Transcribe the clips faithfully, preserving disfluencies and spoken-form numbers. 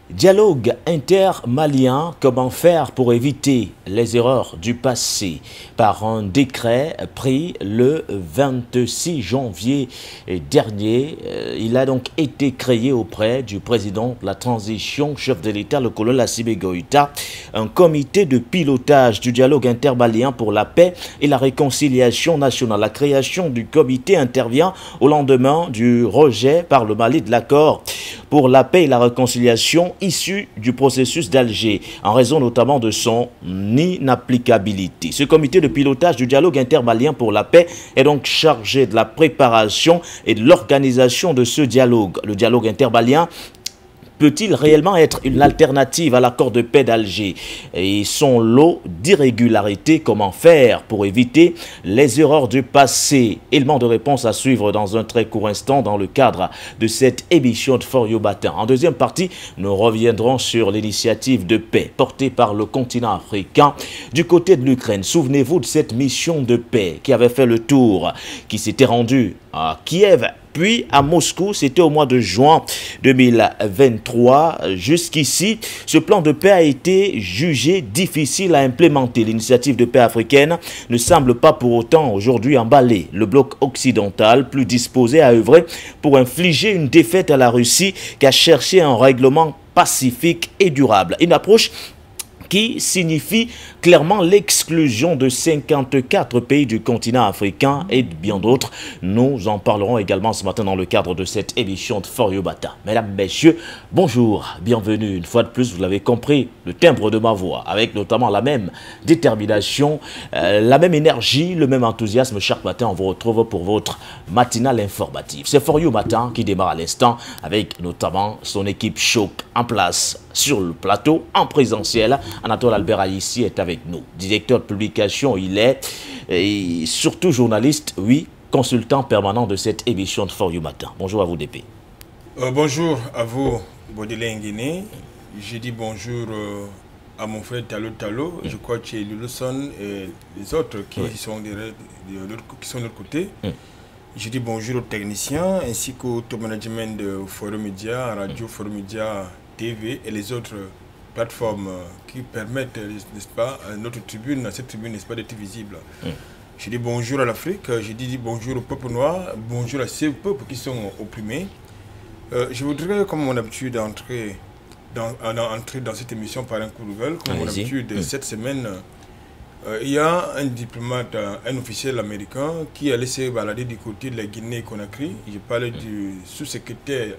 Dialogue inter-malien, comment faire pour éviter les erreurs du passé? Par un décret pris le vingt-six janvier dernier, il a donc été créé auprès du président de la transition, chef de l'État, le colonel Assimi Goïta, un comité de pilotage du dialogue inter-malien pour la paix et la réconciliation nationale. La création du comité intervient au lendemain du rejet par le Mali de l'accord pour la paix et la réconciliation issu du processus d'Alger, en raison notamment de son inapplicabilité. Ce comité de pilotage du dialogue intermalien pour la paix est donc chargé de la préparation et de l'organisation de ce dialogue. Le dialogue intermalien peut-il réellement être une alternative à l'accord de paix d'Alger et son lot d'irrégularités? Comment faire pour éviter les erreurs du passé? Élément de réponse à suivre dans un très court instant dans le cadre de cette émission de For You Matin. En deuxième partie, nous reviendrons sur l'initiative de paix portée par le continent africain du côté de l'Ukraine. Souvenez-vous de cette mission de paix qui avait fait le tour, qui s'était rendue à Kiev, puis à Moscou, c'était au mois de juin deux mille vingt-trois. Jusqu'ici, ce plan de paix a été jugé difficile à implémenter. L'initiative de paix africaine ne semble pas pour autant aujourd'hui emballer le bloc occidental, plus disposé à œuvrer pour infliger une défaite à la Russie qui a cherché un règlement pacifique et durable. Une approche qui signifie clairement l'exclusion de cinquante-quatre pays du continent africain et de bien d'autres. Nous en parlerons également ce matin dans le cadre de cette émission de For You Matin. Mesdames, Messieurs, bonjour, bienvenue. Une fois de plus, vous l'avez compris, le timbre de ma voix, avec notamment la même détermination, euh, la même énergie, le même enthousiasme. Chaque matin, on vous retrouve pour votre matinale informative. C'est For You Matin qui démarre à l'instant, avec notamment son équipe choc en place sur le plateau, en présentiel. Anatole Albert Aïssi est avec nous. Directeur de publication, il est, et surtout journaliste, oui, consultant permanent de cette émission de For You Matin. Bonjour à vous, D P. Euh, bonjour à vous, Baudelaire Nguéné. Je dis bonjour euh, à mon frère Talo Talo. Mm. Je crois que c'est Luluson et les autres qui, oui. sont, de, de, de, qui sont de l'autre côté. Mm. Je dis bonjour aux techniciens ainsi qu'au top management de Forum Média, Radio mm. Forum Média T V et les autres plateformes qui permettent, n'est-ce pas, à notre tribune, à cette tribune, n'est-ce pas, d'être visible. Mm. Je dis bonjour à l'Afrique, je dis bonjour au peuple noir, bonjour à ces peuples qui sont opprimés. Euh, je voudrais, comme mon habitude, entrer dans, entrer dans cette émission par un coup de gueule. Comme mon habitude, mm. cette semaine, euh, il y a un diplomate, un officiel américain qui allait se balader du côté de la Guinée-Conakry. Je parlais mm. du sous-secrétaire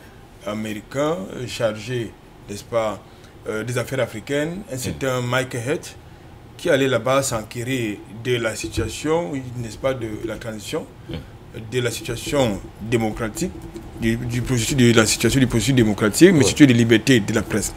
américain chargé, n'est-ce pas, euh, des affaires africaines, un certain mm. Mike Hett, qui allait là-bas s'enquérir de la situation, n'est-ce pas, de la transition, mm. de la situation démocratique, du, du processus de la situation du processus démocratique, mais ouais. surtout des libertés de la presse.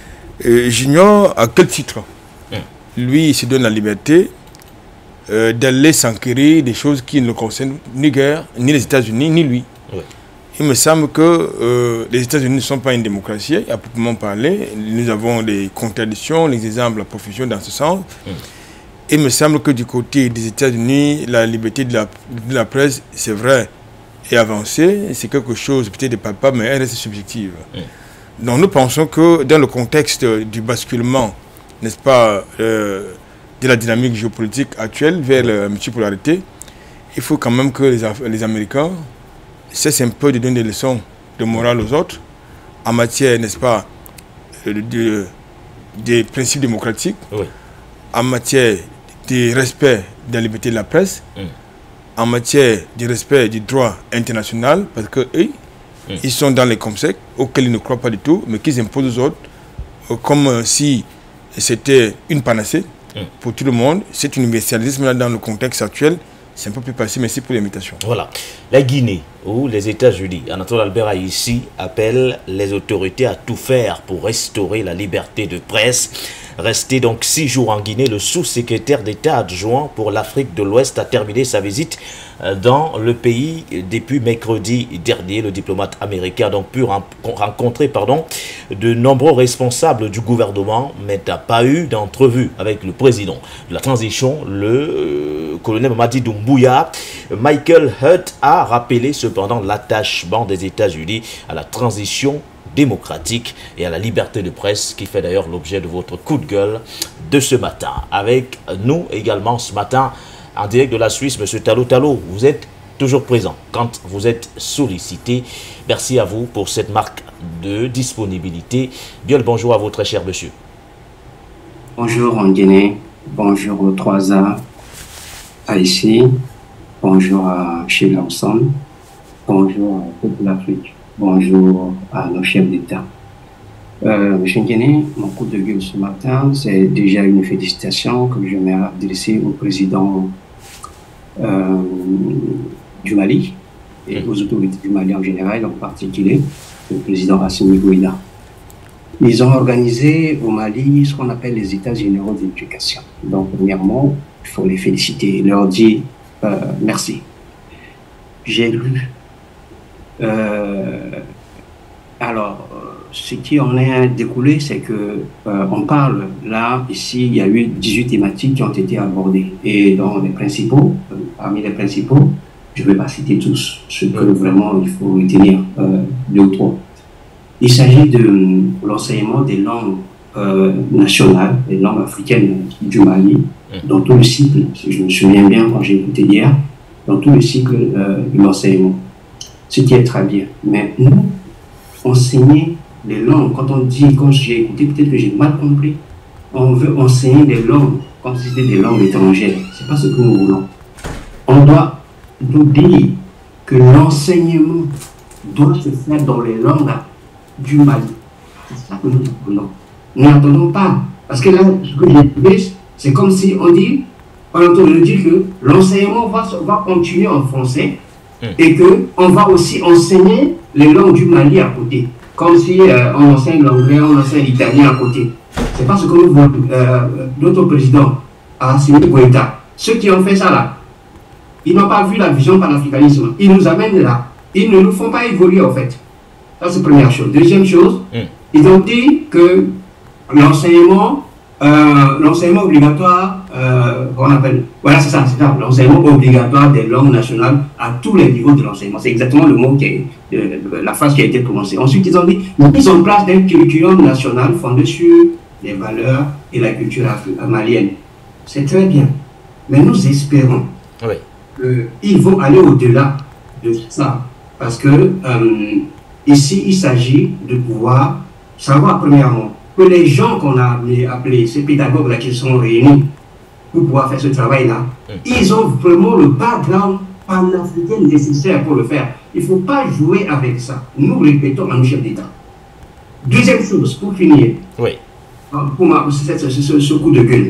J'ignore à quel titre mm. lui il se donne la liberté euh, d'aller s'enquérir des choses qui ne le concernent ni guère, ni les États-Unis, ni lui. Ouais. Il me semble que euh, les États-Unis ne sont pas une démocratie, à proprement parler. Nous avons des contradictions, les exemples, la profusion dans ce sens. Mm. Il me semble que du côté des États-Unis, la liberté de la, de la presse, c'est vrai, est avancée. C'est quelque chose peut-être de palpable, mais elle reste subjective. Mm. Donc nous pensons que dans le contexte du basculement, n'est-ce pas, euh, de la dynamique géopolitique actuelle vers la multipolarité, il faut quand même que les, les Américains cesse un peu de donner des leçons de morale aux autres en matière, n'est-ce pas, de, de, des principes démocratiques, oui. en matière du respect de la liberté de la presse, mm. en matière du respect du droit international, parce que eux, mm. ils sont dans les concepts auxquels ils ne croient pas du tout, mais qu'ils imposent aux autres, euh, comme euh, si c'était une panacée mm. pour tout le monde. Cet universalisme là dans le contexte actuel, c'est un peu plus passé, merci pour l'invitation. Voilà. La Guinée ou les États-Unis, Anatole Albert ici appelle les autorités à tout faire pour restaurer la liberté de presse. Resté donc six jours en Guinée, le sous-secrétaire d'État adjoint pour l'Afrique de l'Ouest a terminé sa visite dans le pays depuis mercredi dernier. Le diplomate américain a donc pu rencontrer pardon, de nombreux responsables du gouvernement, mais n'a pas eu d'entrevue avec le président de la transition, le euh, colonel Mamadi Doumbouya. Michael Hurt a rappelé cependant l'attachement des États-Unis à la transition démocratique et à la liberté de presse, qui fait d'ailleurs l'objet de votre coup de gueule de ce matin. Avec nous également ce matin, en direct de la Suisse, M. Tallo Tallo, vous êtes toujours présent quand vous êtes sollicité. Merci à vous pour cette marque de disponibilité. Bien le bonjour à vous, très cher monsieur. Bonjour en Guinée, bonjour aux trois A, à ici, bonjour à chez Lawson, bonjour à toute l'Afrique, bonjour à nos chefs d'État. Euh, Monsieur Nguéné, mon coup de gueule ce matin, c'est déjà une félicitation que je m'ai adressée au président euh, du Mali et aux autorités du Mali en général, en particulier le président Assimi Goïta. Ils ont organisé au Mali ce qu'on appelle les États généraux de l'éducation. Donc, premièrement, il faut les féliciter, leur dire euh, merci. J'ai lu. Euh, alors, ce qui en est découlé, c'est que euh, on parle là, ici, il y a eu dix-huit thématiques qui ont été abordées. Et dans les principaux, euh, parmi les principaux, je ne vais pas citer tous, ce que vraiment il faut retenir, euh, deux ou trois. Il s'agit de l'enseignement des langues euh, nationales, des langues africaines du Mali, dans tout le cycle, si je me souviens bien quand j'ai écouté hier, dans tout le cycle euh, de l'enseignement. Ce qui est très bien. Mais nous, enseigner les langues, quand on dit, quand j'ai écouté, peut-être que j'ai mal compris, on veut enseigner des langues comme si c'était des langues étrangères. Ce n'est pas ce que nous voulons. On doit nous dire que l'enseignement doit se faire dans les langues du Mali. C'est ça que nous voulons. Nous n'attendons pas. Parce que là, ce que j'ai dit, c'est comme si on dit, on entend dire que l'enseignement va, va continuer en français mmh. et qu'on va aussi enseigner les langues du Mali à côté. Comme si euh, on enseigne l'anglais, on enseigne l'italien à côté. C'est pas ce que nous voulons. Euh, notre président, Assimi Goïta, ceux qui ont fait ça là, ils n'ont pas vu la vision panafricanisme. Ils nous amènent là. Ils ne nous font pas évoluer en fait. Ça, c'est la première chose. Deuxième chose, mm. ils ont dit que l'enseignement, euh, l'enseignement obligatoire, euh, qu'on appelle, voilà, c'est ça, c'est ça, l'enseignement obligatoire des langues nationales à tous les niveaux de l'enseignement. C'est exactement le mot qui est, euh, la phrase qui a été prononcée. Ensuite, ils ont dit, mise en place d'un curriculum national fondé sur les valeurs et la culture malienne. C'est très bien. Mais nous espérons oui. qu'ils vont aller au-delà de ça. Parce que, euh, ici, il s'agit de pouvoir savoir, premièrement, que les gens qu'on a appelés, appelés ces pédagogues-là qui sont réunis pour pouvoir faire ce travail-là, mmh. ils ont vraiment le background panafricain nécessaire pour le faire. Il ne faut pas jouer avec ça. Nous répétons à nos chefs d'État. Deuxième chose, pour finir, oui. pour ma, ce, ce, ce, ce coup de gueule,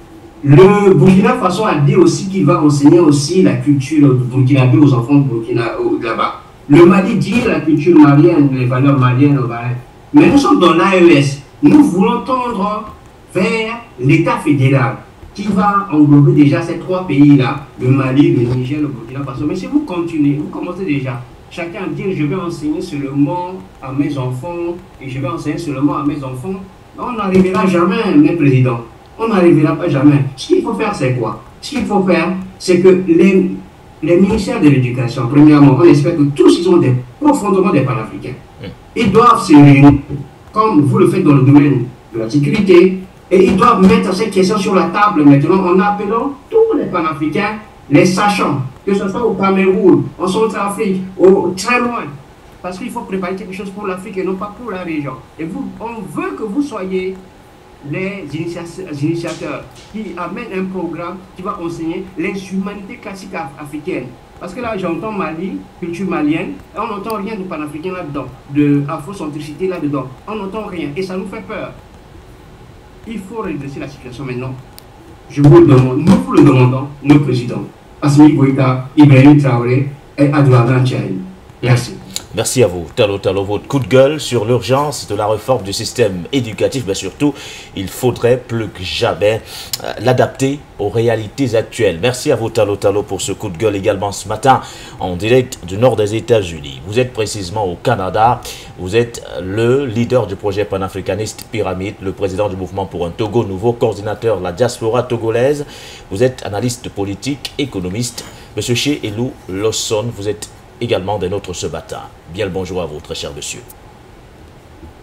le Burkina Faso a dit aussi qu'il va enseigner aussi la culture burkinabé aux enfants de Burkina là-bas. Le Mali dit la culture malienne, les valeurs maliennes, mais nous sommes dans l'A E S. Nous voulons tendre vers l'État fédéral qui va englober déjà ces trois pays-là, le Mali, le Niger, le Burkina Faso. Mais si vous continuez, vous commencez déjà, chacun à dire je vais enseigner seulement à mes enfants et je vais enseigner seulement à mes enfants, on n'arrivera jamais, mes présidents. On n'arrivera pas jamais. Ce qu'il faut faire, c'est quoi? Ce qu'il faut faire, c'est que les, les ministères de l'éducation, premièrement, on espère que tous ils sont des, profondément des panafricains. Ils doivent se réunir, comme vous le faites dans le domaine de la sécurité, et ils doivent mettre cette question sur la table maintenant en appelant tous les panafricains, les sachants, que ce soit au Cameroun, en Centrafrique, au, très loin. Parce qu'il faut préparer quelque chose pour l'Afrique et non pas pour la région. Et vous, on veut que vous soyez les initiateurs qui amènent un programme qui va enseigner les humanités classiques africaines. Parce que là, j'entends Mali, culture malienne, et on n'entend rien de panafricain là-dedans, de afrocentricité là-dedans. On n'entend rien, et ça nous fait peur. Il faut redresser la situation maintenant. Je vous le demande, nous vous le demandons, nos présidents, Assimi Goïta, Ibrahim Traoré et Adouadan Tchaï. Merci. Merci à vous, Tallo Tallo, votre coup de gueule sur l'urgence de la réforme du système éducatif, mais surtout, il faudrait plus que jamais euh, l'adapter aux réalités actuelles. Merci à vous, Tallo Tallo, pour ce coup de gueule également ce matin, en direct du nord des États-Unis. Vous êtes précisément au Canada, vous êtes le leader du projet panafricaniste Pyramide, le président du mouvement pour un Togo nouveau, coordinateur de la diaspora togolaise. Vous êtes analyste politique, économiste. Monsieur Che Elou Lawson, vous êtes également des nôtres ce matin. Bien le bonjour à vous, très cher monsieur.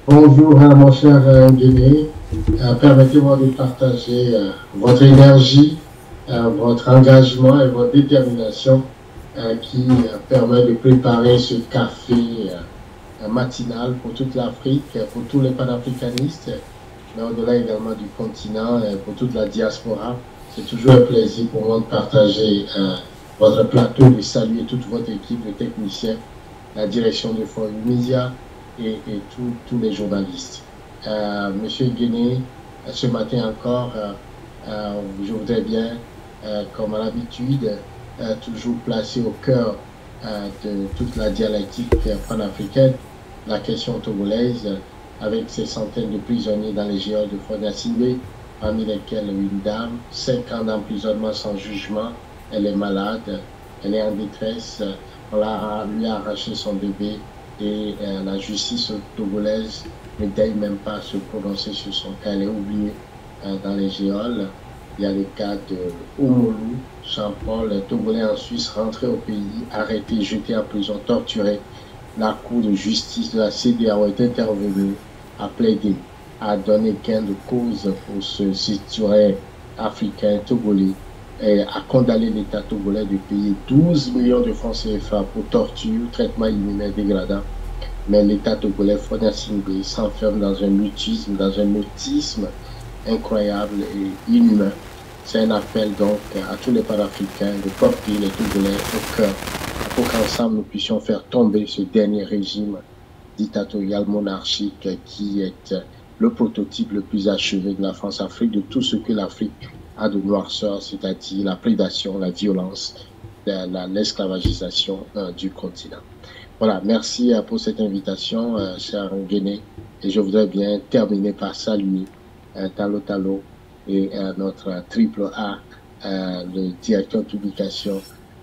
Bonjour à mon cher euh, Guinée. Euh, Permettez-moi de partager euh, votre énergie, euh, votre engagement et votre détermination euh, qui euh, permet de préparer ce café euh, matinal pour toute l'Afrique, pour tous les panafricanistes, mais au-delà également du continent, euh, pour toute la diaspora. C'est toujours un plaisir pour moi de partager euh, votre plateau, de saluer toute votre équipe de techniciens, la direction de Forum Media et, et tous les journalistes. Euh, Monsieur Guéné, ce matin encore, euh, euh, je voudrais bien, euh, comme à l'habitude, euh, toujours placer au cœur euh, de toute la dialectique panafricaine la question togolaise, avec ces centaines de prisonniers dans les geôles de Fort-Nassimé, parmi lesquels une dame, cinq ans d'emprisonnement sans jugement. Elle est malade, elle est en détresse, on l'a, lui a arraché son bébé et euh, la justice togolaise ne daigne même pas se prononcer sur son cas. Elle est oubliée euh, dans les geôles. Il y a le cas de Oumoulou, Jean-Paul, Togolais en Suisse, rentré au pays, arrêté, jeté en prison, torturé. La Cour de justice de la C D A O est intervenue, a plaidé, a donné gain de cause pour ce citoyen africain togolais et a condamné l'État togolais de payer douze millions de francs C F A pour torture, traitement inhumain dégradant. Mais l'État togolais, Fort-Nassimé, s'enferme dans un mutisme, dans un mutisme incroyable et inhumain. C'est un appel donc à tous les panafricains de porter les Togolais au cœur pour qu'ensemble nous puissions faire tomber ce dernier régime dictatorial monarchique qui est le prototype le plus achevé de la France-Afrique, de tout ce que l'Afrique a de noirceur, c'est-à-dire la prédation, la violence, l'esclavagisation euh, du continent. Voilà, merci euh, pour cette invitation, euh, cher Guéné, et je voudrais bien terminer par saluer euh, Talo Talo et euh, notre triple A, euh, le directeur de publication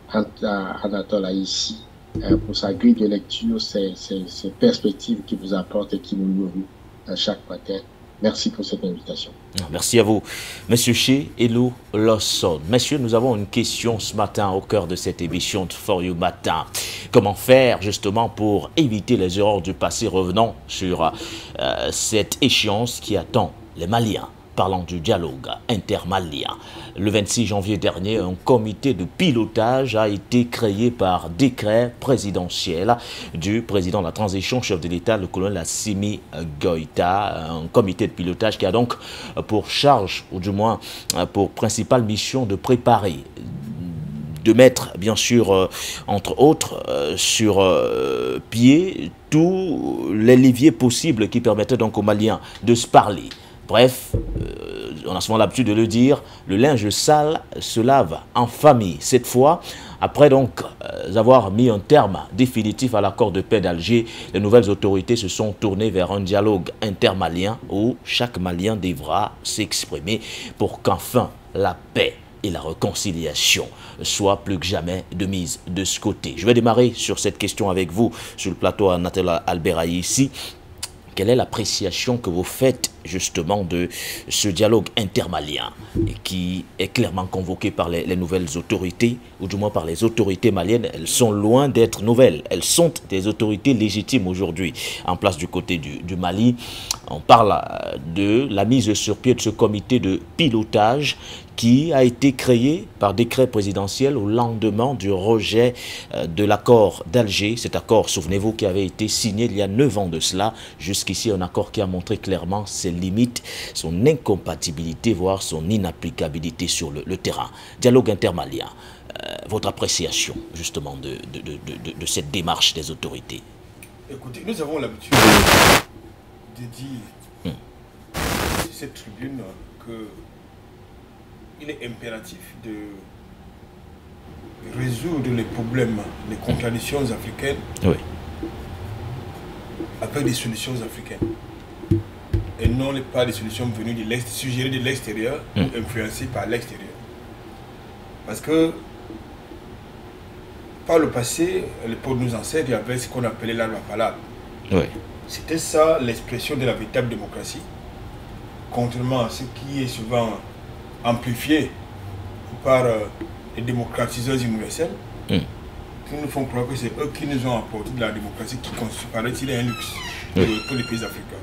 Anatole Haïssi, euh, pour sa grille de lecture, ces, ces, ces perspectives qu'il vous apporte et qui nous nourrit euh, chaque matin. Merci pour cette invitation. Merci à vous. Monsieur Che Elo Lawson. Messieurs, nous avons une question ce matin au cœur de cette émission de For You Matin. Comment faire justement pour éviter les erreurs du passé? Revenons sur euh, cette échéance qui attend les Maliens. Parlant du dialogue intermalien. Le vingt-six janvier dernier, un comité de pilotage a été créé par décret présidentiel du président de la transition, chef de l'État, le colonel Assimi Goïta. Un comité de pilotage qui a donc pour charge, ou du moins pour principale mission, de préparer, de mettre, bien sûr, euh, entre autres, euh, sur euh, pied tous les leviers possibles qui permettaient donc aux Maliens de se parler. Bref, euh, on a souvent l'habitude de le dire, le linge sale se lave en famille. Cette fois, après donc euh, avoir mis un terme définitif à l'accord de paix d'Alger, les nouvelles autorités se sont tournées vers un dialogue intermalien où chaque Malien devra s'exprimer pour qu'enfin la paix et la réconciliation soient plus que jamais de mise de ce côté. Je vais démarrer sur cette question avec vous sur le plateau à Nathalie Alberaï ici. Quelle est l'appréciation que vous faites justement de ce dialogue intermalien qui est clairement convoqué par les, les nouvelles autorités, ou du moins par les autorités maliennes? Elles sont loin d'être nouvelles, elles sont des autorités légitimes aujourd'hui en place du côté du, du Mali. On parle de la mise sur pied de ce comité de pilotage qui a été créé par décret présidentiel au lendemain du rejet de l'accord d'Alger. Cet accord, souvenez-vous, qui avait été signé il y a neuf ans de cela. Jusqu'ici, un accord qui a montré clairement ses limites, son incompatibilité, voire son inapplicabilité sur le, le terrain. Dialogue intermalien, euh, votre appréciation justement de, de, de, de, de cette démarche des autorités? Écoutez, nous avons l'habitude de dire hum. sur cette tribune que il est impératif de résoudre les problèmes, les contradictions africaines oui. avec des solutions africaines. Et non pas des solutions venues de l'extérieur, suggérées de l'extérieur, mmh. ou influencées par l'extérieur. Parce que par le passé, pour nos ancêtres, il y avait ce qu'on appelait la loi palable. Oui. C'était ça l'expression de la véritable démocratie, contrairement à ce qui est souvent amplifié par euh, les démocratiseurs universels, mm. qui nous font croire que c'est eux qui nous ont apporté de la démocratie qui paraît-il un luxe oui. pour les pays africains.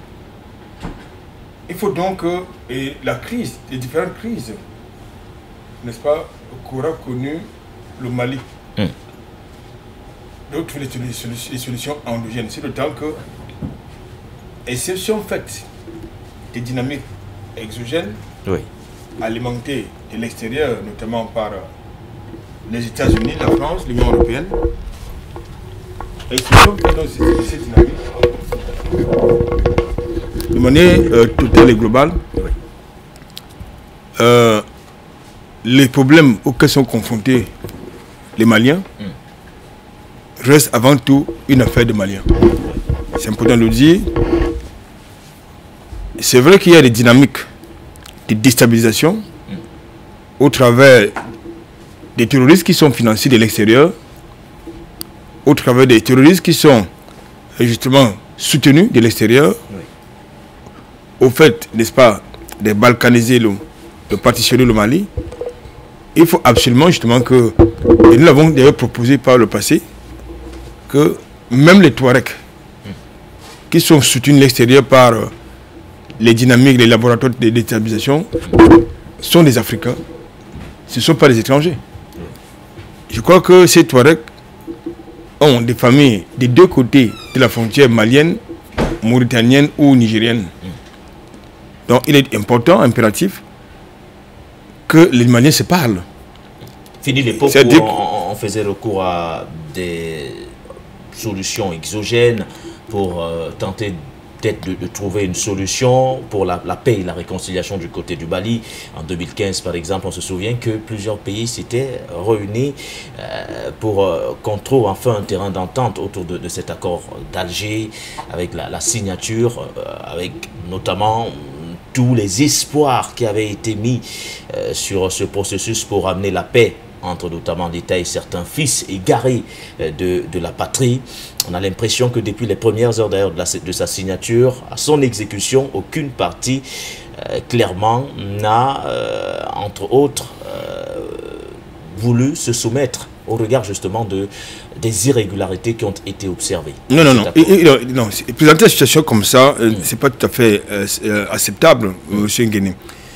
Il faut donc que et la crise, les différentes crises, n'est-ce pas, qu'aura connu le Mali, mm. de trouver les solutions, les solutions endogènes. C'est le temps que, exception faite des dynamiques exogènes, oui. alimentées de l'extérieur, notamment par les États-Unis, la France, l'Union européenne, exception faite dans ces, ces dynamiques, de manière euh, totale et globale, oui. euh, les problèmes auxquels sont confrontés les Maliens mm. restent avant tout une affaire de Maliens. C'est important de le dire. C'est vrai qu'il y a des dynamiques de déstabilisation mm. au travers des terroristes qui sont financés de l'extérieur, au travers des terroristes qui sont justement soutenus de l'extérieur, oui. au fait, n'est-ce pas, de balkaniser, le, de partitionner le Mali. Il faut absolument justement que, et nous l'avons d'ailleurs proposé par le passé, que même les Touaregs, qui sont soutenus de l'extérieur par les dynamiques, les laboratoires de déstabilisation, sont des Africains, ce ne sont pas des étrangers. Je crois que ces Touaregs ont des familles des deux côtés de la frontière malienne, mauritanienne ou nigérienne. Donc il est important, impératif, que les Maliens se parlent. Fini l'époque où dire... on, on faisait recours à des solutions exogènes pour euh, tenter peut-être de, de trouver une solution pour la, la paix et la réconciliation du côté du Mali. En deux mille quinze, par exemple, on se souvient que plusieurs pays s'étaient réunis euh, pour euh, qu'on trouve enfin un terrain d'entente autour de, de cet accord d'Alger, avec la, la signature, euh, avec notamment tous les espoirs qui avaient été mis euh, sur ce processus pour amener la paix entre notamment l'État et certains fils égarés euh, de, de la patrie. On a l'impression que depuis les premières heures d'ailleurs de, de sa signature, à son exécution, aucune partie euh, clairement n'a, euh, entre autres, euh, voulu se soumettre au regard justement de, des irrégularités qui ont été observées. Non, non, non. Et, et, non présenter la situation comme ça, euh, mm. c'est pas tout à fait euh, acceptable, mm. monsieur Nguéné.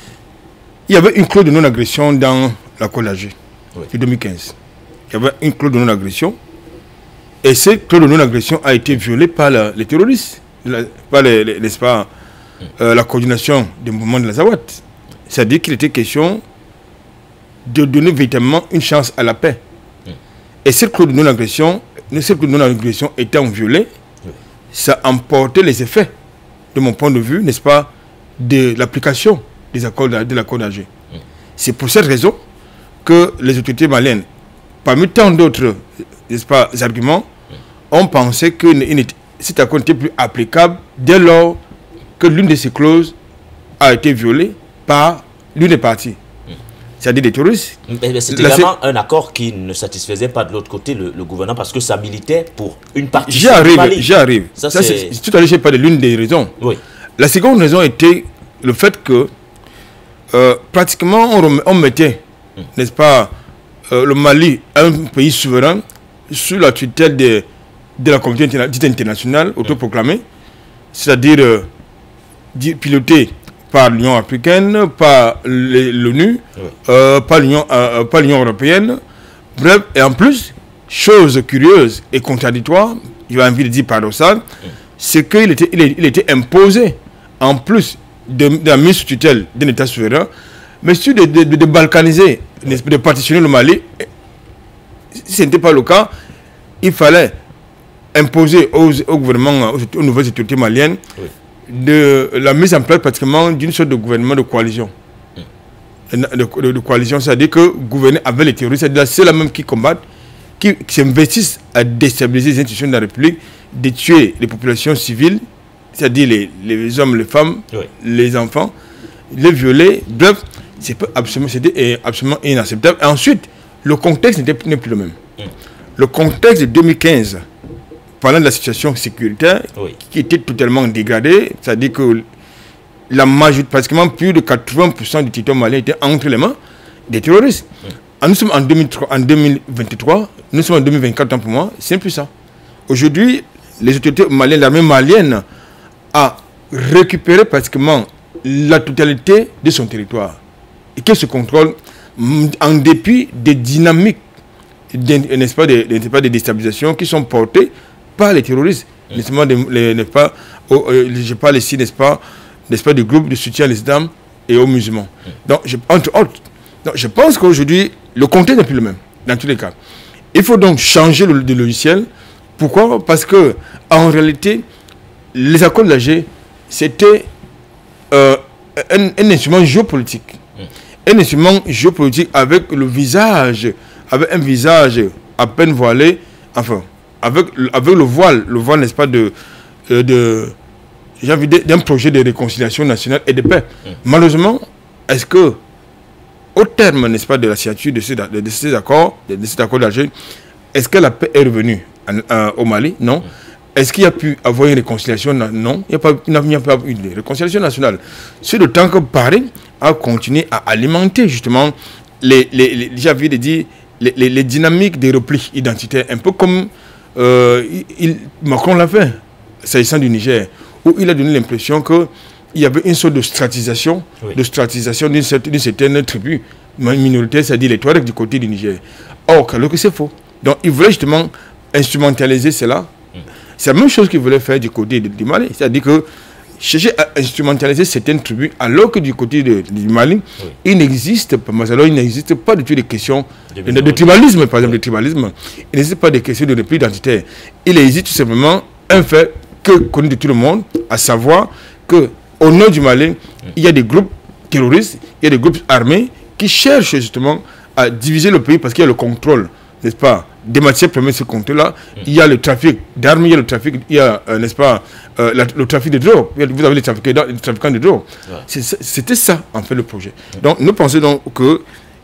Il y avait une clause de non-agression dans l'accord d'Alger, oui. de deux mille quinze. Il y avait une clause de non-agression. Et cette clause de non-agression a été violée par la, les terroristes, la, par les, les, n'est-ce pas, mm. euh, la coordination des mouvements de la Zawat. C'est-à-dire qu'il était question de donner véritablement une chance à la paix. Et cette clause de non-agression, cette clause de non-agression étant violée, oui. ça a emporté les effets, de mon point de vue, n'est-ce pas, de l'application des accords de l'accord d'Alger. Oui. C'est pour cette raison que les autorités maliennes, parmi tant d'autres, n'est-ce pas, arguments, oui. ont pensé que cet accord n'était plus applicable dès lors que l'une de ces clauses a été violée par l'une des parties. C'est-à-dire des terroristes. C'était également un accord qui ne satisfaisait pas de l'autre côté le, le gouvernement parce que ça militait pour une partie du Mali. J'y arrive. Ça, ça c'est tout à l'heure, je n'ai pas de l'une des raisons. Oui. La seconde raison était le fait que euh, pratiquement on, on mettait, hum. n'est-ce pas, euh, le Mali, un pays souverain, sous la tutelle de, de la communauté internationale autoproclamée, hum. c'est-à-dire euh, piloté par l'Union africaine, par l'ONU, oui. euh, par l'Union euh, européenne. Bref, et en plus, chose curieuse et contradictoire, j'ai envie de dire paradoxale, oui. c'est qu'il était, il, il était imposé, en plus de, de la mise sous tutelle d'un État souverain, mais sur de, de, de, de balkaniser, oui. de partitionner le Mali. Si ce n'était pas le cas, il fallait imposer aux, au gouvernement, aux, aux nouvelles autorités maliennes, oui. de la mise en place pratiquement d'une sorte de gouvernement de coalition. Mm. De, de, de coalition, c'est-à-dire que gouverner avec les terroristes, c'est-à-dire ceux-là même qui combattent, qui, qui s'investissent à déstabiliser les institutions de la République, de tuer les populations civiles, c'est-à-dire les, les hommes, les femmes, oui. les enfants, les violer. Bref, c'était absolument, absolument inacceptable. Et ensuite, le contexte n'était plus le même. Mm. Le contexte de deux mille quinze, parlant de la situation sécuritaire, oui. qui était totalement dégradée, c'est-à-dire que la majorité, pratiquement plus de quatre-vingts pour cent du territoire malien était entre les mains des terroristes. Oui. nous sommes en, deux mille trois, en deux mille vingt-trois, nous sommes en deux mille vingt-quatre, tant pour moi, c'est plus ça. Aujourd'hui, les autorités maliennes, l'armée malienne a récupéré pratiquement la totalité de son territoire et qu'elle se contrôle en dépit des dynamiques, n'est-ce pas, des, n'est-ce pas, des déstabilisations qui sont portées par les terroristes, n'est-ce pas, les, n'est-ce pas, oh, euh, je parle ici, n'est-ce pas, n'est-ce pas, du groupe de soutien à l'islam et aux musulmans. Donc, je, entre autres, donc, je pense qu'aujourd'hui, le contexte n'est plus le même, dans tous les cas. Il faut donc changer le, le logiciel. Pourquoi? Parce que, en réalité, les accords de l'Alger, c'était euh, un, un instrument géopolitique. Un instrument géopolitique avec le visage, avec un visage à peine voilé, enfin, avec, avec le voile, le voile, n'est-ce pas, de, de, j'ai envie d'un projet de réconciliation nationale et de paix. Mm. Malheureusement, est-ce que, au terme, n'est-ce pas, de la signature de ces, de ces accords, de, de cet accord d'Alger, est-ce que la paix est revenue en, en, au Mali? Non. Mm. Est-ce qu'il y a pu avoir une réconciliation? Non. Il n'y a pas, il n'y a pas eu de réconciliation nationale. C'est le temps que Paris a continué à alimenter justement les, les, les, j'ai envie de dire, les, les, les dynamiques des replis identitaires, un peu comme euh, il, Macron l'a fait, s'agissant du Niger, où il a donné l'impression qu'il y avait une sorte de stratisation, oui. de stratisation d'une certaine, certaine tribu minoritaire, c'est-à-dire les Touaregs du côté du Niger. Or, alors que c'est faux. Donc, il voulait justement instrumentaliser cela. Mm. C'est la même chose qu'il voulait faire du côté du Mali, c'est-à-dire que chercher à instrumentaliser certaines tribus, alors que du côté de, du Mali, oui. il n'existe pas, alors il n'existe pas du tout de questions de, de, de tribalisme, par exemple, oui. de tribalisme. Il n'existe pas de questions de repli identitaire. Il existe tout simplement un fait que connaît de tout le monde, à savoir que au nord du Mali, oui. il y a des groupes terroristes, il y a des groupes armés qui cherchent justement à diviser le pays parce qu'il y a le contrôle, n'est-ce pas, des matières premières, ce compte-là. Mm. Il y a le trafic d'armes, il y a le trafic, il y a, euh, n'est-ce pas, euh, la, le trafic de drogue. Vous avez les trafiquants, les trafiquants de drogue. Ouais. C'était ça, en fait, le projet. Mm. Donc, nous pensons donc que,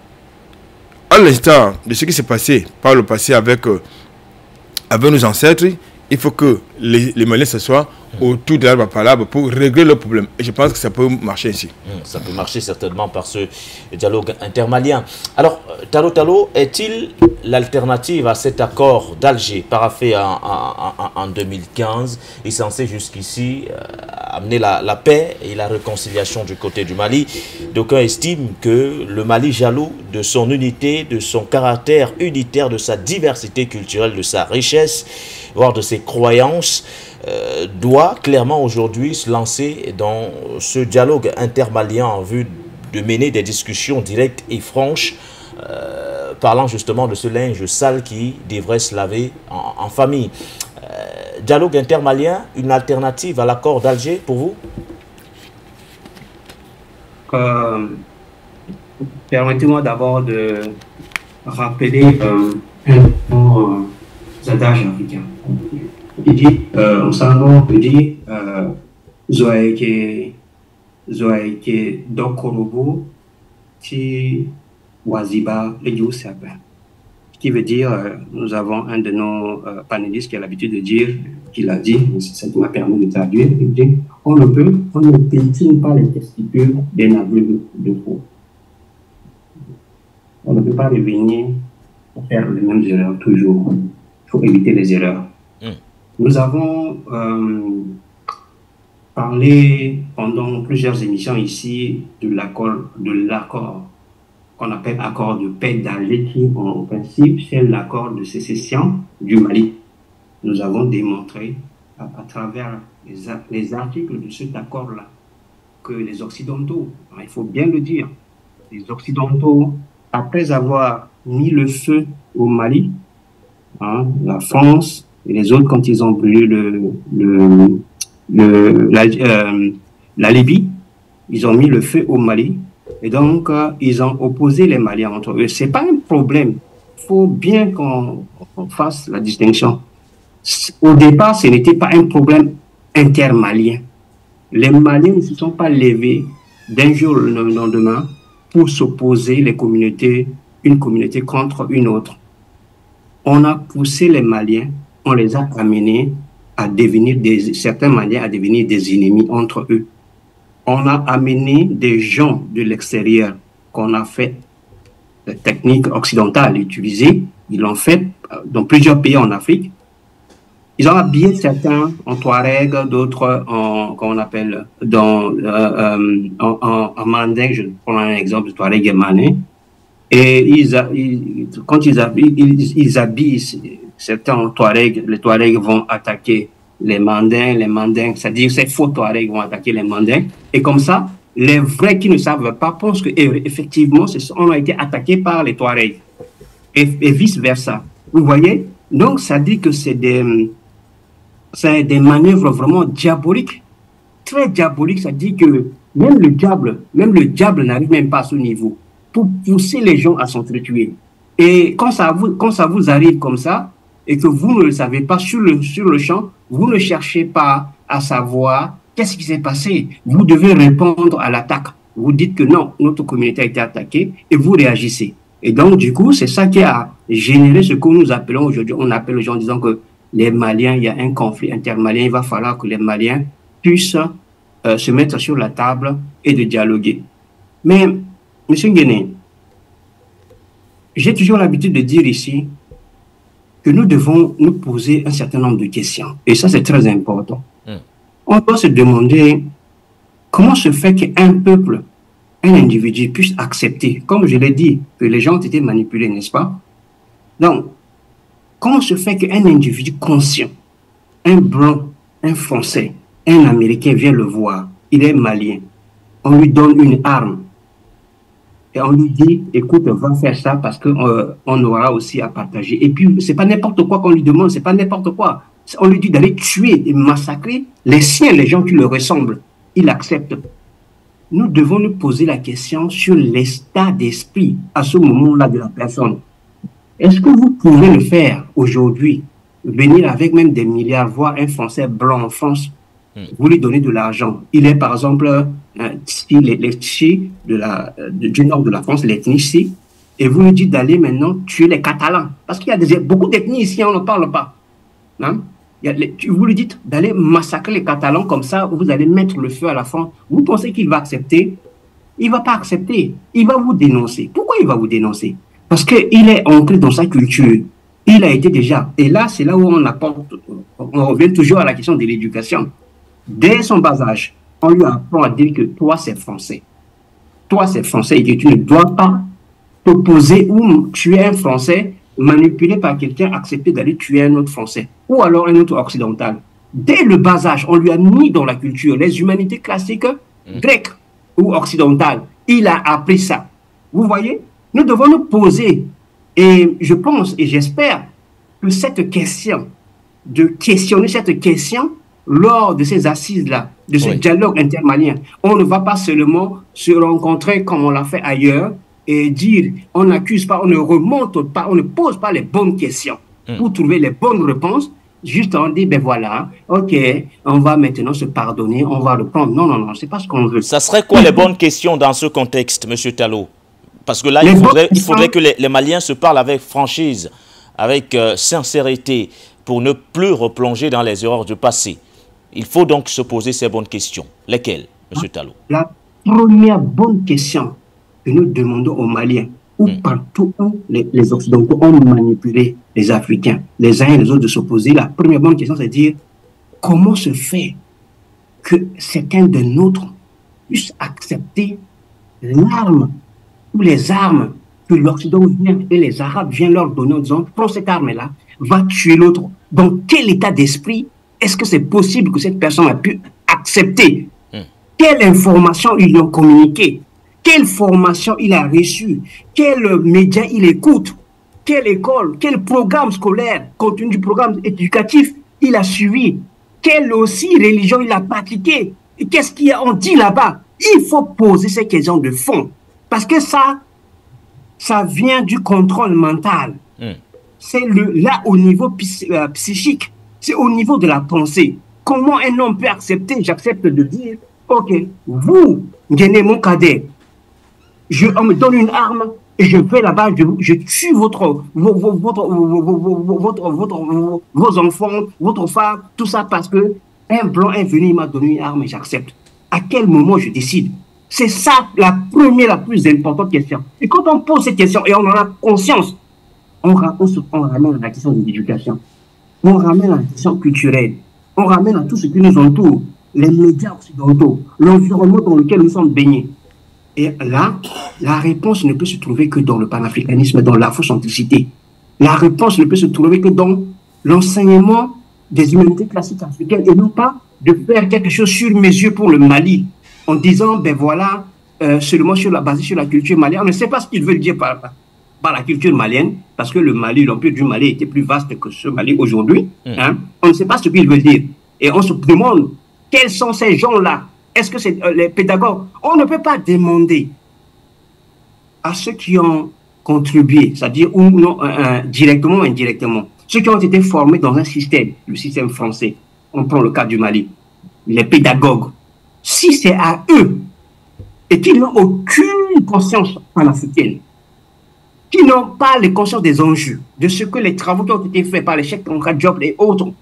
à l'instar de ce qui s'est passé par le passé avec, euh, avec nos ancêtres, il faut que les, les Maliens s'assoient mmh. autour de l'arbre à palabre pour régler leurs problèmes. Et je pense que ça peut marcher ainsi. Mmh, ça peut marcher certainement par ce dialogue intermalien. Alors, Talo Talo, est-il l'alternative à cet accord d'Alger, paraphé en, en, en, en deux mille quinze, et censé jusqu'ici euh, amener la, la paix et la réconciliation du côté du Mali? D'aucuns estiment que le Mali, jaloux de son unité, de son caractère unitaire, de sa diversité culturelle, de sa richesse, voire de ses croyances, euh, doit clairement aujourd'hui se lancer dans ce dialogue intermalien en vue de mener des discussions directes et franches, euh, parlant justement de ce linge sale qui devrait se laver en, en famille. Euh, dialogue intermalien, une alternative à l'accord d'Alger pour vous? euh, Permettez-moi d'abord de rappeler euh, un adage africain. Il dit, euh, on s'en peut dire, Zoaïke, Zoaïke, Dokorobo, Ti Waziba, le Youssaba. Ce qui veut dire, euh, nous avons un de nos euh, panélistes qui a l'habitude de dire, qu'il a dit, c'est ça qui m'a permis de traduire, il dit, on ne peut, on ne pétine pas les testicules d'un aveugle de faux. On ne peut pas revenir pour faire les mêmes erreurs toujours. Il faut éviter les erreurs. Mm. Nous avons euh, parlé pendant plusieurs émissions ici de l'accord, de l'accord qu'on appelle accord de paix d'Alger, qui en principe c'est l'accord de sécession du Mali. Nous avons démontré à, à travers les, les articles de cet accord-là que les Occidentaux, il faut bien le dire, les Occidentaux, après avoir mis le feu au Mali, hein, la France et les autres, quand ils ont brûlé le, le, le, la, euh, la Libye, ils ont mis le feu au Mali. Et donc, euh, ils ont opposé les Maliens entre eux. Ce n'est pas un problème. Il faut bien qu'on qu'on fasse la distinction. Au départ, ce n'était pas un problème intermalien. Les Maliens ne se sont pas levés d'un jour au lendemain pour s'opposer les communautés, une communauté contre une autre. On a poussé les Maliens, on les a amenés à devenir des, certains Maliens à devenir des ennemis entre eux. On a amené des gens de l'extérieur qu'on a fait technique occidentale utilisée. Ils l'ont fait dans plusieurs pays en Afrique. Ils ont habillé certains en Touareg, d'autres en, comment on appelle, dans, euh, euh, en, en, en Manding. Je prends un exemple de Touareg et Mané. Et ils, ils, quand ils habillent, ils, ils habillent certains en Touareg, les Touaregs vont attaquer les Mandins, les Mandins, c'est-à-dire ces faux Touaregs vont attaquer les Mandins. Et comme ça, les vrais qui ne savent pas pensent qu'effectivement, on a été attaqués par les Touaregs. Et, et vice-versa. Vous voyez? Donc, ça dit que c'est des, c'est des manœuvres vraiment diaboliques. Très diaboliques. Ça dit que même le diable, même le diable n'arrive même pas à ce niveau pour pousser les gens à s'entretuer. Et quand ça, vous, quand ça vous arrive comme ça, et que vous ne le savez pas sur le, sur le champ, vous ne cherchez pas à savoir qu'est-ce qui s'est passé. Vous devez répondre à l'attaque. Vous dites que non, notre communauté a été attaquée et vous réagissez. Et donc, du coup, c'est ça qui a généré ce que nous appelons aujourd'hui, on appelle les gens en disant que les Maliens, il y a un conflit intermalien, il va falloir que les Maliens puissent euh, se mettre sur la table et de dialoguer. Mais, M. Nguéné, j'ai toujours l'habitude de dire ici que nous devons nous poser un certain nombre de questions. Et ça, c'est très important. Mm. On doit se demander comment se fait qu'un peuple, un individu puisse accepter, comme je l'ai dit, que les gens ont été manipulés, n'est-ce pas? Donc, comment se fait qu'un individu conscient, un blanc, un Français, un Américain vient le voir, il est malien, on lui donne une arme, et on lui dit, écoute, va faire ça parce qu'on euh, aura aussi à partager. Et puis, c'est pas n'importe quoi qu'on lui demande, c'est pas n'importe quoi. On lui dit d'aller tuer et massacrer les siens, les gens qui le ressemblent. Il accepte. Nous devons nous poser la question sur l'état d'esprit à ce moment-là de la personne. Est-ce que vous pouvez le faire aujourd'hui, venir avec même des milliards, voir un Français blanc en France, vous lui donnez de l'argent. Il est par exemple euh, les, les Tchi de la, de, du nord de la France, l'ethnie Tchi, et vous lui dites d'aller maintenant tuer les Catalans. Parce qu'il y a des, beaucoup d'ethnies ici, on ne parle pas. Hein? Il y a les, vous lui dites d'aller massacrer les Catalans, comme ça vous allez mettre le feu à la France. Vous pensez qu'il va accepter? Il ne va pas accepter. Il va vous dénoncer. Pourquoi il va vous dénoncer? Parce qu'il est ancré dans sa culture. Il a été déjà. Et là, c'est là où on apporte, on revient toujours à la question de l'éducation. Dès son bas âge, on lui apprend à dire que toi, c'est français. Toi, c'est français et que tu ne dois pas t'opposer ou tuer un Français, manipulé par quelqu'un, accepter d'aller tuer un autre Français ou alors un autre occidental. Dès le bas âge, on lui a mis dans la culture les humanités classiques grecques ou occidentales. Il a appris ça. Vous voyez? Nous devons nous poser, et je pense et j'espère que cette question, de questionner cette question, lors de ces assises-là, de ce oui. dialogue intermalien, on ne va pas seulement se rencontrer comme on l'a fait ailleurs et dire, on n'accuse pas, on ne remonte pas, on ne pose pas les bonnes questions mm. pour trouver les bonnes réponses, juste on dit, ben voilà, ok, on va maintenant se pardonner, on va reprendre. Non, non, non, c'est pas ce qu'on veut. Ça serait quoi les bonnes questions dans ce contexte, M. Tallo? Parce que là, il faudrait, il faudrait que les, les Maliens se parlent avec franchise, avec euh, sincérité, pour ne plus replonger dans les erreurs du passé. Il faut donc se poser ces bonnes questions. Lesquelles, M. Tallo? La première bonne question que nous demandons aux Maliens, où mmh. partout où les, les Occidentaux ont manipulé les Africains, les uns et les autres, de se poser, la première bonne question, c'est de dire comment se fait que certains de nôtres puissent accepter l'arme ou les armes que l'Occident vient et les Arabes viennent leur donner en disant prends cette arme-là, va tuer l'autre. Dans quel état d'esprit est-ce que c'est possible que cette personne a pu accepter? mmh. Quelle information ils lui ont communiquée? Quelle formation il a reçue? Quel média il écoute? Quelle école? Quel programme scolaire, contenu du programme éducatif il a suivi? Quelle aussi religion il a pratiqué? Et qu'est-ce qu'on dit là-bas? Il faut poser ces questions de fond. Parce que ça, ça vient du contrôle mental. mmh. C'est là au niveau psy, euh, psychique. C'est au niveau de la pensée. Comment un homme peut accepter? J'accepte de dire, ok, vous, Nguéné, mon cadet, je, on me donne une arme et je vais là-bas, je, je tue votre, vos, vos, votre, vos, vos, votre, votre, vos, vos enfants, votre femme, tout ça parce que un blanc est venu, il m'a donné une arme et j'accepte. À quel moment je décide? C'est ça la première, la plus importante question. Et quand on pose cette question et on en a conscience, on, on, se, on ramène à la question de l'éducation, on ramène à la question culturelle, on ramène à tout ce qui nous entoure, les médias occidentaux, l'environnement dans lequel nous sommes baignés. Et là, la réponse ne peut se trouver que dans le panafricanisme, dans l'afrocentricité. La réponse ne peut se trouver que dans l'enseignement des humanités classiques africaines et non pas de faire quelque chose sur mesure pour le Mali en disant, ben voilà, euh, seulement sur la, basé sur la culture malienne. On ne sait pas ce qu'ils veulent dire par, par la culture malienne, parce que le Mali, l'empire du Mali était plus vaste que ce Mali aujourd'hui. Mmh. Hein? On ne sait pas ce qu'ils veulent dire. Et on se demande, quels sont ces gens-là? Est-ce que c'est euh, les pédagogues? On ne peut pas demander à ceux qui ont contribué, c'est-à-dire ou non, euh, euh, directement ou indirectement, ceux qui ont été formés dans un système, le système français, on prend le cas du Mali, les pédagogues, si c'est à eux et qu'ils n'ont aucune conscience panafricaine, qui n'ont pas les consciences des enjeux, de ce que les travaux qui ont été faits par les chefs contrats Job et autres,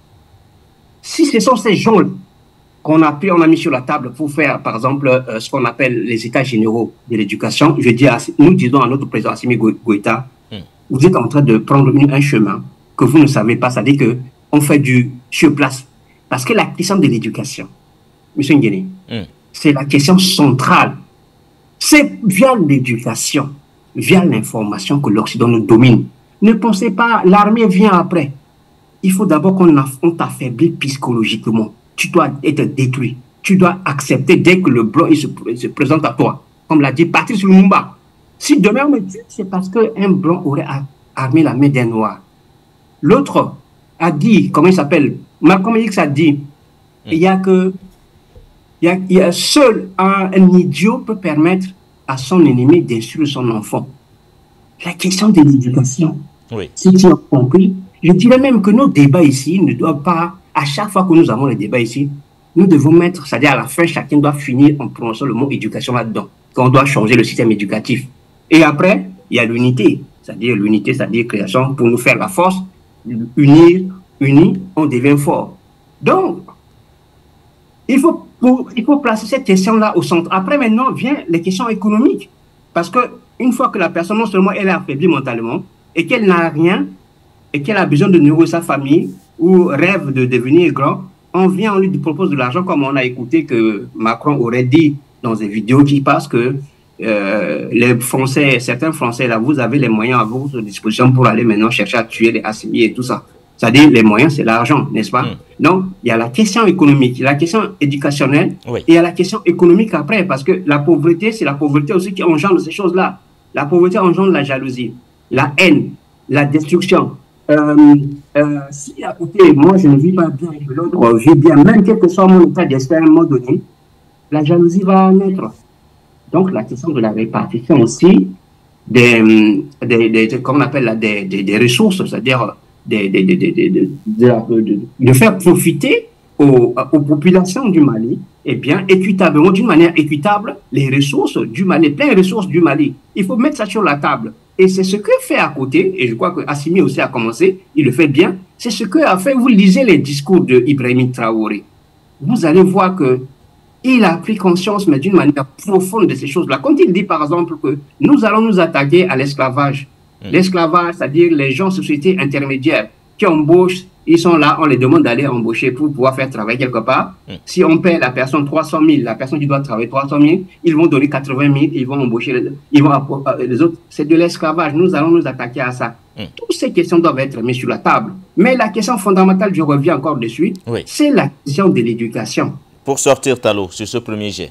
si ce sont ces gens qu'on a pris, on a mis sur la table pour faire, par exemple, euh, ce qu'on appelle les états généraux de l'éducation, je dis à, nous disons à notre président Assimi Goïta, mm. vous êtes en train de prendre une, un chemin que vous ne savez pas, c'est-à-dire qu'on fait du sur place. Parce que la question de l'éducation, M. Nguéné, mm. c'est la question centrale. C'est via l'éducation, via l'information que l'Occident nous domine. Ne pensez pas, l'armée vient après. Il faut d'abord qu'on t'affaiblit psychologiquement. Tu dois être détruit. Tu dois accepter dès que le blanc il se, il se présente à toi. Comme l'a dit Patrice Lumumba. Si demain on me tue, c'est parce qu'un blanc aurait armé la main d'un noir. L'autre a dit, comment il s'appelle, Malcolm X a dit, il y a que, il y a, il y a seul un, un idiot peut permettre à son ennemi d'instruire son enfant. La question de l'éducation, oui. Si tu as compris, je dirais même que nos débats ici ne doivent pas, à chaque fois que nous avons les débats ici, nous devons mettre, c'est-à-dire à la fin, chacun doit finir en prononçant le mot éducation là-dedans, qu'on doit changer le système éducatif. Et après, il y a l'unité, c'est-à-dire l'unité, c'est-à-dire création pour nous faire la force, unir, unis, on devient fort. Donc, il faut, pour, il faut placer cette question-là au centre. Après, maintenant, viennent les questions économiques. Parce qu'une fois que la personne, non seulement elle est affaiblie mentalement, et qu'elle n'a rien, et qu'elle a besoin de nourrir sa famille, ou rêve de devenir grand, on vient, on lui propose de l'argent, comme on a écouté que Macron aurait dit dans des vidéos qui passent que euh, les Français, certains Français, là, vous avez les moyens à votre disposition pour aller maintenant chercher à tuer les Assimi et tout ça. C'est-à-dire, les moyens, c'est l'argent, n'est-ce pas? Mm. Donc, il y a la question économique, la question éducationnelle, oui. Et il y a la question économique après, parce que la pauvreté, c'est la pauvreté aussi qui engendre ces choses-là. La pauvreté engendre la jalousie, la haine, la destruction. Euh, euh, si à côté, moi, je ne vis pas bien et que l'autre vit bien, même quel que soit mon état d'esprit à un moment donné, la jalousie va naître. Donc, la question de la répartition aussi des, des, des, des comment on appelle là, des, des, des ressources, c'est-à-dire de, de, de, de, de, de, de, de faire profiter aux, aux populations du Mali, eh bien, équitablement, d'une manière équitable, les ressources du Mali, plein de ressources du Mali. Il faut mettre ça sur la table. Et c'est ce que fait à côté, et je crois que Assimi aussi a commencé, il le fait bien, c'est ce que a fait, vous lisez les discours de Ibrahim Traoré. Vous allez voir que il a pris conscience, mais d'une manière profonde de ces choses-là. Quand il dit, par exemple, que nous allons nous attaquer à l'esclavage, mmh. l'esclavage, c'est-à-dire les gens, sociétés intermédiaires qui embauchent, ils sont là, on les demande d'aller embaucher pour pouvoir faire travailler quelque part. Mmh. Si on paie la personne trois cent mille, la personne qui doit travailler trois cent mille, ils vont donner quatre-vingt mille, ils vont embaucher les, ils vont, les autres. C'est de l'esclavage. Nous allons nous attaquer à ça. Mmh. Toutes ces questions doivent être mises sur la table. Mais la question fondamentale, je reviens encore dessus, oui. C'est la question de l'éducation. Pour sortir Tallo sur ce premier jet.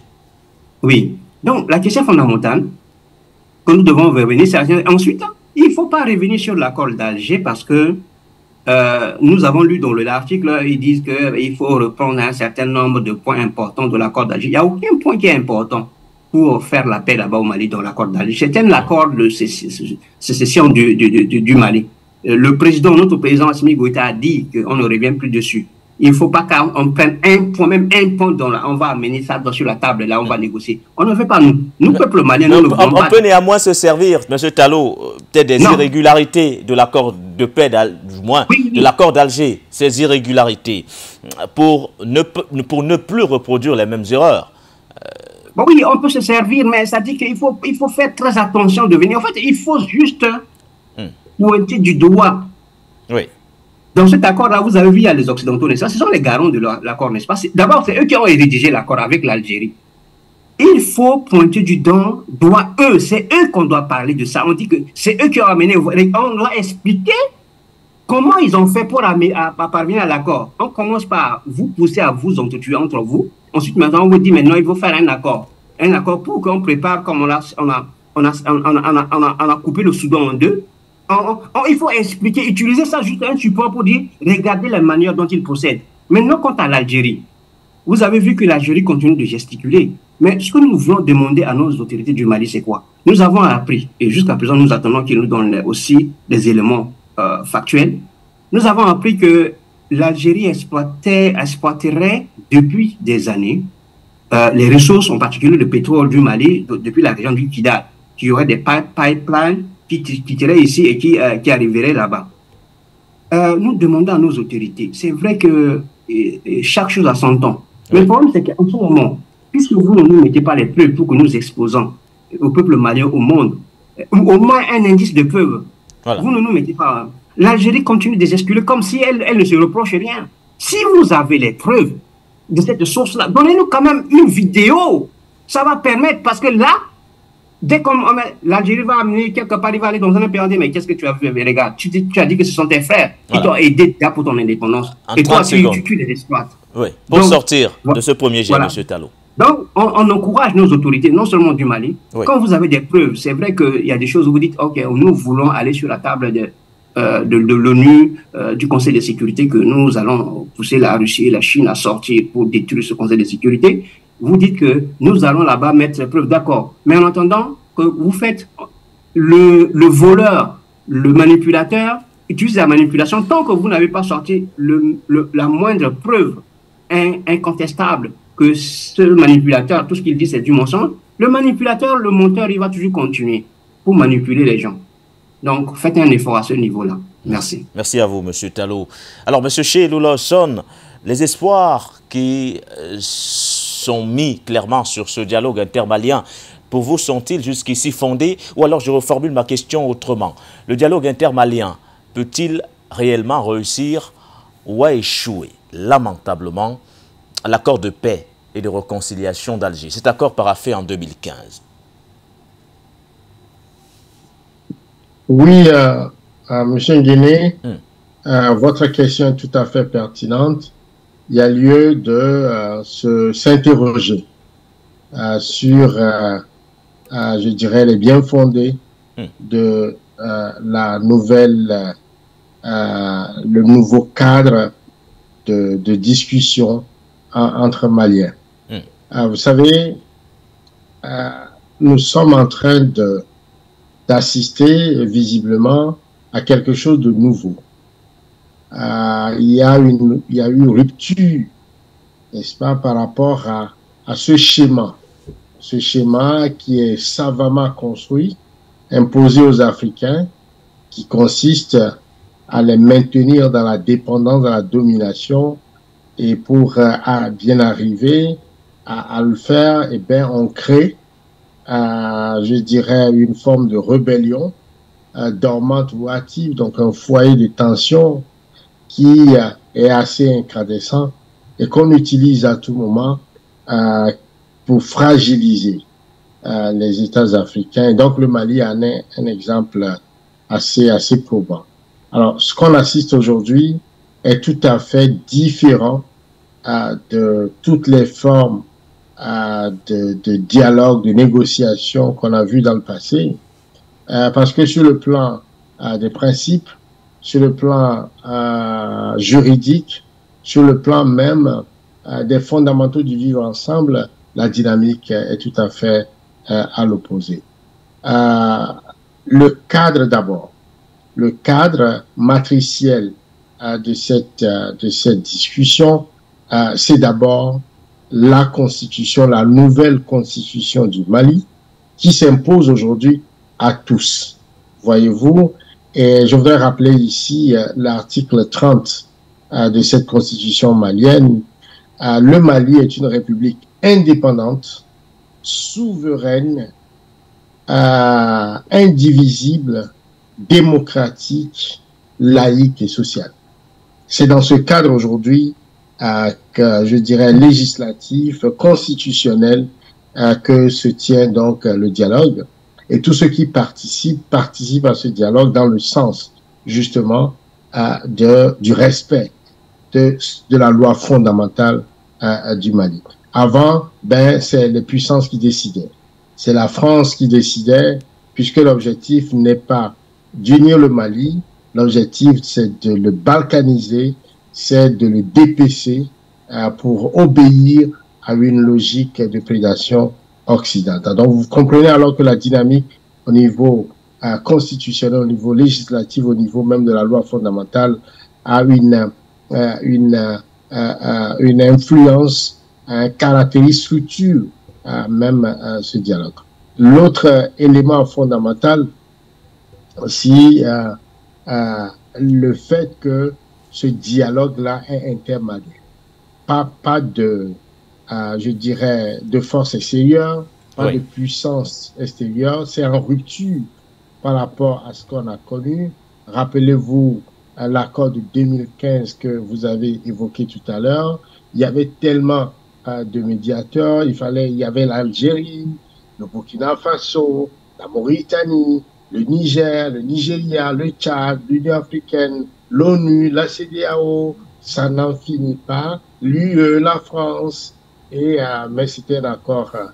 Oui. Donc, la question fondamentale que nous devons revenir, c'est ensuite, il ne faut pas revenir sur l'accord d'Alger parce que Euh, nous avons lu dans l'article, ils disent qu'il faut reprendre un certain nombre de points importants de l'accord d'Alger. Il n'y a aucun point qui est important pour faire la paix là-bas au Mali dans l'accord d'Alger. C'est un accord de sécession du, du, du, du Mali. Le président, notre président Assimi Goïta a dit qu'on ne revient plus dessus. Il ne faut pas qu'on prenne un point, même un point, dans la, on va amener ça dans, sur la table, là on va négocier. On ne fait pas nous. Nous, peuple malien, nous on, ne voulons on, pas. On peut néanmoins se servir, M. Tallo, peut-être des non. irrégularités de l'accord de paix, du moins, oui, oui. de l'accord d'Alger, ces irrégularités, pour ne, pour ne plus reproduire les mêmes erreurs. bon, oui, on peut se servir, mais ça dit qu'il faut, il faut faire très attention de venir. En fait, il faut juste hmm. pointer du doigt. Oui. Dans cet accord-là, vous avez vu, il y a les Occidentaux, n'est-ce pas? Ce sont les garants de l'accord, n'est-ce pas? D'abord, c'est eux qui ont rédigé l'accord avec l'Algérie. Il faut pointer du doigt, doigt eux, c'est eux qu'on doit parler de ça. On dit que c'est eux qui ont amené, on doit expliquer comment ils ont fait pour amener, à, à parvenir à l'accord. On commence par vous pousser à vous entretuer entre vous. Ensuite, maintenant, on vous dit maintenant, il faut faire un accord. Un accord pour qu'on prépare, comme on a, on a, on a, on a, on a, on a, on a coupé le Soudan en deux. On, on, il faut expliquer, utiliser ça juste un support pour dire, regardez la manière dont ils procèdent. Maintenant, quant à l'Algérie, vous avez vu que l'Algérie continue de gesticuler. Mais ce que nous voulons demander à nos autorités du Mali, c'est quoi? Nous avons appris, et jusqu'à présent, nous attendons qu'ils nous donnent aussi des éléments euh, factuels. Nous avons appris que l'Algérie exploitait, exploiterait depuis des années euh, les ressources, en particulier le pétrole du Mali, de, depuis la région du Kidal, qui aurait des pipelines qui quitteraient ici et qui, euh, qui arriveraient là-bas. Euh, nous demandons à nos autorités, c'est vrai que et, et chaque chose a son temps. Mais le problème, c'est qu'en ce moment, puisque vous ne nous mettez pas les preuves pour que nous exposons au peuple malien, au monde, au moins un indice de preuve, voilà. Vous ne nous mettez pas. L'Algérie continue de gestionner comme si elle, elle ne se reproche rien. Si vous avez les preuves de cette source-là, donnez-nous quand même une vidéo. Ça va permettre, parce que là, dès que l'Algérie va amener quelque part, il va aller dans un pays, on dit, mais qu'est-ce que tu as vu? Mais regarde, tu, tu as dit que ce sont tes frères voilà. qui t'ont aidé pour ton indépendance. En et toi, tu, tu, tu les exploites. Oui, pour Donc, sortir de ce premier jet, voilà. M. Talon. Donc, on, on encourage nos autorités, non seulement du Mali. Oui. Quand vous avez des preuves, c'est vrai qu'il y a des choses où vous dites, OK, nous voulons aller sur la table de, euh, de, de l'ONU, euh, du Conseil de sécurité, que nous allons pousser la Russie et la Chine à sortir pour détruire ce Conseil de sécurité. Vous dites que nous allons là-bas mettre les preuves, d'accord. Mais en attendant que vous faites le, le voleur, le manipulateur, utilise la manipulation, tant que vous n'avez pas sorti le, le, la moindre preuve in, incontestable que ce manipulateur, tout ce qu'il dit, c'est du mensonge, le manipulateur, le menteur, il va toujours continuer pour manipuler les gens. Donc, faites un effort à ce niveau-là. Merci. Merci à vous, M. Talon. Alors, M. Sheilou Lawson, les espoirs qui sont mis clairement sur ce dialogue intermalien, pour vous, sont-ils jusqu'ici fondés? Ou alors, je reformule ma question autrement. Le dialogue intermalien peut-il réellement réussir ou a échoué lamentablement à l'accord de paix et de réconciliation d'Alger? Cet accord paraphé en deux mille quinze. Oui, euh, euh, M. Nguéné, hum. euh, votre question est tout à fait pertinente. Il y a lieu de euh, s'interroger euh, sur, euh, euh, je dirais, les bien fondés hum. de euh, la nouvelle, euh, le nouveau cadre de, de discussion entre Maliens. Mm. Euh, vous savez, euh, nous sommes en train de d'assister visiblement à quelque chose de nouveau. Euh, il y a une, il y a eu une rupture, n'est-ce pas, par rapport à, à ce schéma, ce schéma qui est savamment construit, imposé aux Africains, qui consiste à les maintenir dans la dépendance, dans la domination. Et pour euh, à bien arriver à, à le faire, eh bien, on crée, euh, je dirais, une forme de rébellion euh, dormante ou active, donc un foyer de tension qui euh, est assez incandescent et qu'on utilise à tout moment euh, pour fragiliser euh, les États africains. Et donc le Mali en est un exemple assez, assez probant. Alors, ce qu'on assiste aujourd'hui est tout à fait différent euh, de toutes les formes euh, de, de dialogue, de négociation qu'on a vu dans le passé. Euh, parce que sur le plan euh, des principes, sur le plan euh, juridique, sur le plan même euh, des fondamentaux du vivre ensemble, la dynamique est tout à fait euh, à l'opposé. Euh, le cadre d'abord, le cadre matriciel euh, de cette euh, de cette discussion, euh, c'est d'abord la constitution, la nouvelle constitution du Mali, qui s'impose aujourd'hui à tous. Voyez-vous, et je voudrais rappeler ici euh, l'article trente euh, de cette constitution malienne. Euh, le Mali est une république indépendante souveraine, euh, indivisible, démocratique, laïque et sociale. C'est dans ce cadre aujourd'hui euh, que je dirais législatif, constitutionnel, euh, que se tient donc euh, le dialogue. Et tous ceux qui participent participent à ce dialogue dans le sens justement euh, de, du respect de, de la loi fondamentale euh, du Mali. Avant, ben c'est les puissances qui décidaient. C'est la France qui décidait, puisque l'objectif n'est pas d'unir le Mali, l'objectif c'est de le balkaniser, c'est de le dépecer euh, pour obéir à une logique de prédation occidentale. Donc vous comprenez alors que la dynamique au niveau euh, constitutionnel, au niveau législatif, au niveau même de la loi fondamentale a une, euh, une, euh, euh, une influence, un caractérise, structure euh, même euh, ce dialogue. L'autre euh, élément fondamental aussi, euh, euh, le fait que ce dialogue-là est intermalien. Pas, pas de, euh, je dirais, de force extérieure, pas oui. de puissance extérieure. C'est en rupture par rapport à ce qu'on a connu. Rappelez-vous euh, l'accord de deux mille quinze que vous avez évoqué tout à l'heure. Il y avait tellement euh, de médiateurs. Il fallait, il y avait l'Algérie, le Burkina Faso, la Mauritanie, le Niger, le Nigeria, le Tchad, l'Union africaine, l'ONU, la C D A O, ça n'en finit pas, l'U E, la France, et, euh, mais c'était un accord, euh,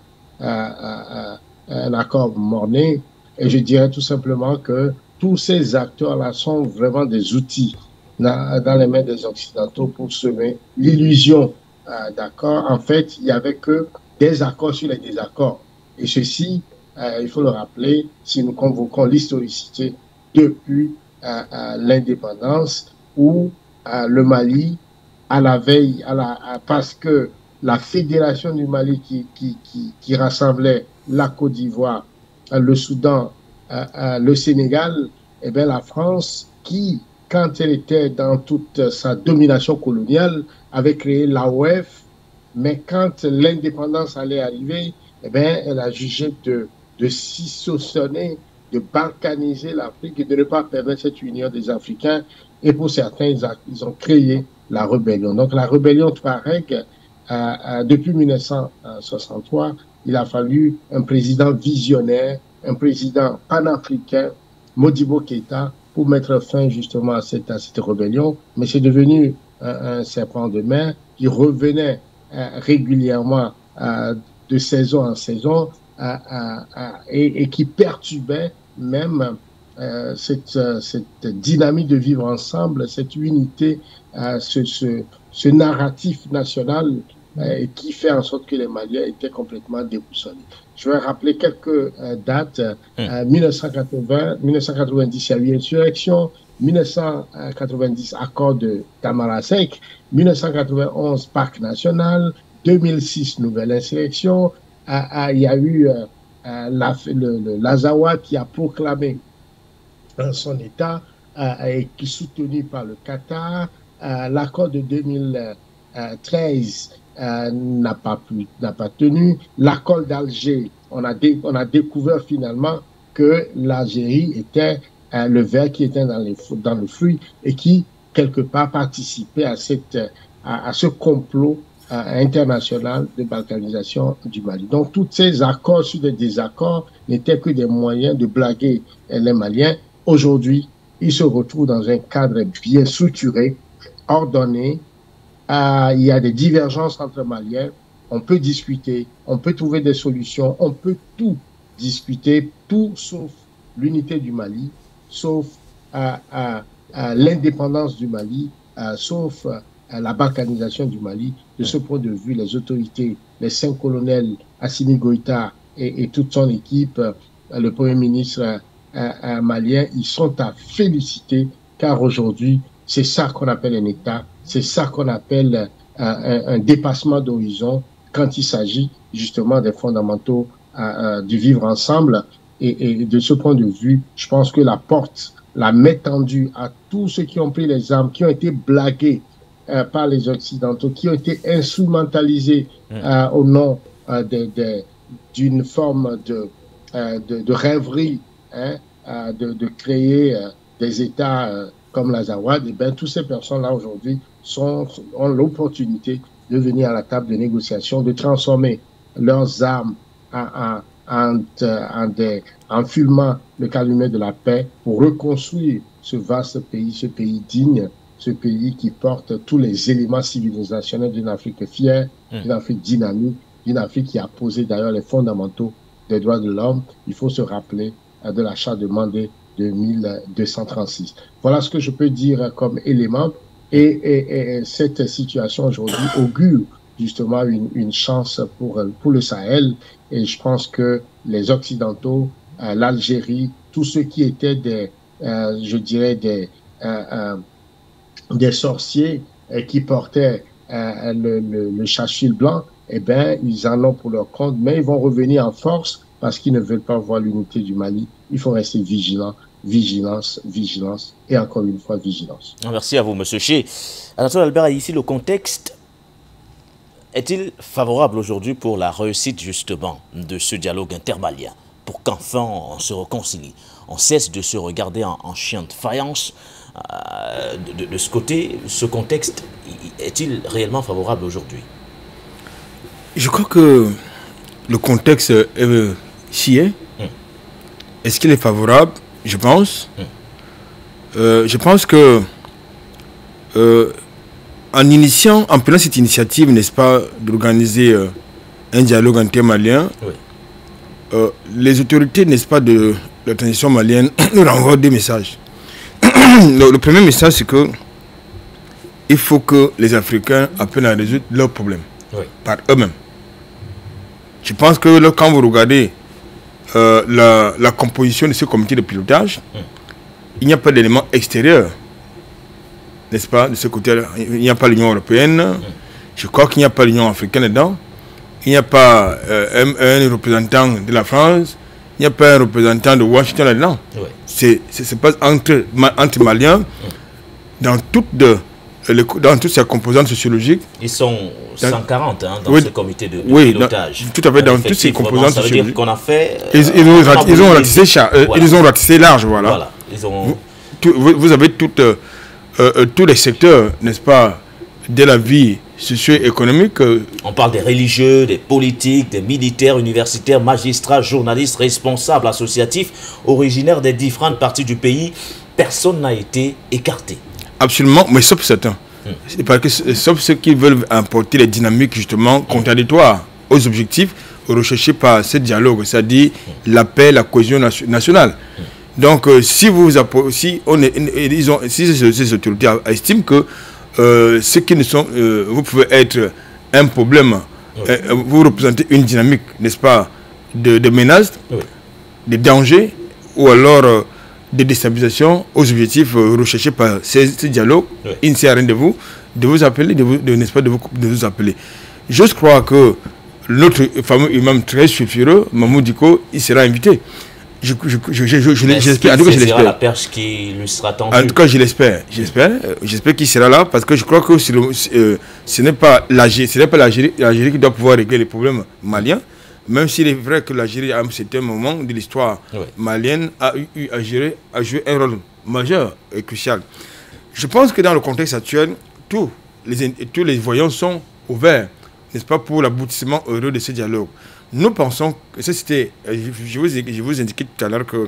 euh, un accord morné, et je dirais tout simplement que tous ces acteurs-là sont vraiment des outils dans, dans les mains des Occidentaux pour semer l'illusion euh, d'accord. En fait, il n'y avait que des accords sur les désaccords, et ceci, Euh, il faut le rappeler, si nous convoquons l'historicité depuis euh, euh, l'indépendance, où euh, le Mali, à la veille, à la, à, parce que la fédération du Mali qui, qui, qui, qui rassemblait la Côte d'Ivoire, euh, le Soudan, euh, euh, le Sénégal, et bien la France, qui, quand elle était dans toute sa domination coloniale, avait créé l'A O F, mais quand l'indépendance allait arriver, eh bien, elle a jugé de de s'issonner, de balkaniser l'Afrique et de ne pas permettre cette union des Africains. Et pour certains, ils, a, ils ont créé la rébellion. Donc la rébellion Touareg, euh, euh, depuis mille neuf cent soixante-trois, il a fallu un président visionnaire, un président panafricain, Modibo Keïta, pour mettre fin justement à cette, à cette rébellion. Mais c'est devenu un, un serpent de mer qui revenait euh, régulièrement euh, de saison en saison, À, à, à, et, et qui perturbait même euh, cette, cette dynamique de vivre ensemble, cette unité, euh, ce, ce, ce narratif national euh, qui fait en sorte que les Maliens étaient complètement déboussolés. Je vais rappeler quelques euh, dates. Euh, mille neuf cent quatre-vingts, mille neuf cent quatre-vingt-dix, il y a eu insurrection. mille neuf cent quatre-vingt-dix, accord de Tamarasek. mille neuf cent quatre-vingt-onze, parc national. deux mille six, nouvelle insurrection. Ah, ah, il y a eu euh, la, le, le, l'Azawad qui a proclamé euh, son État euh, et qui est soutenu par le Qatar. Euh, l'accord de deux mille treize euh, n'a pas pu, n'a pas tenu. L'accord d'Alger, on a, dé, on a découvert finalement que l'Algérie était euh, le ver qui était dans, les, dans le fruit et qui, quelque part, participait à, cette, à, à ce complot international de balkanisation du Mali. Donc, tous ces accords sur des désaccords n'étaient que des moyens de blaguer les Maliens. Aujourd'hui, ils se retrouvent dans un cadre bien structuré, ordonné. Euh, il y a des divergences entre Maliens. On peut discuter, on peut trouver des solutions, on peut tout discuter, tout sauf l'unité du Mali, sauf euh, euh, euh, l'indépendance du Mali, euh, sauf euh, la balkanisation du Mali. De ce point de vue, les autorités, les cinq colonels, Assimi Goïta et, et toute son équipe, euh, le Premier ministre euh, euh, malien, ils sont à féliciter, car aujourd'hui, c'est ça qu'on appelle un État, c'est ça qu'on appelle euh, un, un dépassement d'horizon quand il s'agit justement des fondamentaux euh, euh, du vivre ensemble. Et, et de ce point de vue, je pense que la porte, la main tendue à tous ceux qui ont pris les armes, qui ont été blagués Euh, par les Occidentaux, qui ont été instrumentalisés euh, au nom euh, des, des, d'une forme de, euh, de, de rêverie, hein, euh, de, de créer euh, des États euh, comme l'Azawad, et bien, toutes ces personnes-là aujourd'hui sont, ont l'opportunité de venir à la table de négociation, de transformer leurs armes en, en, en, en, des, en filmant le calumet de la paix pour reconstruire ce vaste pays, ce pays digne, ce pays qui porte tous les éléments civilisationnels d'une Afrique fière, mmh. d'une Afrique dynamique, d'une Afrique qui a posé d'ailleurs les fondamentaux des droits de l'homme. Il faut se rappeler euh, de la charte de Mandé de mille deux cent trente-six. Voilà ce que je peux dire comme élément. Et, et, et cette situation aujourd'hui augure justement une, une chance pour, pour le Sahel. Et je pense que les Occidentaux, euh, l'Algérie, tous ceux qui étaient des, euh, je dirais, des, euh, euh, des sorciers euh, qui portaient euh, le, le, le chachil blanc, eh bien, ils en ont pour leur compte, mais ils vont revenir en force parce qu'ils ne veulent pas voir l'unité du Mali. Il faut rester vigilant. Vigilance, vigilance et encore une fois vigilance. Merci à vous, M. Ché. Anatole Albert, ici le contexte est-il favorable aujourd'hui pour la réussite justement de ce dialogue intermalien, pour qu'enfin on se réconcilie, on cesse de se regarder en, en chien de faïence euh, de, de, de ce côté, ce contexte est-il réellement favorable aujourd'hui? Je crois que le contexte est scié. Hum. Est-ce qu'il est favorable? Je pense. Hum. Euh, je pense que euh, en initiant, en prenant cette initiative, n'est-ce pas, d'organiser euh, un dialogue intermalien, oui. euh, les autorités, n'est-ce pas, de la transition malienne nous renvoient des messages. le, le premier message, c'est que il faut que les Africains apprennent à résoudre leurs problèmes oui. par eux-mêmes. Je pense que là, quand vous regardez Euh, la, la composition de ce comité de pilotage, mmh. il n'y a pas d'éléments extérieurs, n'est-ce pas, de ce côté-là. Il n'y a pas l'Union européenne, mmh. je crois qu'il n'y a pas l'Union africaine dedans, il n'y a pas euh, un, un représentant de la France, il n'y a pas un représentant de Washington là-dedans. Oui. C'est, c'est, c'est pas entre, entre Maliens, mmh. dans toutes de, dans toutes ces composantes sociologiques. Ils sont cent quarante hein, dans oui, ce comité de, de oui, pilotage. Tout à fait, dans toutes ces composantes ça veut sociologiques. Dire qu'on a fait, euh, ils, ils, ont, rat, ils, ont ratissé, euh, voilà. ils ont ratissé large, voilà. voilà. Ils ont... vous, tout, vous, vous avez tout, euh, euh, tous les secteurs, n'est-ce pas, de la vie socio-économique. Euh. On parle des religieux, des politiques, des militaires, universitaires, magistrats, journalistes, responsables associatifs, originaires des différentes parties du pays. Personne n'a été écarté. Absolument, mais sauf certains. Hum. C'est parce que sauf ceux qui veulent apporter les dynamiques justement contradictoires aux objectifs recherchés par ce dialogue, c'est-à-dire hum. la paix, la cohésion nation nationale. Hum. Donc, euh, si vous si on est, ils ont, si ces autorités estiment que euh, ceux qui ne sont, euh, vous pouvez être un problème, oui. euh, vous représentez une dynamique, n'est-ce pas, de, de menaces, oui. de dangers, ou alors euh, de déstabilisation aux objectifs euh, recherchés par ces, ces dialogues, oui. il ne sert à rien de vous, de vous appeler, de vous, de, n'est-ce pas, de vous, de vous appeler. Je crois que notre fameux imam très sulfureux, Mamoud Diko, il sera invité. Je, je, je, je, je, je l'espère. En tout cas, je l'espère. La perche qui lui sera tendue. En tout cas, je l'espère. J'espère. J'espère qu'il sera là parce que je crois que le, euh, ce n'est pas l'Algérie, ce n'est pas l'Algérie, l'Algérie qui doit pouvoir régler les problèmes maliens. Même s'il est vrai que l'Algérie, à un certain moment de l'histoire oui. malienne, a eu à, gérer, à jouer un rôle majeur et crucial. Je pense que dans le contexte actuel, tous les, tous les voyants sont ouverts, n'est-ce pas, pour l'aboutissement heureux de ce dialogue. Nous pensons que c'était, je vous, je vous indiquais tout à l'heure que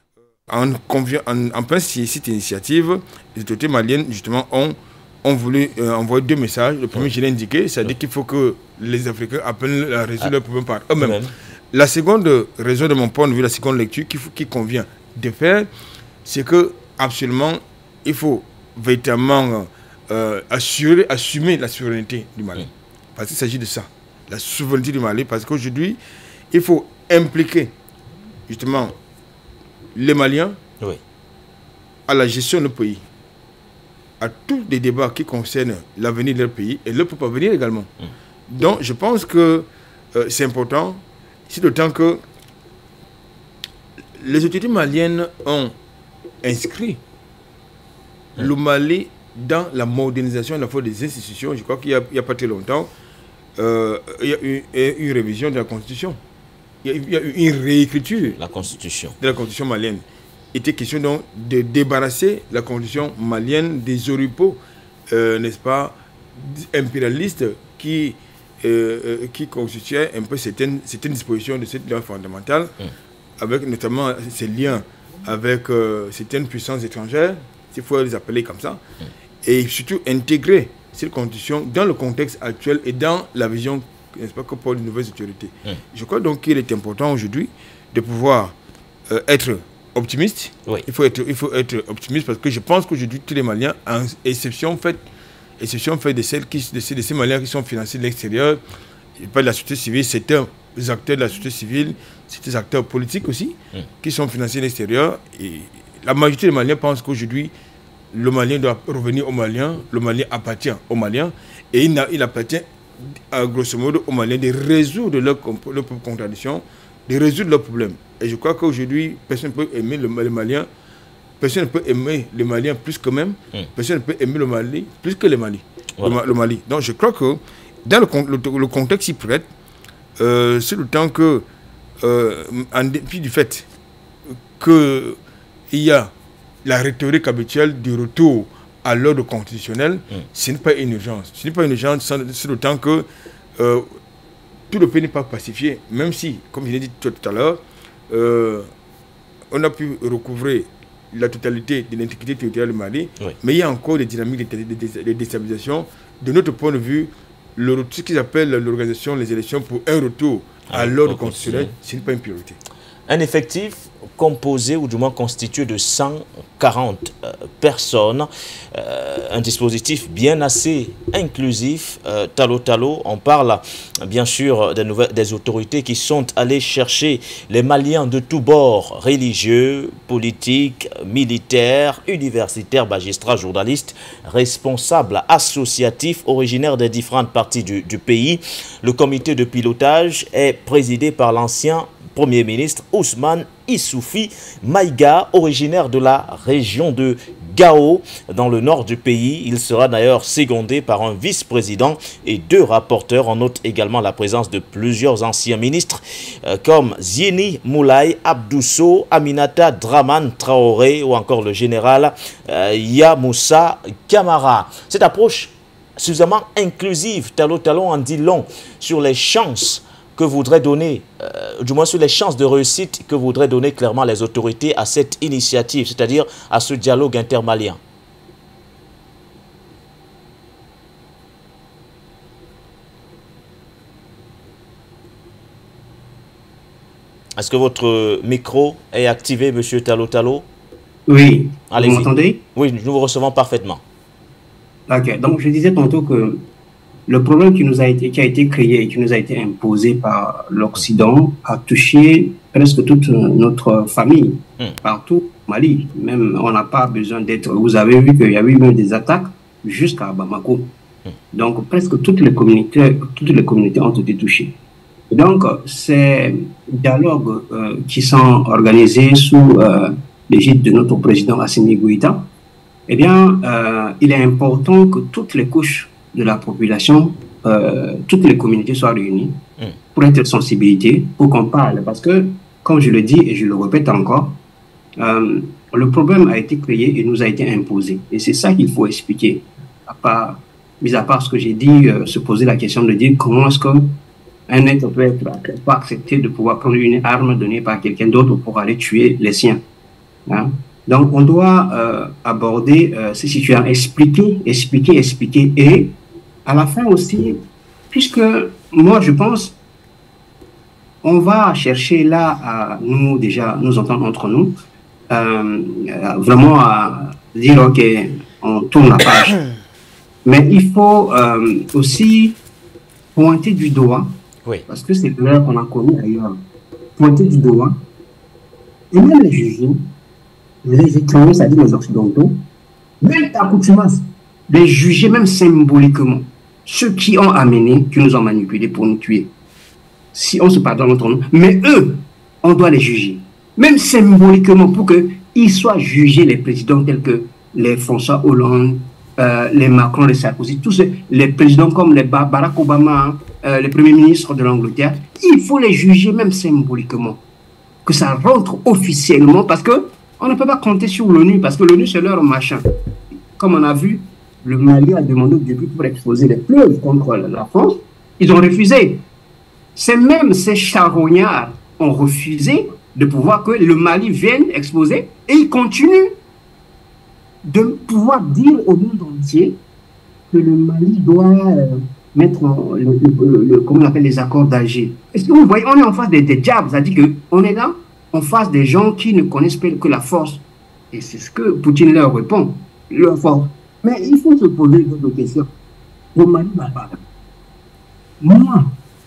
en, en, en principe cette initiative, les autorités maliennes justement ont, ont voulu euh, envoyer deux messages. Le premier, je l'ai indiqué, c'est-à-dire qu'il faut que les Africains apprennent à résoudre leurs problèmes par eux-mêmes. La seconde raison de mon point de vue, la seconde lecture qu'il faut, qu'il convient de faire, c'est que absolument il faut véritablement euh, assurer, assumer la souveraineté du Mali. Parce qu'il s'agit de ça. La souveraineté du Mali, parce qu'aujourd'hui, il faut impliquer justement les Maliens oui. à la gestion de notre pays, à tous les débats qui concernent l'avenir de leur pays et leur propre avenir également. Mmh. Donc, je pense que euh, c'est important, c'est d'autant que les autorités maliennes ont inscrit mmh. le Mali dans la modernisation à la fois des institutions. Je crois qu'il n'y a, a pas très longtemps, Euh, il y a eu une révision de la Constitution. il y, a, il y a eu une réécriture la constitution. de la constitution malienne. Il était question donc de débarrasser la constitution malienne des oripeaux, euh, n'est-ce pas, impérialistes qui, euh, euh, qui constituaient un peu certaines, certaines dispositions de cette loi fondamentale, mm. avec notamment ces liens avec euh, certaines puissances étrangères, s'il faut les appeler comme ça, mm. et surtout intégrer cette constitution dans le contexte actuel et dans la vision, n'est-ce pas, que pour les nouvelles autorités. Mm. Je crois donc qu'il est important aujourd'hui de pouvoir euh, être optimiste. Oui. Il faut être, il faut être optimiste parce que je pense qu'aujourd'hui, tous les Maliens, en exception faite, exception faite de, celles qui, de, ces, de ces Maliens qui sont financés de l'extérieur, pas de la société civile, certains acteurs de la société civile, certains acteurs politiques aussi, mm. qui sont financés de l'extérieur. Et la majorité des Maliens pensent qu'aujourd'hui, le Malien doit revenir aux Maliens, le Malien appartient aux Maliens, et il, il appartient, à, grosso modo, aux Maliens de résoudre leurs leur contradictions, de résoudre leurs problèmes. Et je crois qu'aujourd'hui, personne ne peut aimer le, le Malien, personne ne peut aimer les Maliens plus que même, mm. personne ne peut aimer le Mali plus que le Mali. Voilà. Le, le Mali. Donc je crois que dans le, le, le contexte y prête, euh, c'est le temps que, euh, en dépit du fait qu'il y a la rhétorique habituelle du retour à l'ordre constitutionnel, mm. ce n'est pas une urgence. Ce n'est pas une urgence, c'est le temps que euh, tout le pays n'est pas pacifié, même si, comme je l'ai dit tout à l'heure, Euh, on a pu recouvrer la totalité de l'intégrité territoriale du Mali, oui. mais il y a encore des dynamiques de, de, de, de déstabilisation. De notre point de vue, le, ce qu'ils appellent l'organisation, les élections pour un retour à ah, l'ordre constitutionnel, ce n'est pas une priorité. Un effectif composé ou du moins constitué de cent quarante euh, personnes, euh, un dispositif bien assez inclusif. euh, Talo Talo, on parle bien sûr des, nouvelles, des autorités qui sont allées chercher les Maliens de tous bords, religieux, politiques, militaires, universitaires, magistrats, journalistes, responsables associatifs originaires des différentes parties du, du pays. Le comité de pilotage est présidé par l'ancien Premier ministre Ousmane Issoufi Maïga, originaire de la région de Gao, dans le nord du pays. Il sera d'ailleurs secondé par un vice-président et deux rapporteurs. On note également la présence de plusieurs anciens ministres euh, comme Zieni Moulay Abdousso, Aminata Draman Traoré ou encore le général euh, Yamoussa Kamara. Cette approche suffisamment inclusive, Talo Talo en dit long sur les chances que voudrait donner, euh, du moins sur les chances de réussite que voudraient donner clairement les autorités à cette initiative, c'est-à-dire à ce dialogue intermalien. Est-ce que votre micro est activé, monsieur Talo Talo? Oui, vous m'entendez? Oui, nous vous recevons parfaitement. Ok, donc je disais tantôt que le problème qui nous a été, qui a été créé et qui nous a été imposé par l'Occident a touché presque toute notre famille, mm. partout au Mali. Même, on n'a pas besoin d'être... Vous avez vu qu'il y a eu même des attaques jusqu'à Bamako. Mm. Donc, presque toutes les communautés, toutes les communautés ont été touchées. Et donc, ces dialogues euh, qui sont organisés sous euh, l'égide de notre président Assimi Goïta, eh bien, euh, il est important que toutes les couches de la population, euh, toutes les communautés soient réunies mm. pour être sensibilité, pour qu'on parle. Parce que, comme je le dis et je le répète encore, euh, le problème a été créé et nous a été imposé. Et c'est ça qu'il faut expliquer. À part, mis à part ce que j'ai dit, euh, se poser la question de dire comment est-ce qu'un être peut être pas accepté de pouvoir prendre une arme donnée par quelqu'un d'autre pour aller tuer les siens. Hein? Donc, on doit euh, aborder euh, ces situations, expliquer, expliquer, expliquer et à la fin aussi, puisque moi je pense, on va chercher là à nous déjà, nous entendre entre nous, euh, vraiment à dire ok, on tourne la page. Mais il faut euh, aussi pointer du doigt, oui. parce que c'est l'heure qu'on a commis ailleurs, pointer du doigt et même les juger, les étrangers, c'est-à-dire les occidentaux, même accoutumance, les juger même symboliquement. Ceux qui ont amené, qui nous ont manipulés pour nous tuer. Si on se pardonne entre nous, mais eux, on doit les juger. Même symboliquement, pour qu'ils soient jugés, les présidents tels que les François Hollande, euh, les Macron, les Sarkozy, tous ces, les présidents comme les Barack Obama, euh, le Premier ministre de l'Angleterre, il faut les juger même symboliquement. Que ça rentre officiellement, parce qu'on ne peut pas compter sur l'ONU, parce que l'ONU, c'est leur machin. Comme on a vu, le Mali a demandé au début pour exposer les preuves contre la France. Ils ont refusé. C'est même ces charognards ont refusé de pouvoir que le Mali vienne exposer, et ils continuent de pouvoir dire au monde entier que le Mali doit euh, mettre en, le, le, le, comment on appelle les accords d'Alger. Est-ce que vous voyez, on est en face des, des diables, c'est-à-dire qu'on est là en face des gens qui ne connaissent pas que la force. Et c'est ce que Poutine leur répond, leur force. Mais il faut se poser d'autres questions. Au Mali, là-bas, moi,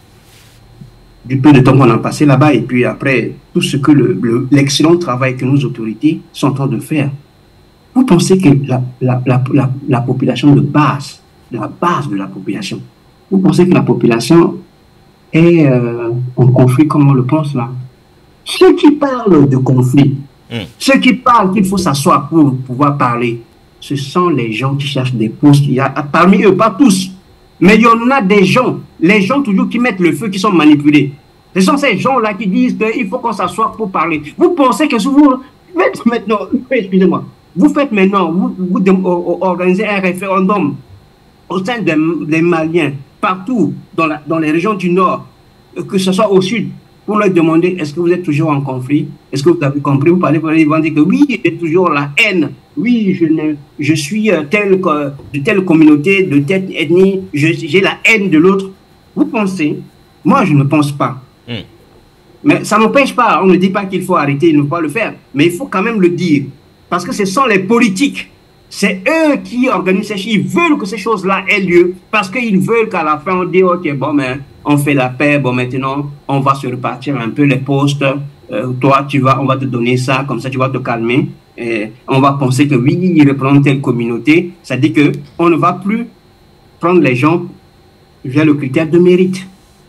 du peu de temps qu'on a passé là-bas, et puis après, tout ce que l'excellent le, le, travail que nos autorités sont en train de faire, vous pensez que la, la, la, la, la population de base, la base de la population, vous pensez que la population est euh, en conflit comme on le pense là? Ceux qui parlent de conflit, mmh. ceux qui parlent qu'il faut s'asseoir pour pouvoir parler, ce sont les gens qui cherchent des postes. Il y a parmi eux, pas tous, mais il y en a des gens, les gens toujours qui mettent le feu, qui sont manipulés. Ce sont ces gens-là qui disent qu'il faut qu'on s'assoie pour parler. Vous pensez que si vous faites maintenant, excusez-moi, vous faites maintenant, vous, vous organisez un référendum au sein des, des Maliens, partout dans, la, dans les régions du Nord, que ce soit au Sud, pour leur demander est-ce que vous êtes toujours en conflit? Est-ce que vous avez compris? Vous parlez, ils vont dire que oui, il y a toujours la haine. Oui, je, ne, je suis tel, de telle communauté, de telle ethnie, j'ai la haine de l'autre. Vous pensez? Moi, je ne pense pas. Mm. Mais ça n'empêche pas, on ne dit pas qu'il faut arrêter, il ne faut pas le faire. Mais il faut quand même le dire. Parce que ce sont les politiques. C'est eux qui organisent ces choses. Ils veulent que ces choses-là aient lieu. Parce qu'ils veulent qu'à la fin, on dise, ok, bon, mais on fait la paix. Bon, maintenant, on va se repartir un peu les postes. Euh, toi, tu vas, on va te donner ça. Comme ça, tu vas te calmer. Et on va penser que oui, ils reprennent telle communauté. C'est-à-dire qu'on ne va plus prendre les gens via le critère de mérite.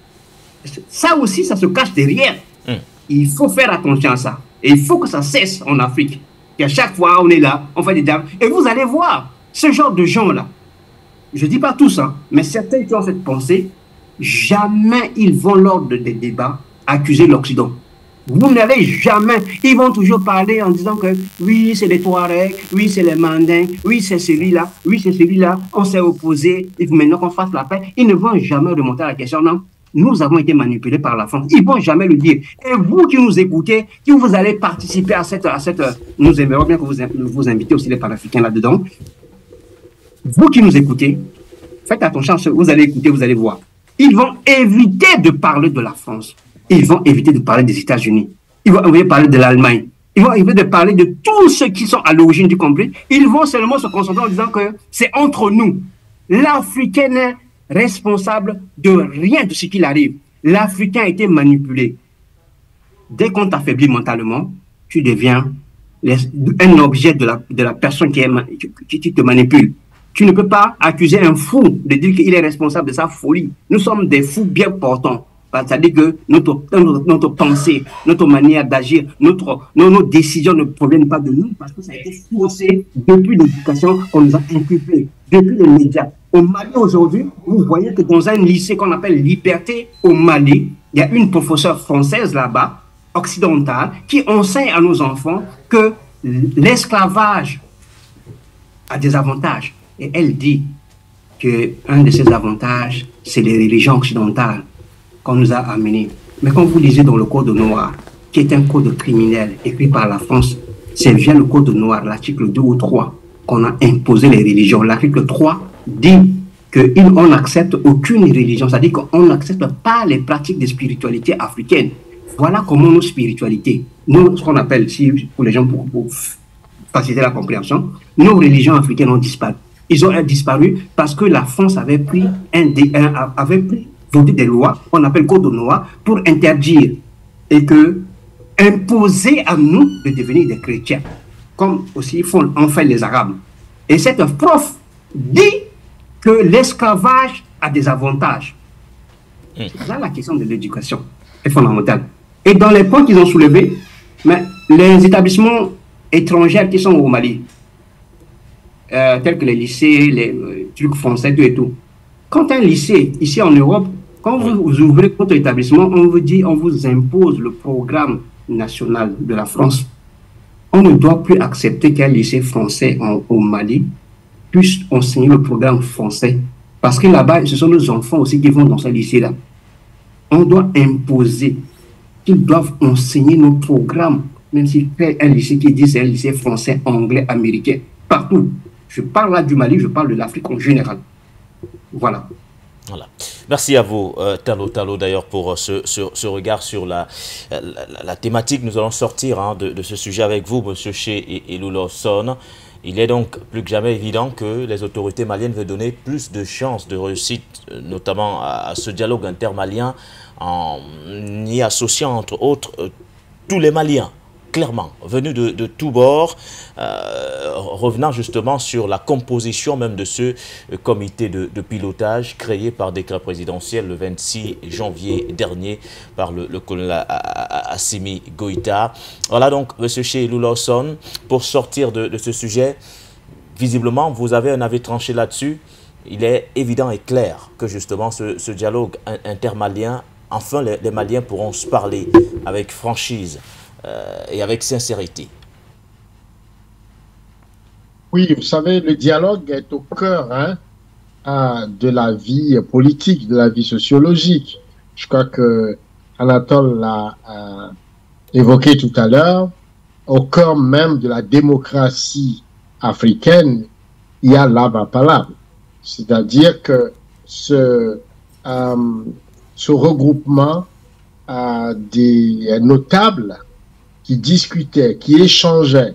Ça aussi, ça se cache derrière. Mm. Il faut faire attention à ça. Et il faut que ça cesse en Afrique. Et à chaque fois, on est là, on fait des diables. Et vous allez voir, ce genre de gens-là, je ne dis pas tous, hein, mais certains qui ont cette pensée, jamais ils vont lors de, des débats accuser l'Occident. Vous n'allez jamais, ils vont toujours parler en disant que oui, c'est les Touaregs, oui, c'est les Mandins, oui, c'est celui-là, oui, c'est celui-là, on s'est opposé, et maintenant qu'on fasse la paix. Ils ne vont jamais remonter à la question, non. Nous avons été manipulés par la France. Ils ne vont jamais le dire. Et vous qui nous écoutez, qui vous allez participer à cette... À cette nous aimerions bien que vous, vous invitez aussi les Panafricains là-dedans. Vous qui nous écoutez, faites attention, vous allez écouter, vous allez voir. Ils vont éviter de parler de la France. Ils vont éviter de parler des États-Unis. Ils vont éviter de parler de l'Allemagne. Ils vont éviter de parler de tous ceux qui sont à l'origine du conflit. Ils vont seulement se concentrer en disant que c'est entre nous. L'Africain est responsable de rien de ce qu'il arrive. L'Africain a été manipulé. Dès qu'on t'affaiblit mentalement, tu deviens les, un objet de la, de la personne qui, est, qui, qui te manipule. Tu ne peux pas accuser un fou de dire qu'il est responsable de sa folie. Nous sommes des fous bien portants. C'est-à-dire que notre, notre, notre pensée, notre manière d'agir, notre, nos, nos décisions ne proviennent pas de nous parce que ça a été forcé depuis l'éducation qu'on nous a inculquée, depuis les médias. Au Mali aujourd'hui, vous voyez que dans un lycée qu'on appelle Liberté au Mali, il y a une professeure française là-bas, occidentale, qui enseigne à nos enfants que l'esclavage a des avantages. Et elle dit qu'un de ces avantages, c'est les religions occidentales qu'on nous a amenées. Mais quand vous lisez dans le Code noir, qui est un code criminel écrit par la France, c'est via le Code noir, l'article deux ou trois, qu'on a imposé les religions. L'article trois dit qu'on n'accepte aucune religion, c'est-à-dire qu'on n'accepte pas les pratiques de spiritualité africaine. Voilà comment nos spiritualités, nous, ce qu'on appelle, si, pour les gens, pour, pour faciliter la compréhension, nos religions africaines ont disparu. Ils ont disparu parce que la France avait pris, un, un, avait pris voté des lois, on appelle Code noir, pour interdire et que imposer à nous de devenir des chrétiens, comme aussi font en fait les Arabes. Et cette prof dit que l'esclavage a des avantages. Là, la question de l'éducation est fondamentale. Et dans les points qu'ils ont soulevés, mais les établissements étrangers qui sont au Mali, euh, tels que les lycées, les euh, trucs français, tout et tout, quand un lycée, ici en Europe, Quand vous, vous ouvrez votre établissement, on vous dit, on vous impose le programme national de la France. On ne doit plus accepter qu'un lycée français en, au Mali puisse enseigner le programme français. Parce que là-bas, ce sont nos enfants aussi qui vont dans ce lycée-là. On doit imposer qu'ils doivent enseigner nos programmes, même s'il fait un lycée qui dit c'est un lycée français, anglais, américain, partout. Je parle là du Mali, je parle de l'Afrique en général. Voilà. Voilà. Merci à vous, euh, Talo Talo, d'ailleurs, pour ce, ce, ce regard sur la, la, la thématique. Nous allons sortir hein, de, de ce sujet avec vous, M. Che et, et Loulosson. Il est donc plus que jamais évident que les autorités maliennes veulent donner plus de chances de réussite, notamment à, à ce dialogue intermalien, en y associant, entre autres, euh, tous les Maliens, clairement, venus de, de tous bords, euh, revenant justement sur la composition même de ce euh, comité de, de pilotage créé par décret présidentiel le vingt-six janvier dernier par le, le colonel Assimi Goïta. Voilà donc, M. Che Loulosson, pour sortir de, de ce sujet, visiblement, vous avez un avis tranché là-dessus. Il est évident et clair que justement ce, ce dialogue intermalien, enfin les, les Maliens pourront se parler avec franchise, Euh, et avec sincérité. Oui, vous savez, le dialogue est au cœur hein, de la vie politique, de la vie sociologique. Je crois que Anatole l'a euh, évoqué tout à l'heure. Au cœur même de la démocratie africaine, il y a l'Abapala. C'est-à-dire que ce, euh, ce regroupement euh, des notables qui discutaient, qui échangeaient.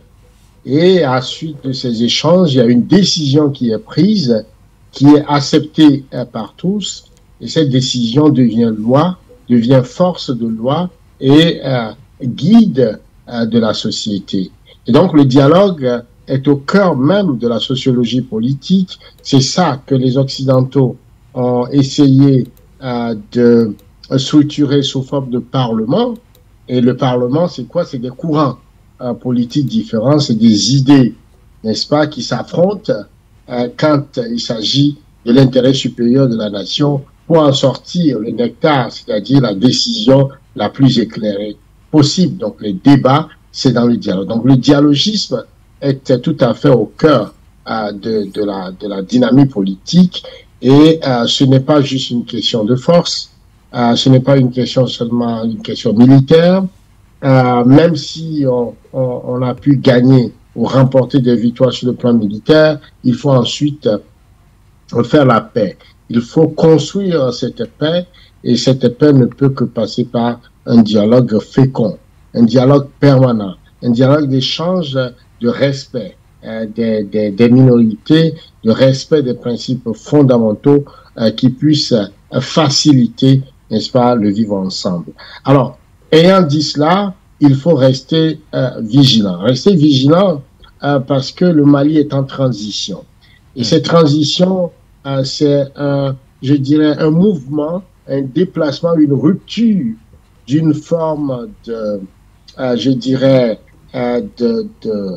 Et à la suite de ces échanges, il y a une décision qui est prise, qui est acceptée euh, par tous. Et cette décision devient loi, devient force de loi et euh, guide euh, de la société. Et donc le dialogue est au cœur même de la sociologie politique. C'est ça que les Occidentaux ont essayé euh, de structurer sous forme de parlement. Et le Parlement, c'est quoi? C'est des courants euh, politiques différents, c'est des idées, n'est-ce pas, qui s'affrontent euh, quand il s'agit de l'intérêt supérieur de la nation pour en sortir le nectar, c'est-à-dire la décision la plus éclairée possible. Donc les débats, c'est dans le dialogue. Donc le dialogisme est tout à fait au cœur euh, de, de, la, de la dynamique politique et euh, ce n'est pas juste une question de force. Euh, ce n'est pas une question seulement une question militaire, euh, même si on, on, on a pu gagner ou remporter des victoires sur le plan militaire, il faut ensuite euh, faire la paix. Il faut construire cette paix et cette paix ne peut que passer par un dialogue fécond, un dialogue permanent, un dialogue d'échange de respect euh, des, des, des minorités, de respect des principes fondamentaux euh, qui puissent euh, faciliter, n'est-ce pas, le vivre ensemble. Alors, ayant dit cela, il faut rester euh, vigilant. Rester vigilant euh, parce que le Mali est en transition. Et cette transition, euh, c'est un, je dirais, un mouvement, un déplacement, une rupture d'une forme de, euh, je dirais, euh, de, de,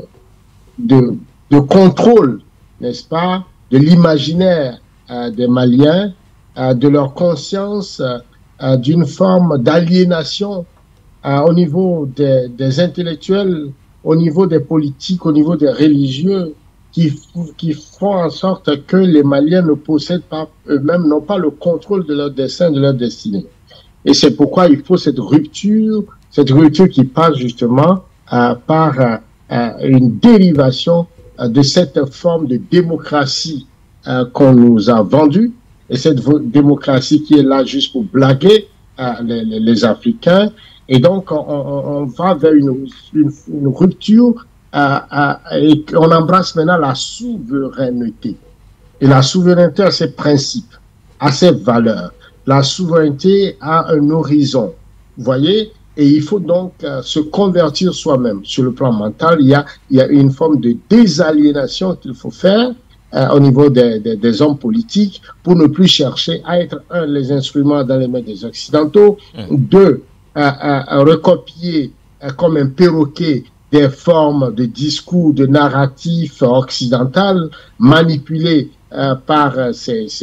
de, de contrôle, n'est-ce pas, de l'imaginaire euh, des Maliens, euh, de leur conscience, euh, Euh, d'une forme d'aliénation euh, au niveau des, des intellectuels, au niveau des politiques, au niveau des religieux, qui, qui font en sorte que les Maliens ne possèdent pas eux-mêmes, n'ont pas le contrôle de leur destin, de leur destinée. Et c'est pourquoi il faut cette rupture, cette rupture qui passe justement euh, par euh, une dérivation euh, de cette forme de démocratie euh, qu'on nous a vendue. Et cette démocratie qui est là juste pour blaguer euh, les, les, les Africains. Et donc, on, on, on va vers une, une, une rupture euh, euh, et on embrasse maintenant la souveraineté. Et la souveraineté a ses principes, a ses valeurs. La souveraineté a un horizon, vous voyez. Et il faut donc euh, se convertir soi-même. Sur le plan mental, il y a, il y a une forme de désaliénation qu'il faut faire Euh, au niveau des, des, des hommes politiques pour ne plus chercher à être, un, les instruments dans les mains des Occidentaux, mmh. deux, à, à, à recopier à, comme un perroquet des formes de discours, de narratifs occidentaux manipulés euh, par ces, ces,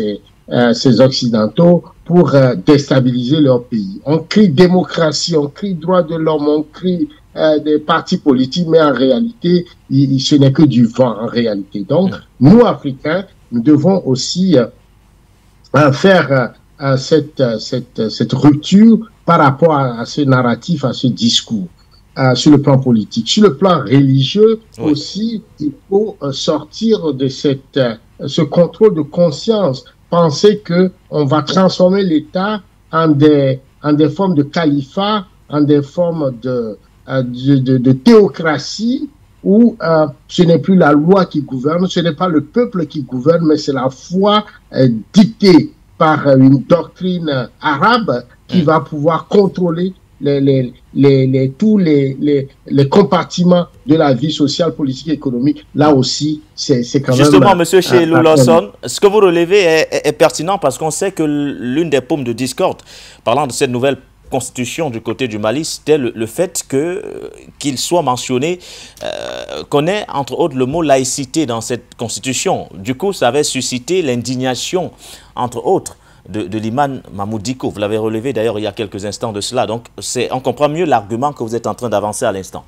euh, ces Occidentaux pour euh, déstabiliser leur pays. On crie démocratie, on crie droit de l'homme, on crie euh, des partis politiques, mais en réalité, il, ce n'est que du vent en réalité. Donc, nous, Africains, nous devons aussi euh, faire euh, cette, cette, cette rupture par rapport à, à ce narratif, à ce discours. Euh, sur le plan politique. Sur le plan religieux oui. aussi, il faut euh, sortir de cette, euh, ce contrôle de conscience. Penser que on va transformer l'État en des, en des formes de califat, en des formes de, euh, de, de, de théocratie, où euh, ce n'est plus la loi qui gouverne, ce n'est pas le peuple qui gouverne, mais c'est la foi euh, dictée par euh, une doctrine euh, arabe qui mmh. va pouvoir contrôler Les, les, les, les, tous les, les, les compartiments de la vie sociale, politique et économique. Là aussi, c'est quand même... Justement, M. Chelou Lawson, ce que vous relevez est, est, est pertinent parce qu'on sait que l'une des paumes de discorde, parlant de cette nouvelle constitution du côté du Mali, c'était le, le fait que qu'il soit mentionné, euh, qu'on ait entre autres le mot laïcité dans cette constitution. Du coup, ça avait suscité l'indignation, entre autres, de, de l'imam Mahmoud Dicko. Vous l'avez relevé d'ailleurs il y a quelques instants de cela. Donc, on comprend mieux l'argument que vous êtes en train d'avancer à l'instant.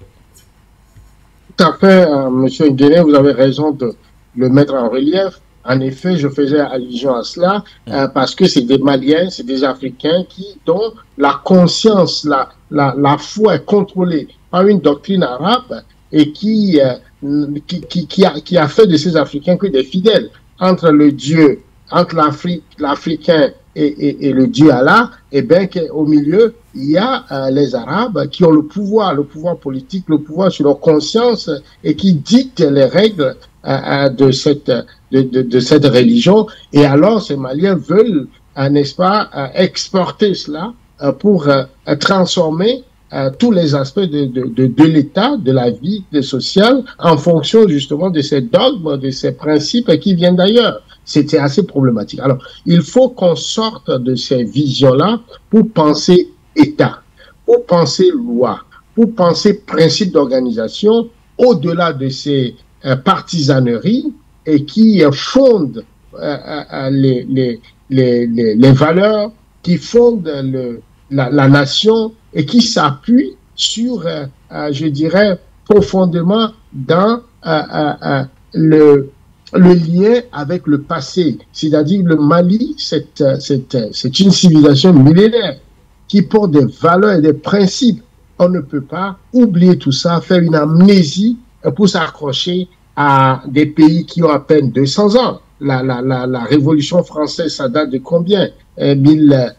Tout à fait, euh, Monsieur Nguéné, vous avez raison de le mettre en relief. En effet, je faisais allusion à cela euh, parce que c'est des Maliens, c'est des Africains qui, dont la conscience, la, la, la foi est contrôlée par une doctrine arabe et qui, euh, qui, qui, qui, a, qui a fait de ces Africains que des fidèles entre le Dieu, entre l'Afrique, l'Africain et, et, et le Dieu Allah, et bien qu'au milieu, il y a euh, les Arabes qui ont le pouvoir, le pouvoir politique, le pouvoir sur leur conscience et qui dictent les règles euh, de cette de, de, de cette religion. Et alors, ces Maliens veulent, euh, n'est-ce pas, euh, exporter cela euh, pour euh, transformer euh, tous les aspects de, de, de, de l'État, de la vie de sociale, en fonction justement de ces dogmes, de ces principes qui viennent d'ailleurs. C'était assez problématique. Alors, il faut qu'on sorte de ces visions-là pour penser État, pour penser loi, pour penser principe d'organisation, au-delà de ces euh, partisaneries et qui euh, fondent euh, euh, les, les, les, les, les valeurs, qui fondent le, la, la nation et qui s'appuient sur, euh, euh, je dirais, profondément dans euh, euh, euh, le... le lien avec le passé, c'est-à-dire le Mali, c'est c'est une civilisation millénaire qui porte des valeurs et des principes. On ne peut pas oublier tout ça, faire une amnésie pour s'accrocher à des pays qui ont à peine deux cents ans. La, la, la, la Révolution française, ça date de combien? euh, mille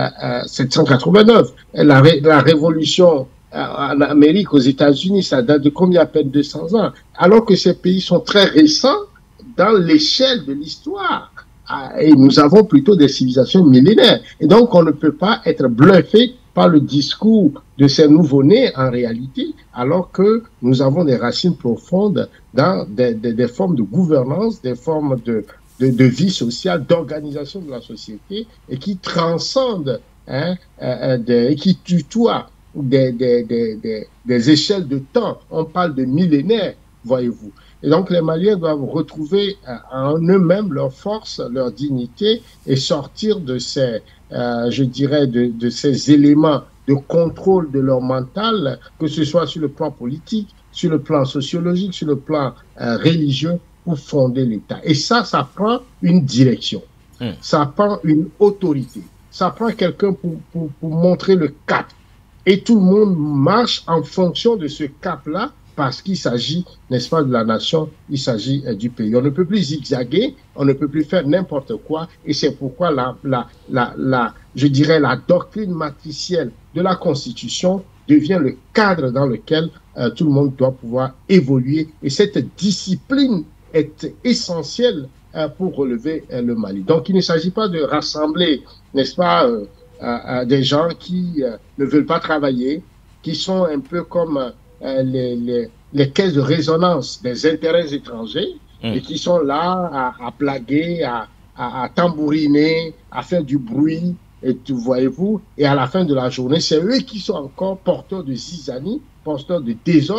sept cent quatre-vingt-neuf. La, la Révolution en Amérique, aux États-Unis, ça date de combien? À peine deux cents ans. Alors que ces pays sont très récents dans l'échelle de l'histoire. Et nous avons plutôt des civilisations millénaires. Et donc, on ne peut pas être bluffé par le discours de ces nouveau-nés en réalité, alors que nous avons des racines profondes dans des, des, des formes de gouvernance, des formes de, de, de vie sociale, d'organisation de la société, et qui transcendent, hein, euh, des, et qui tutoient des, des, des, des, des échelles de temps. On parle de millénaires, voyez-vous. Et donc, les Maliens doivent retrouver euh, en eux-mêmes leur force, leur dignité et sortir de ces, euh, je dirais, de, de ces éléments de contrôle de leur mental, que ce soit sur le plan politique, sur le plan sociologique, sur le plan euh, religieux, pour fonder l'État. Et ça, ça prend une direction. Mmh. Ça prend une autorité. Ça prend quelqu'un pour, pour, pour montrer le cap. Et tout le monde marche en fonction de ce cap-là, parce qu'il s'agit, n'est-ce pas, de la nation, il s'agit euh, du pays. On ne peut plus zigzaguer, on ne peut plus faire n'importe quoi, et c'est pourquoi la, la, la, la, je dirais, la doctrine matricielle de la Constitution devient le cadre dans lequel euh, tout le monde doit pouvoir évoluer, et cette discipline est essentielle euh, pour relever euh, le Mali. Donc, il ne s'agit pas de rassembler, n'est-ce pas, euh, euh, des gens qui euh, ne veulent pas travailler, qui sont un peu comme... Euh, Les, les, les caisses de résonance des intérêts étrangers mmh. et qui sont là à, à blaguer, à, à, à tambouriner, à faire du bruit, et tout, voyez-vous, et à la fin de la journée, c'est eux qui sont encore porteurs de zizanie, porteurs de désordre,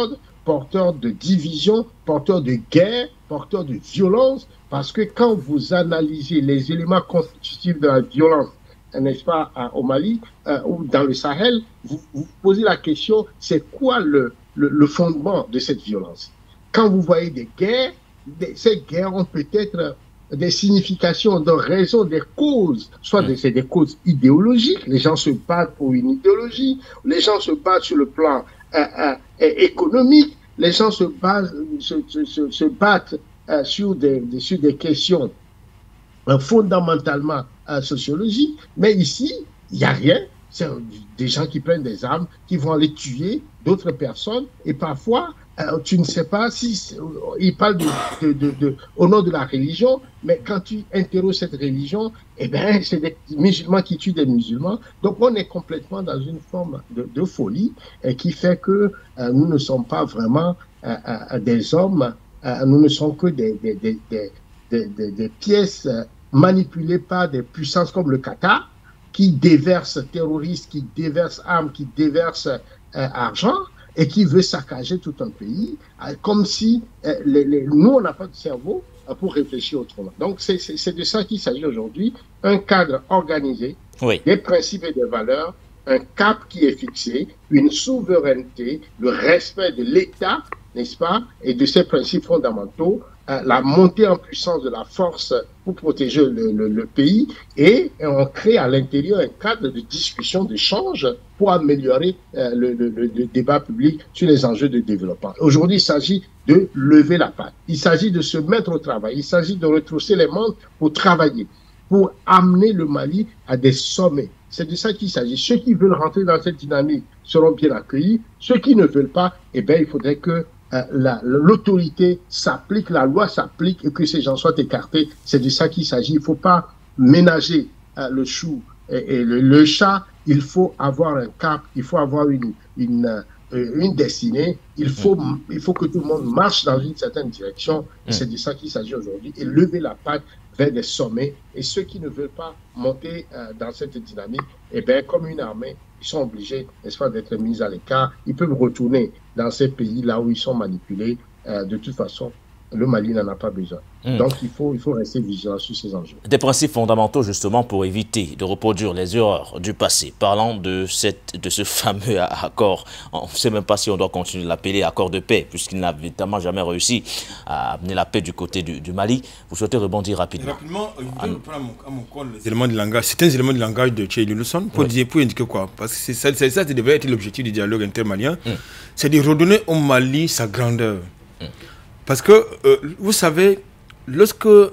porteur de division, porteur de guerre, porteur de violence, parce que quand vous analysez les éléments constitutifs de la violence, n'est-ce pas, au Mali euh, ou dans le Sahel, vous vous posez la question, c'est quoi le, le, le fondement de cette violence? Quand vous voyez des guerres, des, ces guerres ont peut-être des significations, des raisons, des causes, soit des, c'est des causes idéologiques, les gens se battent pour une idéologie, les gens se battent sur le plan euh, euh, économique, les gens se battent, se, se, se battent euh, sur, des, des, sur des questions euh, fondamentalement euh, sociologiques, mais ici, il n'y a rien. C'est des gens qui prennent des armes, qui vont aller tuer d'autres personnes, et parfois, euh, tu ne sais pas si euh, ils parlent de, de, de, de, au nom de la religion, mais quand tu interroges cette religion, eh ben, c'est des musulmans qui tuent des musulmans. Donc, on est complètement dans une forme de, de folie et qui fait que euh, nous ne sommes pas vraiment euh, euh, des hommes, euh, nous ne sommes que des, des, des, des, des, des, des pièces manipulées par des puissances comme le Qatar, qui déversent terroristes, qui déversent armes, qui déversent euh, argent, et qui veut saccager tout un pays, euh, comme si euh, les, les, nous, on n'a pas de cerveau euh, pour réfléchir autrement. Donc, c'est, c'est, c'est de ça qu'il s'agit aujourd'hui, un cadre organisé, oui. Des principes et des valeurs, un cap qui est fixé, une souveraineté, le respect de l'État, n'est-ce pas, et de ses principes fondamentaux, euh, la montée en puissance de la force pour protéger le, le, le pays, et, et on crée à l'intérieur un cadre de discussion, d'échange pour améliorer euh, le, le, le débat public sur les enjeux de développement. Aujourd'hui, il s'agit de lever la patte, il s'agit de se mettre au travail, il s'agit de retrousser les manches pour travailler, pour amener le Mali à des sommets. C'est de ça qu'il s'agit. Ceux qui veulent rentrer dans cette dynamique seront bien accueillis. Ceux qui ne veulent pas, eh bien, il faudrait que euh, la, l'autorité s'applique, la loi s'applique et que ces gens soient écartés. C'est de ça qu'il s'agit. Il ne faut pas ménager euh, le chou et, et le, le chat. Il faut avoir un cap, il faut avoir une, une, euh, une destinée. Il faut, mmh. il faut que tout le monde marche dans une certaine direction. Mmh. C'est de ça qu'il s'agit aujourd'hui. Et lever la patte vers des sommets, et ceux qui ne veulent pas monter euh, dans cette dynamique, eh bien, comme une armée, ils sont obligés, n'est-ce pas, d'être mis à l'écart. Ils peuvent retourner dans ces pays là où ils sont manipulés. Euh, de toute façon, le Mali n'en a pas besoin. Mmh. Donc, il faut, il faut rester vigilant sur ces enjeux. Des principes fondamentaux, justement, pour éviter de reproduire les erreurs du passé. Parlant de, cette, de ce fameux accord, on ne sait même pas si on doit continuer de l'appeler accord de paix, puisqu'il n'a évidemment jamais réussi à amener la paix du côté du, du Mali. Vous souhaitez rebondir rapidement? Rapidement, je voudrais reprendre à mon, à mon compte les éléments de langage. Certains éléments de langage de Thierry Luson pour, oui. dire, pour indiquer quoi? Parce que c'est, ça, ça, ça devait être l'objectif du dialogue intermalien. Mmh. C'est de redonner au Mali sa grandeur. Mmh. Parce que, euh, vous savez, lorsque euh,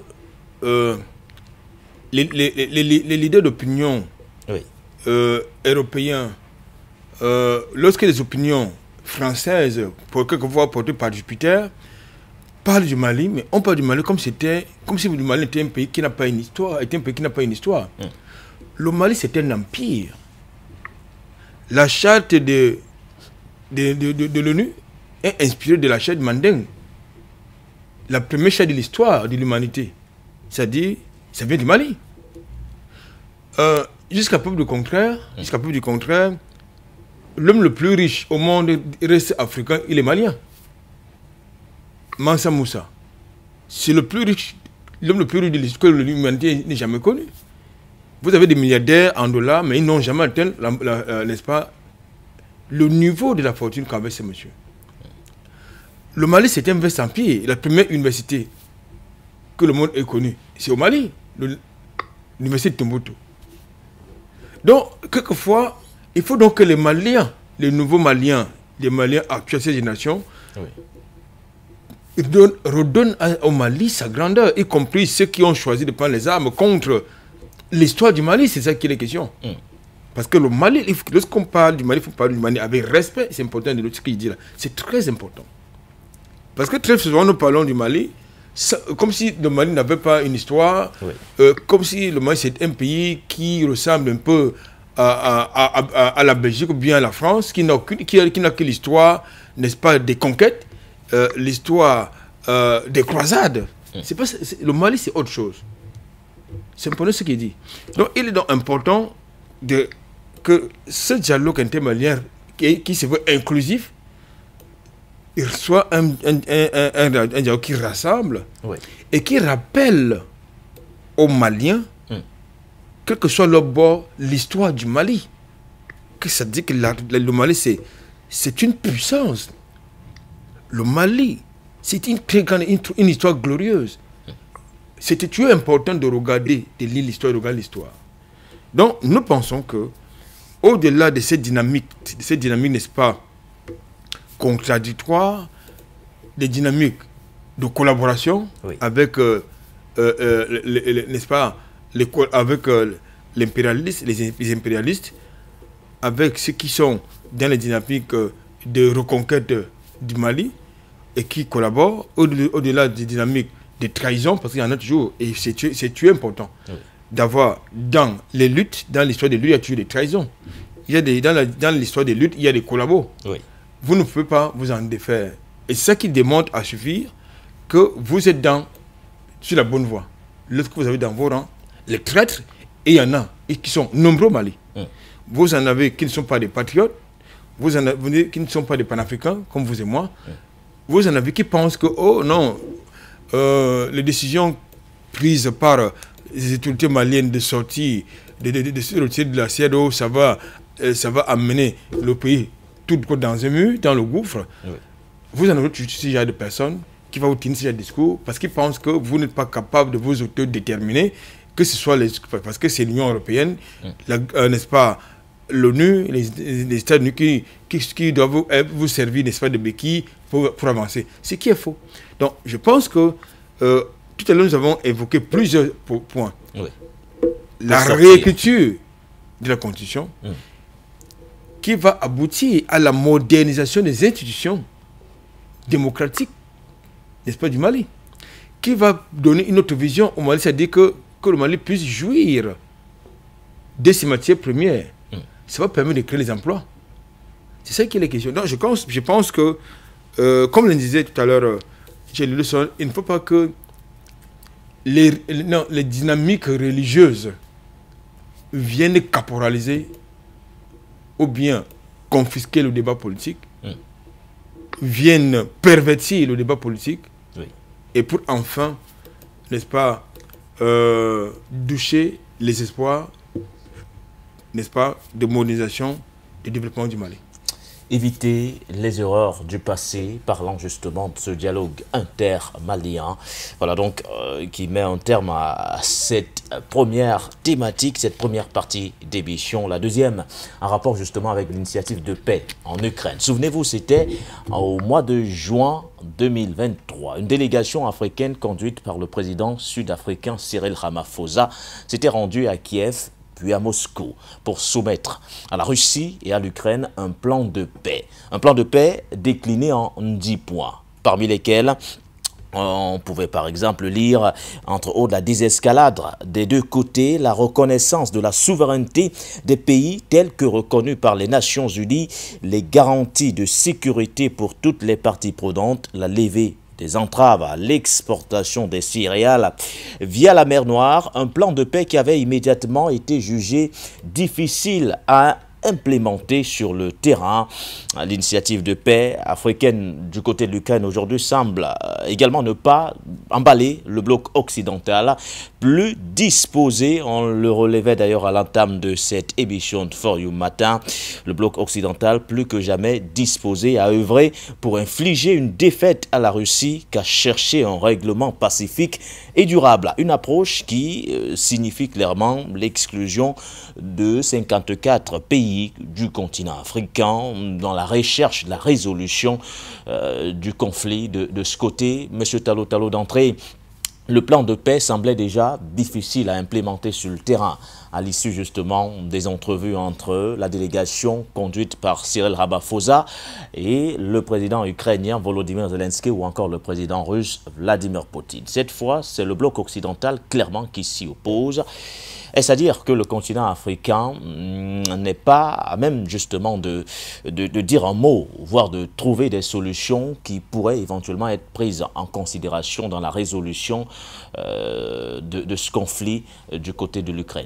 les, les, les, les leaders d'opinion oui. euh, européens, euh, lorsque les opinions françaises, pour quelquefois portées par Jupiter, parlent du Mali, mais on parle du Mali comme, c'était, comme si le Mali était un pays qui n'a pas une histoire, était un pays qui n'a pas une histoire. Mm. Le Mali, c'est un empire. La charte de, de, de, de, de l'ONU est inspirée de la charte de Manding. La première charte de l'histoire de l'humanité. C'est-à-dire, ça vient du Mali. Euh, jusqu'à preuve du contraire, jusqu'à preuve du contraire, l'homme le plus riche au monde reste africain, il est malien. Mansa Moussa. C'est le plus riche, l'homme le plus riche de l'histoire de l'humanité n'est jamais connu. Vous avez des milliardaires en dollars, mais ils n'ont jamais atteint, la, la, la, n'est-ce pas, le niveau de la fortune qu'avait ce monsieur. Le Mali, c'est un vaste empire. La première université que le monde ait connue, c'est au Mali, le, l'université de Tombouctou. Donc, quelquefois, il faut donc que les Maliens, les nouveaux Maliens, les Maliens actuels, cette génération, oui. ils donnent, redonnent au Mali sa grandeur, y compris ceux qui ont choisi de prendre les armes contre l'histoire du Mali. C'est ça qui est la question. Mm. Parce que le Mali, lorsqu'on parle du Mali, il faut parler du Mali avec respect. C'est important de ce qu'il dit là. C'est très important. Parce que très souvent, nous parlons du Mali, ça, comme si le Mali n'avait pas une histoire, oui. euh, comme si le Mali c'est un pays qui ressemble un peu à, à, à, à la Belgique ou bien à la France, qui n'a, aucune, qui a, qui n'a que l'histoire, n'est-ce pas, des conquêtes, euh, l'histoire euh, des croisades. Mm. C'est pas, c'est, le Mali, c'est autre chose. C'est important ce qu'il dit. Donc, il est donc important de, que ce dialogue intermalien qui, qui se veut inclusif, il soit un, un, un, un, un, un dialogue qui rassemble oui. et qui rappelle aux Maliens, mm. quel que soit leur bord, l'histoire du Mali. Que ça dit que la, le Mali, c'est une puissance. Le Mali, c'est une très grande une, une histoire glorieuse. C'était toujours important de regarder, de lire l'histoire, de regarder l'histoire. Donc, nous pensons que, au-delà de cette dynamique, de cette dynamique, n'est-ce pas, contradictoire, des dynamiques de collaboration oui. avec, euh, euh, euh, n'est-ce pas, les, avec euh, l'impérialiste, les, les impérialistes, avec ceux qui sont dans les dynamiques euh, de reconquête du Mali et qui collaborent au-delà des dynamiques de trahison, parce qu'il y en a toujours, et c'est toujours important oui. d'avoir dans les luttes, dans l'histoire des luttes, il y a toujours des trahisons. Il y a des, dans l'histoire des luttes, il y a des collabos. Oui. Vous ne pouvez pas vous en défaire. Et c'est ça qui démontre à suffire que vous êtes dans, sur la bonne voie. Lorsque vous avez dans vos rangs les traîtres, et il y en a et qui sont nombreux au Mali. Mm. Vous en avez qui ne sont pas des patriotes, vous en avez qui ne sont pas des panafricains, comme vous et moi. Mm. Vous en avez qui pensent que, oh non, euh, les décisions prises par les autorités maliennes de sortir de, de, de, de, de, de la C E D E A O, ça va, euh, ça va amener le pays tout dans un mur, dans le gouffre. Oui. Vous en avez ce genre de personnes qui vont vous tenir ce genre de discours parce qu'ils pensent que vous n'êtes pas capable de vous autodéterminer, que ce soit les, parce que c'est l'Union européenne, mm. euh, n'est-ce pas, l'ONU, les, les États-Unis qui, qui, qui doivent vous, vous servir, n'est-ce pas, de béquilles pour, pour avancer. Ce qui est faux. Donc, je pense que euh, tout à l'heure, nous avons évoqué plusieurs points. Oui. La réécriture de la Constitution, mm. qui va aboutir à la modernisation des institutions démocratiques, n'est-ce pas, du Mali, qui va donner une autre vision au Mali, c'est-à-dire que, que le Mali puisse jouir de ses matières premières. Mm. Ça va permettre de créer les emplois. C'est ça qui est la question. Donc, je pense, je pense que, euh, comme le disait tout à l'heure, euh, il ne faut pas que les, non, les dynamiques religieuses viennent caporaliser ou bien confisquer le débat politique, mm. viennent pervertir le débat politique, oui. et pour enfin, n'est-ce pas, euh, doucher les espoirs, n'est-ce pas, de modernisation et de développement du Mali. Éviter les erreurs du passé, parlant justement de ce dialogue inter-malien. Voilà donc euh, qui met un terme à cette première thématique, cette première partie d'émission. La deuxième, en rapport justement avec l'initiative de paix en Ukraine. Souvenez-vous, c'était au mois de juin deux mille vingt-trois. Une délégation africaine conduite par le président sud-africain Cyril Ramaphosa s'était rendue à Kiev puis à Moscou, pour soumettre à la Russie et à l'Ukraine un plan de paix. Un plan de paix décliné en dix points, parmi lesquels on pouvait par exemple lire, entre autres, la désescalade des deux côtés, la reconnaissance de la souveraineté des pays tels que reconnus par les Nations Unies, les garanties de sécurité pour toutes les parties prenantes, la levée des entraves à l'exportation des céréales via la mer Noire, un plan de paix qui avait immédiatement été jugé difficile à implémenter sur le terrain. L'initiative de paix africaine du côté de l'Ukraine aujourd'hui semble également ne pas emballer le bloc occidental, plus disposé, on le relevait d'ailleurs à l'entame de cette émission de For You Matin, le bloc occidental plus que jamais disposé à œuvrer pour infliger une défaite à la Russie qu'à chercher un règlement pacifique et durable. Une approche qui euh, signifie clairement l'exclusion de cinquante-quatre pays du continent africain dans la recherche de la résolution euh, du conflit de, de ce côté. Monsieur Tallo Tallo, d'entrée, le plan de paix semblait déjà difficile à implémenter sur le terrain à l'issue justement des entrevues entre la délégation conduite par Cyril Ramaphosa et le président ukrainien Volodymyr Zelensky ou encore le président russe Vladimir Poutine. Cette fois, c'est le bloc occidental clairement qui s'y oppose. Est-ce à dire que le continent africain n'est pas à même justement de, de, de dire un mot, voire de trouver des solutions qui pourraient éventuellement être prises en considération dans la résolution euh, de, de ce conflit euh, du côté de l'Ukraine?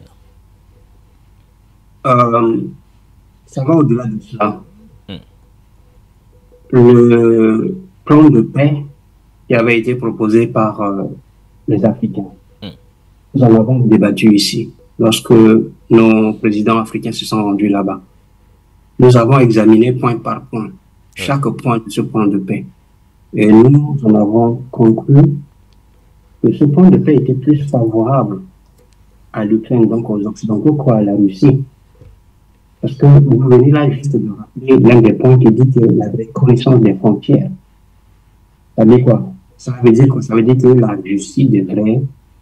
euh, Ça va au-delà de cela. Hmm. le plan de paix qui avait été proposé par euh, les Africains. Mm. Nous en avons débattu ici lorsque nos présidents africains se sont rendus là-bas. Nous avons examiné point par point chaque point de ce plan de paix. Et nous en avons conclu que ce plan de paix était plus favorable à l'Ukraine, donc aux Occidentaux, qu'à la Russie. Parce que vous venez là juste de rappeler l'un des points qui dit que la reconnaissance des frontières, ça veut dire quoi? Ça veut dire quoi? Ça veut dire que la Russie devrait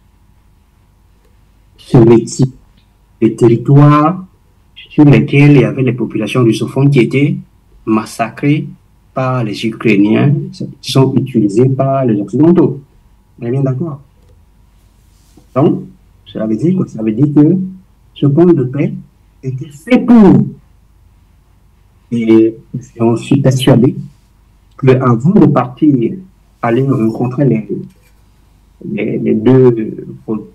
se retirer des territoires sur lesquels il y avait les populations russophones qui étaient massacrées par les Ukrainiens, qui sont utilisés par les Occidentaux. On est bien d'accord? Donc, cela veut dire que ça veut dire que ce point de paix était fait pour. Et j'en suis persuadé qu'avant de partir, aller rencontrer les, les, les deux,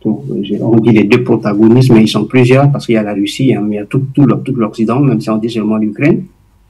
on dit les deux protagonistes, mais ils sont plusieurs parce qu'il y a la Russie, hein, mais il y a tout, tout, tout l'Occident, même si on dit seulement l'Ukraine.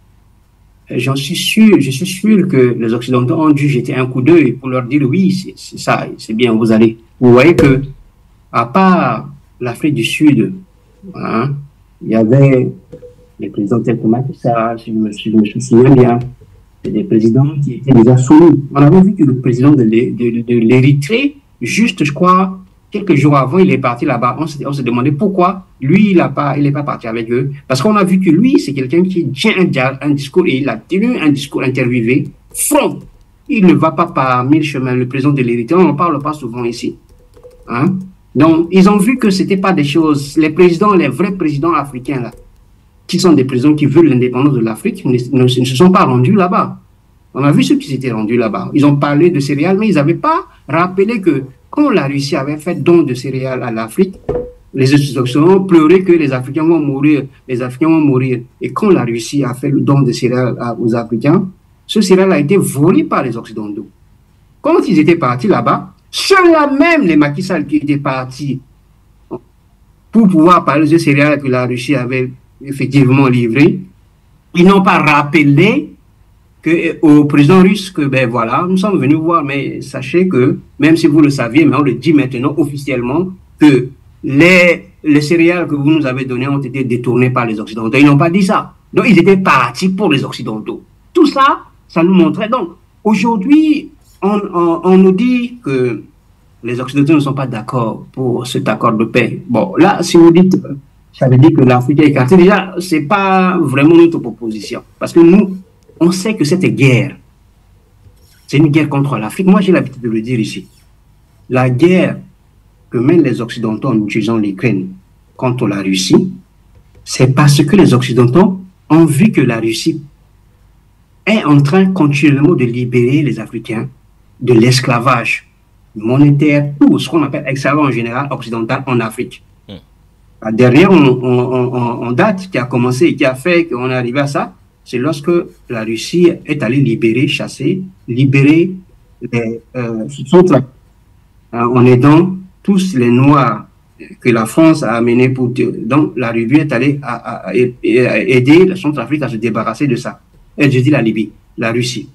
J'en suis sûr, je suis sûr que les Occidentaux ont dû jeter un coup d'œil pour leur dire oui, c'est ça, c'est bien, vous allez. Vous voyez que, à part l'Afrique du Sud, hein, il y avait les présidents tels que Macky Sall, si je me, si je me souviens bien, des présidents qui étaient déjà soumis. On avait vu que le président de l'Érythrée, juste, je crois, quelques jours avant, il est parti là-bas. On se, on se demandait pourquoi lui, il n'est pas, il pas parti avec eux. Parce qu'on a vu que lui, c'est quelqu'un qui tient un, un discours et il a tenu un discours interviewé, franc. Il ne va pas par mille chemins. Le président de l'Érythrée, on n'en parle pas souvent ici. Hein? Donc, ils ont vu que ce n'était pas des choses. Les présidents, les vrais présidents africains, là, qui sont des présidents qui veulent l'indépendance de l'Afrique, ne, ne, ne se sont pas rendus là-bas. On a vu ceux qui s'étaient rendus là-bas. Ils ont parlé de céréales, mais ils n'avaient pas rappelé que quand la Russie avait fait don de céréales à l'Afrique, les Occidentaux pleuraient que les Africains vont mourir, les Africains vont mourir. Et quand la Russie a fait le don de céréales aux Africains, ce céréal a été volé par les Occidentaux. Quand ils étaient partis là-bas, ceux-là même, les Macky Sall qui étaient partis pour pouvoir parler de céréales que la Russie avait effectivement livrées, ils n'ont pas rappelé que, au président russe que, ben voilà, nous sommes venus voir, mais sachez que, même si vous le saviez, mais on le dit maintenant officiellement, que les, les céréales que vous nous avez données ont été détournées par les Occidentaux. Ils n'ont pas dit ça. Donc, ils étaient partis pour les Occidentaux. Tout ça, ça nous montrait. Donc, aujourd'hui, on, on, on nous dit que les Occidentaux ne sont pas d'accord pour cet accord de paix. Bon, là, si vous dites, ça veut dire que l'Afrique est écartée. Déjà, ce n'est pas vraiment notre proposition. Parce que nous, on sait que cette guerre, c'est une guerre contre l'Afrique. Moi, j'ai l'habitude de le dire ici. La guerre que mènent les Occidentaux en utilisant l'Ukraine contre la Russie, c'est parce que les Occidentaux ont vu que la Russie est en train continuellement de libérer les Africains de l'esclavage monétaire, tout ce qu'on appelle esclavage en général occidental en Afrique. Mm. La dernière on, on, on, on date qui a commencé et qui a fait qu'on est arrivé à ça, c'est lorsque la Russie est allée libérer, chasser, libérer les, euh, son trafic, euh, en aidant tous les Noirs que la France a amenés pour... Donc, la Libye est allée à, à, à aider la Centrafrique à se débarrasser de ça. Et je dis la Libye, la Russie.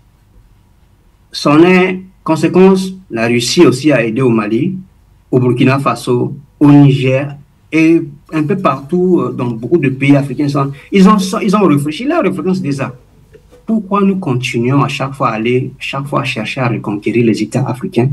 C'en est conséquence, la Russie aussi a aidé au Mali, au Burkina Faso, au Niger, et un peu partout dans beaucoup de pays africains. Ils ont, ils ont réfléchi, la réflexion c'est ça. Pourquoi nous continuons à chaque fois à aller, chaque fois à chercher à reconquérir les États africains?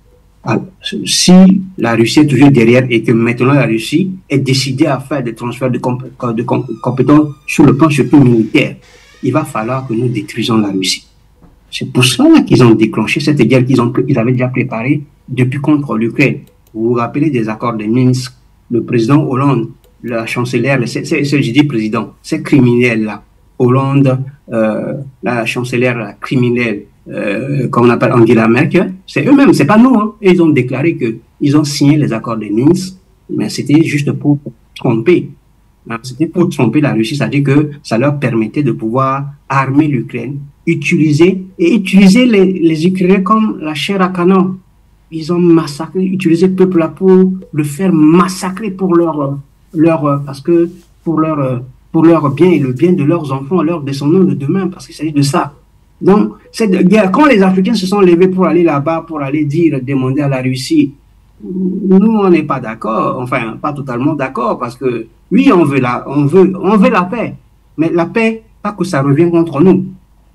Si la Russie est toujours derrière et que maintenant la Russie est décidée à faire des transferts de, comp de comp compétences sur le plan surtout militaire, il va falloir que nous détruisons la Russie. C'est pour cela qu'ils ont déclenché cette guerre qu'ils qu'ils avaient déjà préparée depuis contre l'Ukraine. Vous vous rappelez des accords de Minsk, le président Hollande, la chancelière, c'est je dis président, c'est criminel-là. Hollande, euh, la chancelière la criminelle, euh, comme on appelle Angela Merkel, c'est eux-mêmes, c'est pas nous. Hein. Ils ont déclaré qu'ils ont signé les accords de Minsk, mais c'était juste pour tromper. Hein. C'était pour tromper la Russie, c'est-à-dire que ça leur permettait de pouvoir armer l'Ukraine, utiliser et utiliser les, les Ukrainiens comme la chair à canon. Ils ont massacré, utilisé le peuple là pour le faire massacrer pour leur, leur parce que pour leur, pour leur bien et le bien de leurs enfants, leurs descendants de demain, parce qu'il s'agit de ça. Donc, cette guerre, quand les Africains se sont levés pour aller là-bas, pour aller dire, demander à la Russie, nous, on n'est pas d'accord, enfin, pas totalement d'accord, parce que, oui, on veut la, on veut, on veut la paix, mais la paix, pas que ça revienne contre nous.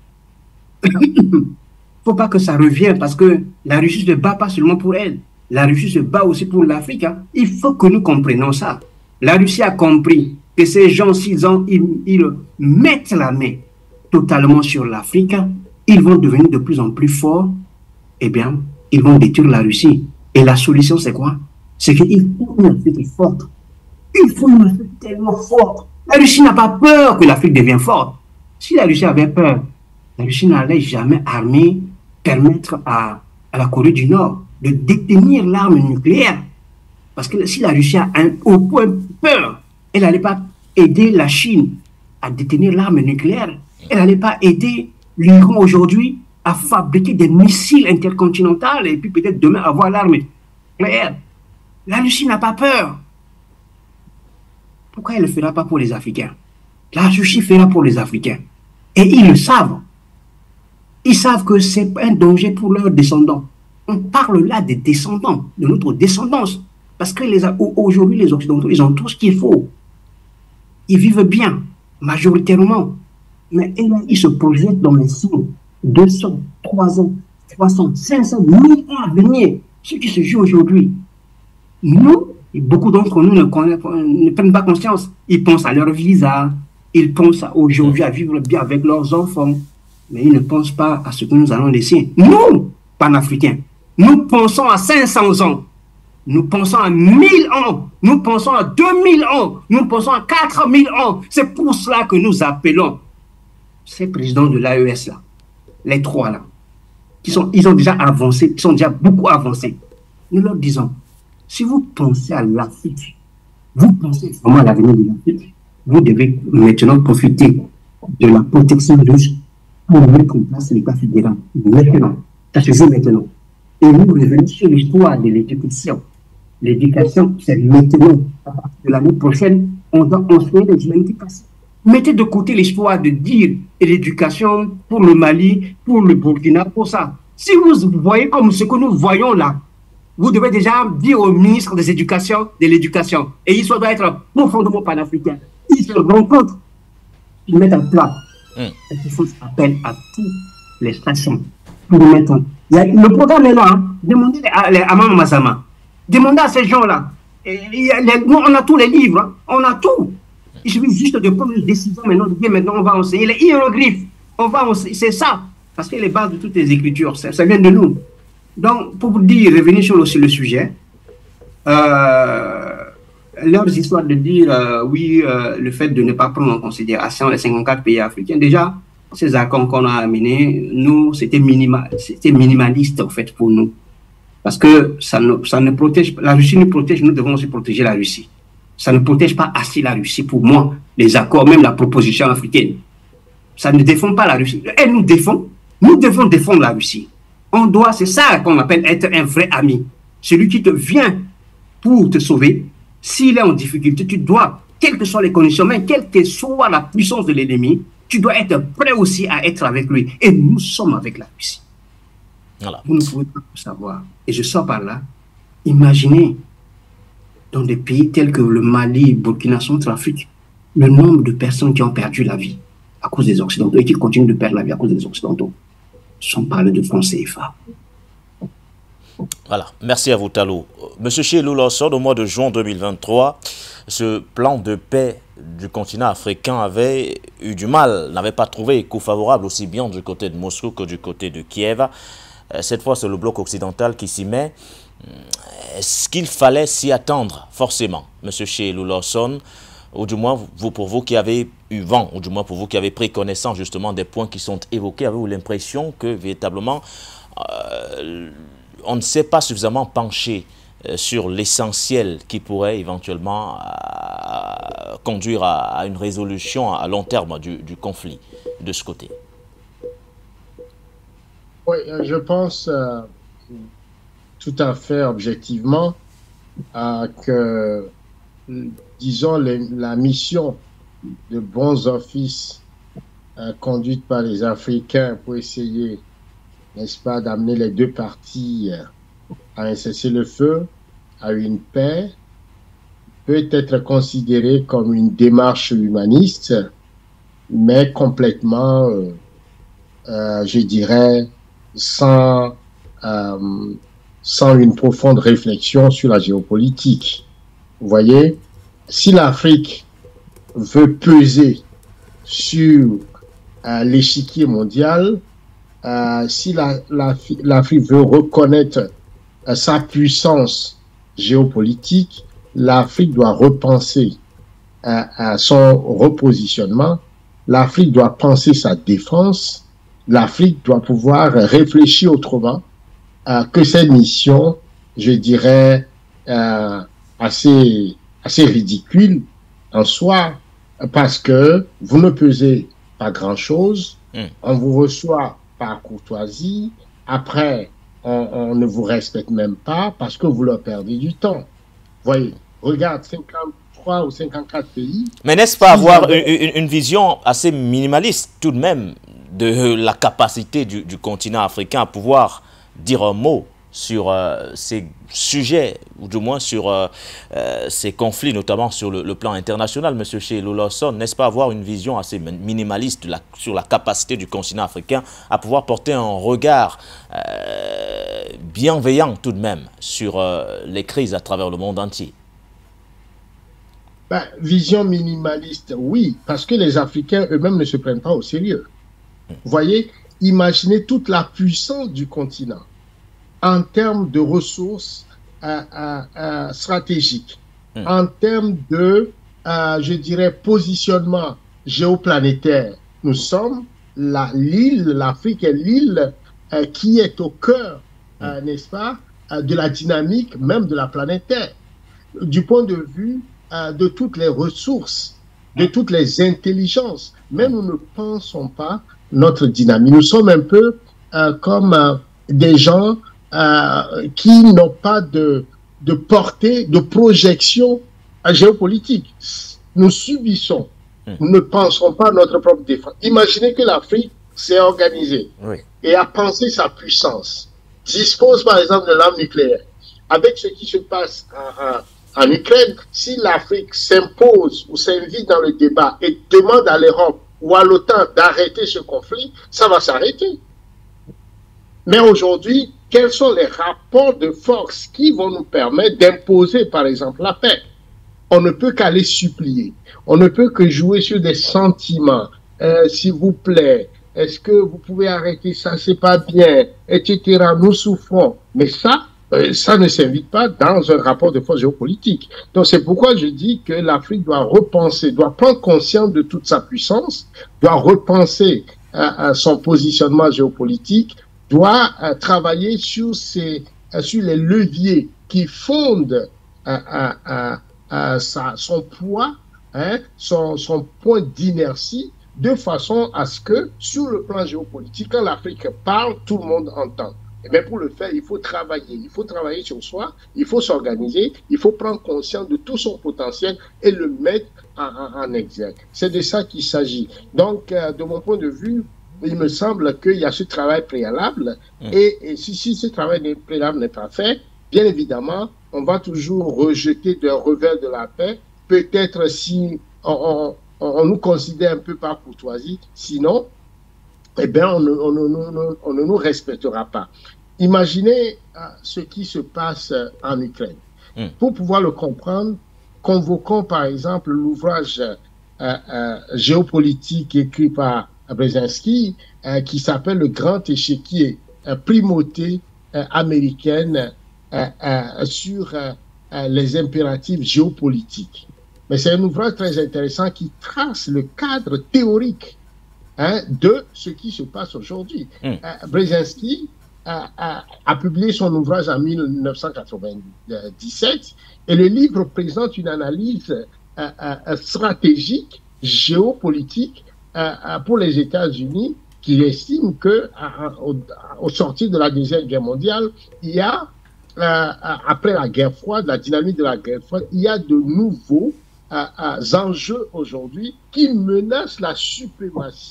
Faut pas que ça revienne, parce que la Russie ne se bat pas seulement pour elle, la Russie se bat aussi pour l'Afrique. Hein. Il faut que nous comprenions ça. La Russie a compris que ces gens, s'ils ils, ils mettent la main totalement sur l'Afrique, ils vont devenir de plus en plus forts, eh bien, ils vont détruire la Russie. Et la solution, c'est quoi? C'est qu'il faut une Afrique forte. Il faut une Afrique tellement forte. La Russie n'a pas peur que l'Afrique devienne forte. Si la Russie avait peur, la Russie n'allait jamais armer, permettre à, à la Corée du Nord de détenir l'arme nucléaire. Parce que si la Russie a un, au point peur, elle n'allait pas aider la Chine à détenir l'arme nucléaire. Elle n'allait pas aider l'Iran aujourd'hui à fabriquer des missiles intercontinentaux et puis peut-être demain avoir l'arme nucléaire. La Russie n'a pas peur. Pourquoi elle ne le fera pas pour les Africains? La Russie fera pour les Africains. Et ils le savent. Ils savent que c'est un danger pour leurs descendants. On parle là des descendants, de notre descendance. Parce que les, aujourd'hui, les Occidentaux, ils ont tout ce qu'il faut. Ils vivent bien, majoritairement. Mais ils se projettent dans les signes. deux cents, trois cents, trois cents, cinq cents, mille ans à venir. Ce qui se joue aujourd'hui. Nous, beaucoup d'entre nous ne, ne prennent pas conscience. Ils pensent à leur visa. Ils pensent aujourd'hui à vivre bien avec leurs enfants. Mais ils ne pensent pas à ce que nous allons laisser. Nous, panafricains, nous pensons à cinq cents ans. Nous pensons à mille ans. Nous pensons à deux mille ans. Nous pensons à quatre mille ans. C'est pour cela que nous appelons ces présidents de l'A E S là, les trois là, qui sont, ils ont déjà avancé, qui sont déjà beaucoup avancés. Nous leur disons, si vous pensez à l'Afrique, vous pensez vraiment à l'avenir de l'Afrique, vous devez maintenant profiter de la protection russe pour mettre en place l'État fédéral. Maintenant, ça se joue maintenant. Et vous revenez sur l'histoire de l'éducation. L'éducation, c'est maintenant. À partir de l'année prochaine, on doit enseigner les humanités passées. Mettez de côté l'espoir de dire l'éducation pour le Mali, pour le Burkina, pour ça. Si vous voyez comme ce que nous voyons là, vous devez déjà dire au ministre des Éducations, de l'Éducation, et il doit être profondément panafricain. Ils se rencontrent, ils mettent en place. Mm. Et il faut appel à tous les stations pour mettre en... Il y a, le programme est là. Hein. Demandez à, à Maman Massama. Demandez à ces gens-là. Nous, on a tous les livres. Hein. On a tout. Il suffit juste de prendre une décision maintenant, de dire maintenant on va enseigner les hiéroglyphes. On va enseigner, c'est ça. Parce que les bases de toutes les écritures, ça, ça vient de nous. Donc, pour vous dire, revenir sur le, sur le sujet, euh, leurs histoires de dire, euh, oui, euh, le fait de ne pas prendre en considération les cinquante-quatre pays africains, déjà, ces accords qu'on a amenés, nous, c'était minimal, c'était minimaliste, en fait, pour nous. Parce que ça ne, ça ne protège, la Russie nous protège, nous devons aussi protéger la Russie. Ça ne protège pas assez la Russie pour moi, les accords, même la proposition africaine. Ça ne défend pas la Russie. Elle nous défend. Nous devons défendre la Russie. On doit, c'est ça qu'on appelle être un vrai ami. Celui qui te vient pour te sauver. S'il est en difficulté, tu dois, quelles que soient les conditions, même quelle que soit la puissance de l'ennemi, tu dois être prêt aussi à être avec lui. Et nous sommes avec la Russie. Voilà. Vous ne pouvez pas le savoir. Et je sors par là. Imaginez dans des pays tels que le Mali, Burkina, Centrafrique, le nombre de personnes qui ont perdu la vie à cause des Occidentaux et qui continuent de perdre la vie à cause des Occidentaux, sans parler de francs C F A. Voilà, merci à vous Talou. Monsieur Chelou Lawson, au mois de juin deux mille vingt-trois, ce plan de paix du continent africain avait eu du mal, n'avait pas trouvé écho favorable aussi bien du côté de Moscou que du côté de Kiev. Cette fois, c'est le bloc occidental qui s'y met. Est-ce qu'il fallait s'y attendre, forcément, monsieur Chelou Lawson, ou du moins vous, pour vous qui avez eu vent, ou du moins pour vous qui avez pris connaissance justement des points qui sont évoqués, avez-vous l'impression que véritablement euh, on ne s'est pas suffisamment penché euh, sur l'essentiel qui pourrait éventuellement euh, conduire à, à une résolution à long terme du, du conflit de ce côté? Oui, je pense euh, tout à fait objectivement euh, que, disons, les, la mission de bons offices euh, conduite par les Africains pour essayer, n'est-ce pas, d'amener les deux parties euh, à un cessez-le-feu, à une paix, peut être considérée comme une démarche humaniste, mais complètement, euh, euh, je dirais, sans, euh, sans une profonde réflexion sur la géopolitique. Vous voyez, si l'Afrique veut peser sur euh, l'échiquier mondial, euh, si la, la, l'Afrique veut reconnaître euh, sa puissance géopolitique, l'Afrique doit repenser euh, à son repositionnement, l'Afrique doit penser sa défense, l'Afrique doit pouvoir réfléchir autrement euh, que cette mission, je dirais, euh, assez, assez ridicule en soi, parce que vous ne pesez pas grand-chose, mmh. on vous reçoit par courtoisie, après, on, on ne vous respecte même pas parce que vous leur perdez du temps. Voyez, regarde, cinquante-trois ou cinquante-quatre pays. Mais n'est-ce pas avoir avaient... une, une vision assez minimaliste tout de même de la capacité du, du continent africain à pouvoir dire un mot sur euh, ces sujets, ou du moins sur euh, euh, ces conflits, notamment sur le, le plan international, M. Sheilou Lawson, n'est-ce pas avoir une vision assez minimaliste de la, sur la capacité du continent africain à pouvoir porter un regard euh, bienveillant tout de même sur euh, les crises à travers le monde entier? Ben, vision minimaliste, oui, parce que les Africains eux-mêmes ne se prennent pas au sérieux. Vous voyez, imaginez toute la puissance du continent en termes de ressources euh, euh, euh, stratégiques, mmh. en termes de, euh, je dirais, positionnement géoplanétaire. Nous sommes l'île, l'Afrique est l'île euh, qui est au cœur, mmh. euh, n'est-ce pas, euh, de la dynamique même de la planète Terre. Du point de vue euh, de toutes les ressources, de toutes les intelligences, mais nous ne pensons pas notre dynamique. Nous sommes un peu euh, comme euh, des gens Euh, qui n'ont pas de, de portée, de projection géopolitique. Nous subissons, mmh. nous ne pensons pas à notre propre défense. Imaginez que l'Afrique s'est organisée oui. et a pensé sa puissance, dispose par exemple de l'arme nucléaire. Avec ce qui se passe en, en, en Ukraine, si l'Afrique s'impose ou s'invite dans le débat et demande à l'Europe ou à l'OTAN d'arrêter ce conflit, ça va s'arrêter. Mais aujourd'hui, quels sont les rapports de force qui vont nous permettre d'imposer, par exemple, la paix? On ne peut qu'aller supplier. On ne peut que jouer sur des sentiments. Euh, S'il vous plaît, est-ce que vous pouvez arrêter ça? C'est pas bien, et cetera. Nous souffrons. Mais ça, euh, ça ne s'invite pas dans un rapport de force géopolitique. Donc c'est pourquoi je dis que l'Afrique doit repenser, doit prendre conscience de toute sa puissance, doit repenser euh, à son positionnement géopolitique, doit euh, travailler sur, ces, euh, sur les leviers qui fondent euh, euh, euh, euh, sa, son poids, hein, son, son point d'inertie, de façon à ce que, sur le plan géopolitique, quand l'Afrique parle, tout le monde entend. Et bien pour le faire, il faut travailler. Il faut travailler sur soi, il faut s'organiser, il faut prendre conscience de tout son potentiel et le mettre en, en, en exergue. C'est de ça qu'il s'agit. Donc, euh, de mon point de vue, il me semble qu'il y a ce travail préalable, mmh. et, et si, si ce travail préalable n'est pas fait, bien évidemment, on va toujours rejeter d'un revers de la paix, peut-être si on, on, on nous considère un peu par courtoisie, sinon, eh bien, on ne, on, ne, on ne nous respectera pas. Imaginez euh, ce qui se passe en Ukraine. Mmh. Pour pouvoir le comprendre, convoquons par exemple l'ouvrage euh, euh, géopolitique écrit par Brzezinski, euh, qui s'appelle Le Grand Échiquier, euh, primauté euh, américaine euh, euh, sur euh, euh, les impératifs géopolitiques. Mais c'est un ouvrage très intéressant qui trace le cadre théorique hein, de ce qui se passe aujourd'hui. Mm. Euh, Brzezinski a, a, a publié son ouvrage en mille neuf cent quatre-vingt-dix-sept et le livre présente une analyse euh, euh, stratégique, géopolitique, Euh, pour les États-Unis, qui estiment que à, à, au, au sortir de la Deuxième Guerre mondiale, il y a, euh, après la guerre froide, la dynamique de la guerre froide, il y a de nouveaux euh, euh, enjeux aujourd'hui qui menacent la suprématie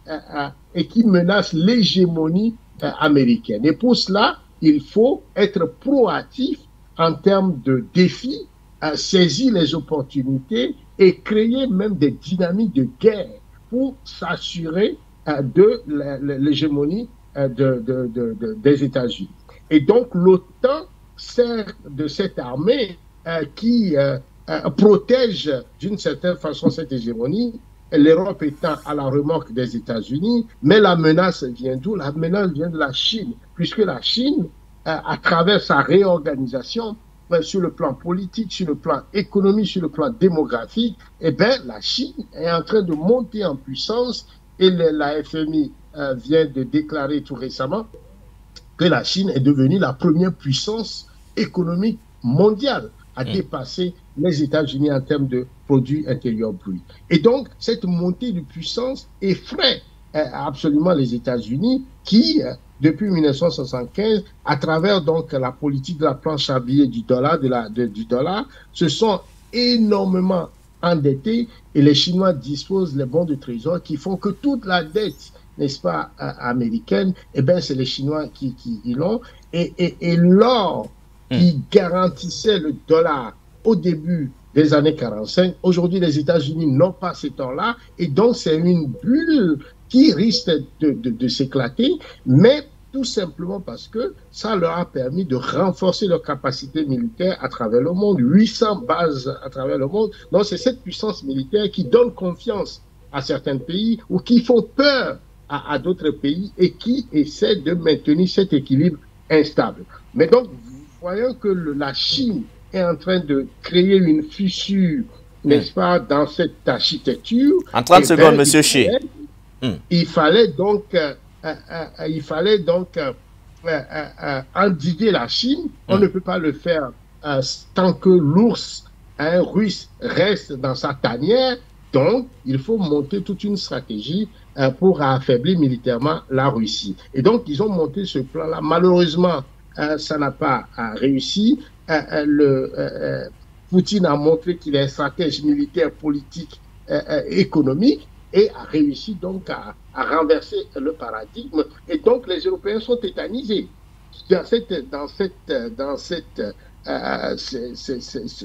euh, euh, et qui menacent l'hégémonie euh, américaine. Et pour cela, il faut être proactif en termes de défis, euh, saisir les opportunités et créer même des dynamiques de guerre pour s'assurer euh, de l'hégémonie euh, de, de, de, de, des États-Unis. Et donc l'OTAN sert de cette armée euh, qui euh, euh, protège d'une certaine façon cette hégémonie, l'Europe étant à la remorque des États-Unis, mais la menace vient d'où? La menace vient de la Chine, puisque la Chine, euh, à travers sa réorganisation, euh, sur le plan politique, sur le plan économique, sur le plan démographique, eh bien, la Chine est en train de monter en puissance et le, la F M I euh, vient de déclarer tout récemment que la Chine est devenue la première puissance économique mondiale à mmh. dépasser les États-Unis en termes de produits intérieurs bruts. Et donc, cette montée de puissance effraie euh, absolument les États-Unis qui, euh, depuis mille neuf cent soixante-quinze, à travers donc la politique de la planche à billets du dollar, de la, de, du dollar, se sont énormément endettés et les Chinois disposent des bons de trésor qui font que toute la dette, n'est-ce pas, euh, américaine, eh bien, c'est les Chinois qui, qui, qui l'ont. Et, et, et l'or mmh. qui garantissait le dollar au début des années quarante-cinq, aujourd'hui, les États-Unis n'ont pas cet or-là. Et donc, c'est une bulle qui risque de, de, de s'éclater, mais tout simplement parce que ça leur a permis de renforcer leur capacité militaire à travers le monde, huit cents bases à travers le monde. Donc, c'est cette puissance militaire qui donne confiance à certains pays ou qui font peur à, à d'autres pays et qui essaient de maintenir cet équilibre instable. Mais donc, voyons que le, la Chine est en train de créer une fissure, n'est-ce pas, dans cette architecture. En trente secondes, Monsieur Ché. Mm. Il fallait donc, euh, euh, euh, il fallait donc euh, euh, euh, endiguer la Chine. On mm. ne peut pas le faire euh, tant que l'ours hein, russe reste dans sa tanière. Donc, il faut monter toute une stratégie euh, pour affaiblir militairement la Russie. Et donc, ils ont monté ce plan-là. Malheureusement, euh, ça n'a pas euh, réussi. Euh, euh, le, euh, Poutine a montré qu'il est un stratège militaire, politique, euh, euh, économique. Et a réussi donc à, à renverser le paradigme. Et donc, les Européens sont tétanisés. Dans cette, dans cette, dans cette, euh, c'est, c'est, c'est, c'est,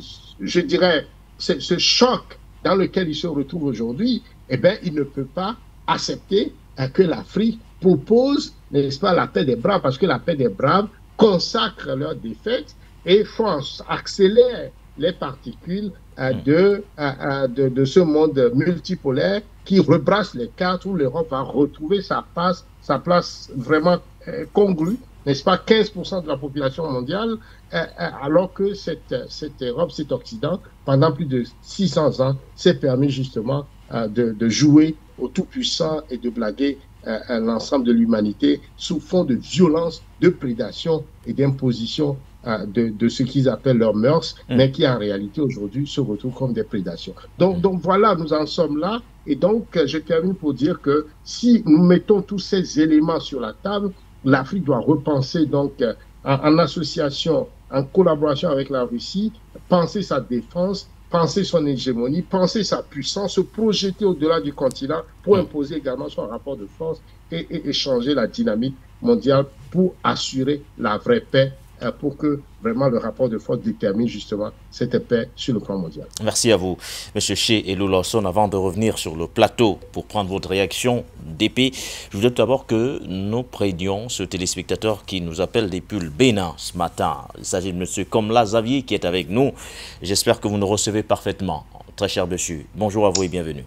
je dirais, c'est, ce choc dans lequel ils se retrouvent aujourd'hui, eh bien, ils ne peuvent pas accepter euh, que l'Afrique propose, n'est-ce pas, la paix des braves, parce que la paix des braves consacre leur défaite et France accélère les particules euh, de, euh, de, de ce monde multipolaire qui rebrasse les cartes où l'Europe va retrouver sa place, sa place vraiment euh, congrue, n'est-ce pas, quinze pour cent de la population mondiale, euh, euh, alors que cette, cette Europe, cet Occident, pendant plus de six cents ans, s'est permis justement euh, de, de jouer au tout-puissant et de blaguer euh, l'ensemble de l'humanité sous fond de violence, de prédation et d'imposition De, de ce qu'ils appellent leurs mœurs, mmh. mais qui en réalité aujourd'hui se retrouvent comme des prédations. Donc, mmh. donc voilà, nous en sommes là. Et donc, je termine pour dire que si nous mettons tous ces éléments sur la table, l'Afrique doit repenser donc en, en association, en collaboration avec la Russie, penser sa défense, penser son hégémonie, penser sa puissance, se projeter au-delà du continent pour mmh. imposer également son rapport de force et, et, et changer la dynamique mondiale pour assurer la vraie paix, pour que vraiment le rapport de force détermine justement cette paix sur le plan mondial. Merci à vous, M. Ché et Lou Lawson. Avant de revenir sur le plateau pour prendre votre réaction d'épée, je voudrais tout d'abord que nous prenions ce téléspectateur qui nous appelle des Pulls Bénin ce matin. Il s'agit de M. Komla Xavier qui est avec nous. J'espère que vous nous recevez parfaitement. Très cher monsieur, bonjour à vous et bienvenue.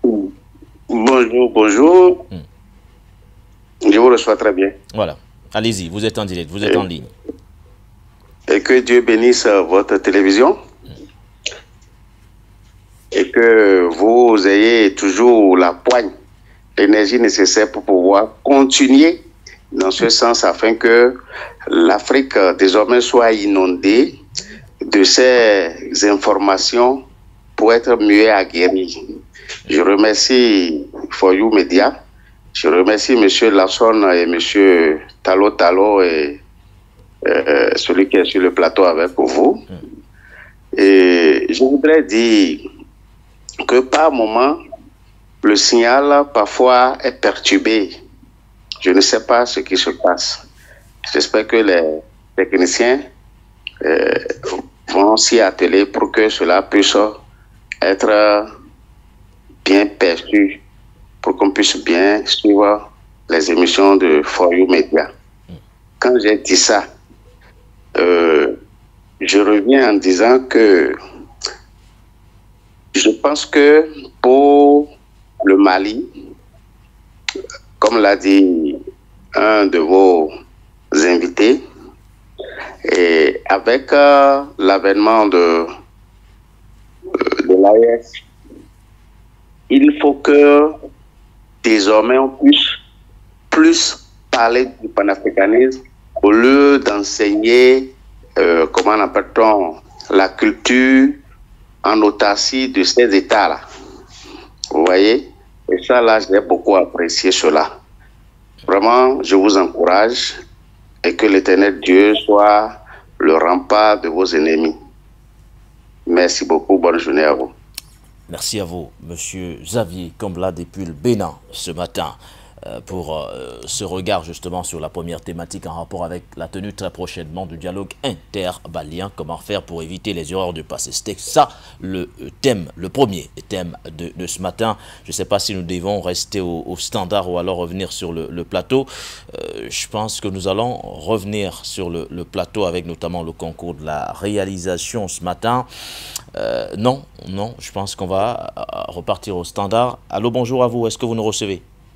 Bonjour, bonjour. Hmm. Je vous reçois très bien. Voilà. Allez-y, vous êtes en direct, vous êtes et... en ligne. Et que Dieu bénisse votre télévision. Et que vous ayez toujours la poigne, l'énergie nécessaire pour pouvoir continuer dans ce sens afin que l'Afrique désormais soit inondée de ces informations pour être mieux aguerrie. Je remercie For You Media. Je remercie M. Lawson et M. Talo Talo et Euh, celui qui est sur le plateau avec vous. Et je voudrais dire que par moment, le signal parfois est perturbé. Je ne sais pas ce qui se passe. J'espère que les techniciens euh, vont s'y atteler pour que cela puisse être bien perçu, pour qu'on puisse bien suivre les émissions de For You Media. Quand j'ai dit ça, euh, je reviens en disant que je pense que pour le Mali, comme l'a dit un de vos invités, et avec euh, l'avènement de, de l'A E S, il faut que désormais on puisse plus parler du panafricanisme au lieu d'enseigner, euh, comment appelle-t-on, la culture en autarcie de ces États-là. Vous voyez? Et ça, là, j'ai beaucoup apprécié cela. Vraiment, je vous encourage et que l'Éternel Dieu soit le rempart de vos ennemis. Merci beaucoup. Bonne journée à vous. Merci à vous, Monsieur Xavier Combla depuis le Bénin ce matin euh, pour euh, ce regard justement sur la première thématique en rapport avec la tenue très prochainement du dialogue intermalien. Comment faire pour éviter les erreurs du passé? C'était ça le thème, le premier thème de, de ce matin. Je ne sais pas si nous devons rester au, au standard ou alors revenir sur le, le plateau. Euh, je pense que nous allons revenir sur le, le plateau avec notamment le concours de la réalisation ce matin. Euh, non, non, je pense qu'on va repartir au standard. Allô, bonjour à vous, est-ce que vous nous recevez?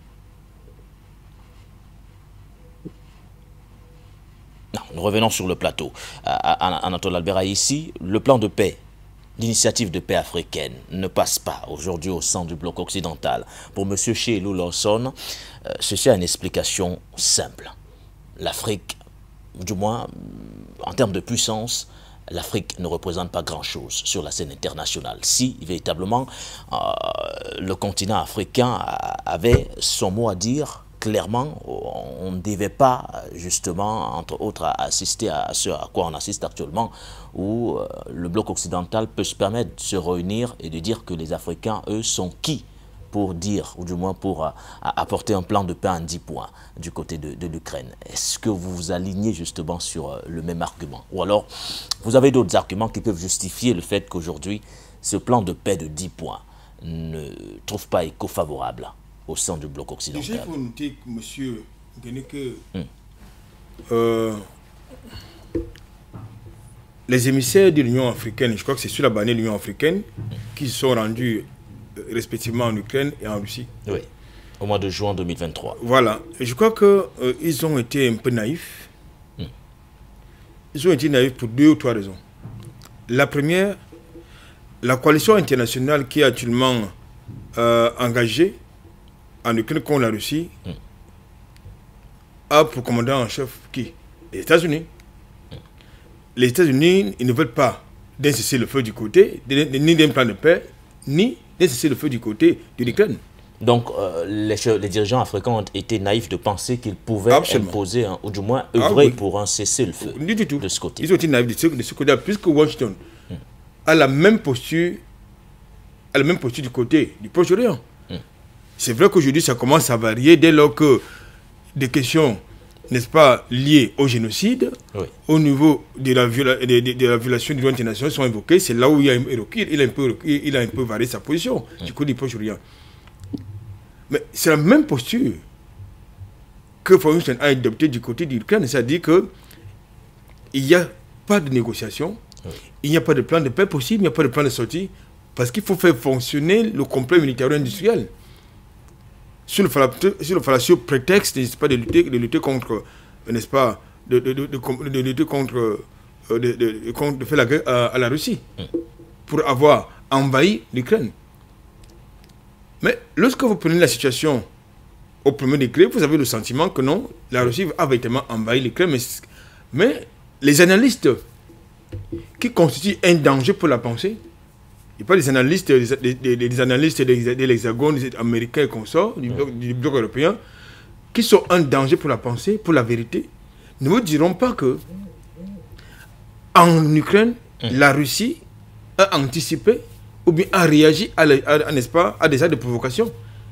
Non, nous revenons sur le plateau. Anatole Albert ici, le plan de paix, l'initiative de paix africaine ne passe pas aujourd'hui au sein du bloc occidental. Pour M. Chelou Lawson, euh, ceci a une explication simple. L'Afrique, du moins en termes de puissance, l'Afrique ne représente pas grand-chose sur la scène internationale. Si, véritablement, euh, le continent africain avait son mot à dire, clairement, on ne devait pas, justement, entre autres, assister à ce à quoi on assiste actuellement, où euh, le bloc occidental peut se permettre de se réunir et de dire que les Africains, eux, sont qui pour dire, ou du moins pour euh, apporter un plan de paix en dix points du côté de, de l'Ukraine. Est-ce que vous vous alignez justement sur euh, le même argument? Ou alors, vous avez d'autres arguments qui peuvent justifier le fait qu'aujourd'hui, ce plan de paix de dix points ne trouve pas écho favorable au sein du bloc occidental? Déjà, il faut noter, monsieur, que hum. euh, les émissaires de l'Union africaine, je crois que c'est sur la bannière de l'Union africaine, hum. qui se sont rendus respectivement en Ukraine et en Russie. Oui, au mois de juin deux mille vingt-trois. Voilà. Et je crois qu'ils euh, ont été un peu naïfs. Mm. Ils ont été naïfs pour deux ou trois raisons. La première, la coalition internationale qui est actuellement euh, engagée en Ukraine contre la Russie mm. a pour commandant en chef qui? Les États-Unis. Mm. Les États-Unis, ils ne veulent pas d'un cessez-le-feu du côté, ni d'un plan de paix, ni c'est le feu du côté de l'Ukraine. Donc, euh, les, les dirigeants africains ont été naïfs de penser qu'ils pouvaient Absolument. imposer, un, ou du moins œuvrer ah, oui. pour un cessez-le-feu du tout. de ce côté. Ils ont été naïfs de ce, de ce côté-là, puisque Washington hmm. a la même posture, a la même posture du côté du Proche-Orient. Hmm. C'est vrai qu'aujourd'hui, ça commence à varier dès lors que des questions, n'est-ce pas, liées au génocide, oui. au niveau de la, viola, de, de, de la violation du droit international sont évoquées. C'est là où il a, il, a un peu, il a un peu varié sa position mm. du côté du Proche-Orient. Mais c'est la même posture que Washington a adoptée du côté de l'Ukraine. C'est-à-dire qu'il n'y a pas de négociation, oui. il n'y a pas de plan de paix possible, il n'y a pas de plan de sortie, parce qu'il faut faire fonctionner le complexe militaire-industriel. Sur le, sur le fallacieux prétexte, n'est-ce pas, de lutter, de lutter contre, n'est-ce pas, de, de, de, de, de lutter contre, euh, de, de, de, de faire la guerre à, à la Russie, mm. pour avoir envahi l'Ukraine. Mais lorsque vous prenez la situation au premier degré, vous avez le sentiment que non, la Russie a véritablement envahi l'Ukraine, mais, mais les analystes qui constituent un danger pour la pensée, il n'y a pas des analystes, des, des, des analystes de l'Hexagone, des Américains et consorts, du bloc, du bloc européen, qui sont un danger pour la pensée, pour la vérité, ne vous diront pas que en Ukraine, mmh. la Russie a anticipé ou bien a réagi à, à, à, n'est-ce pas, à des actes de provocation.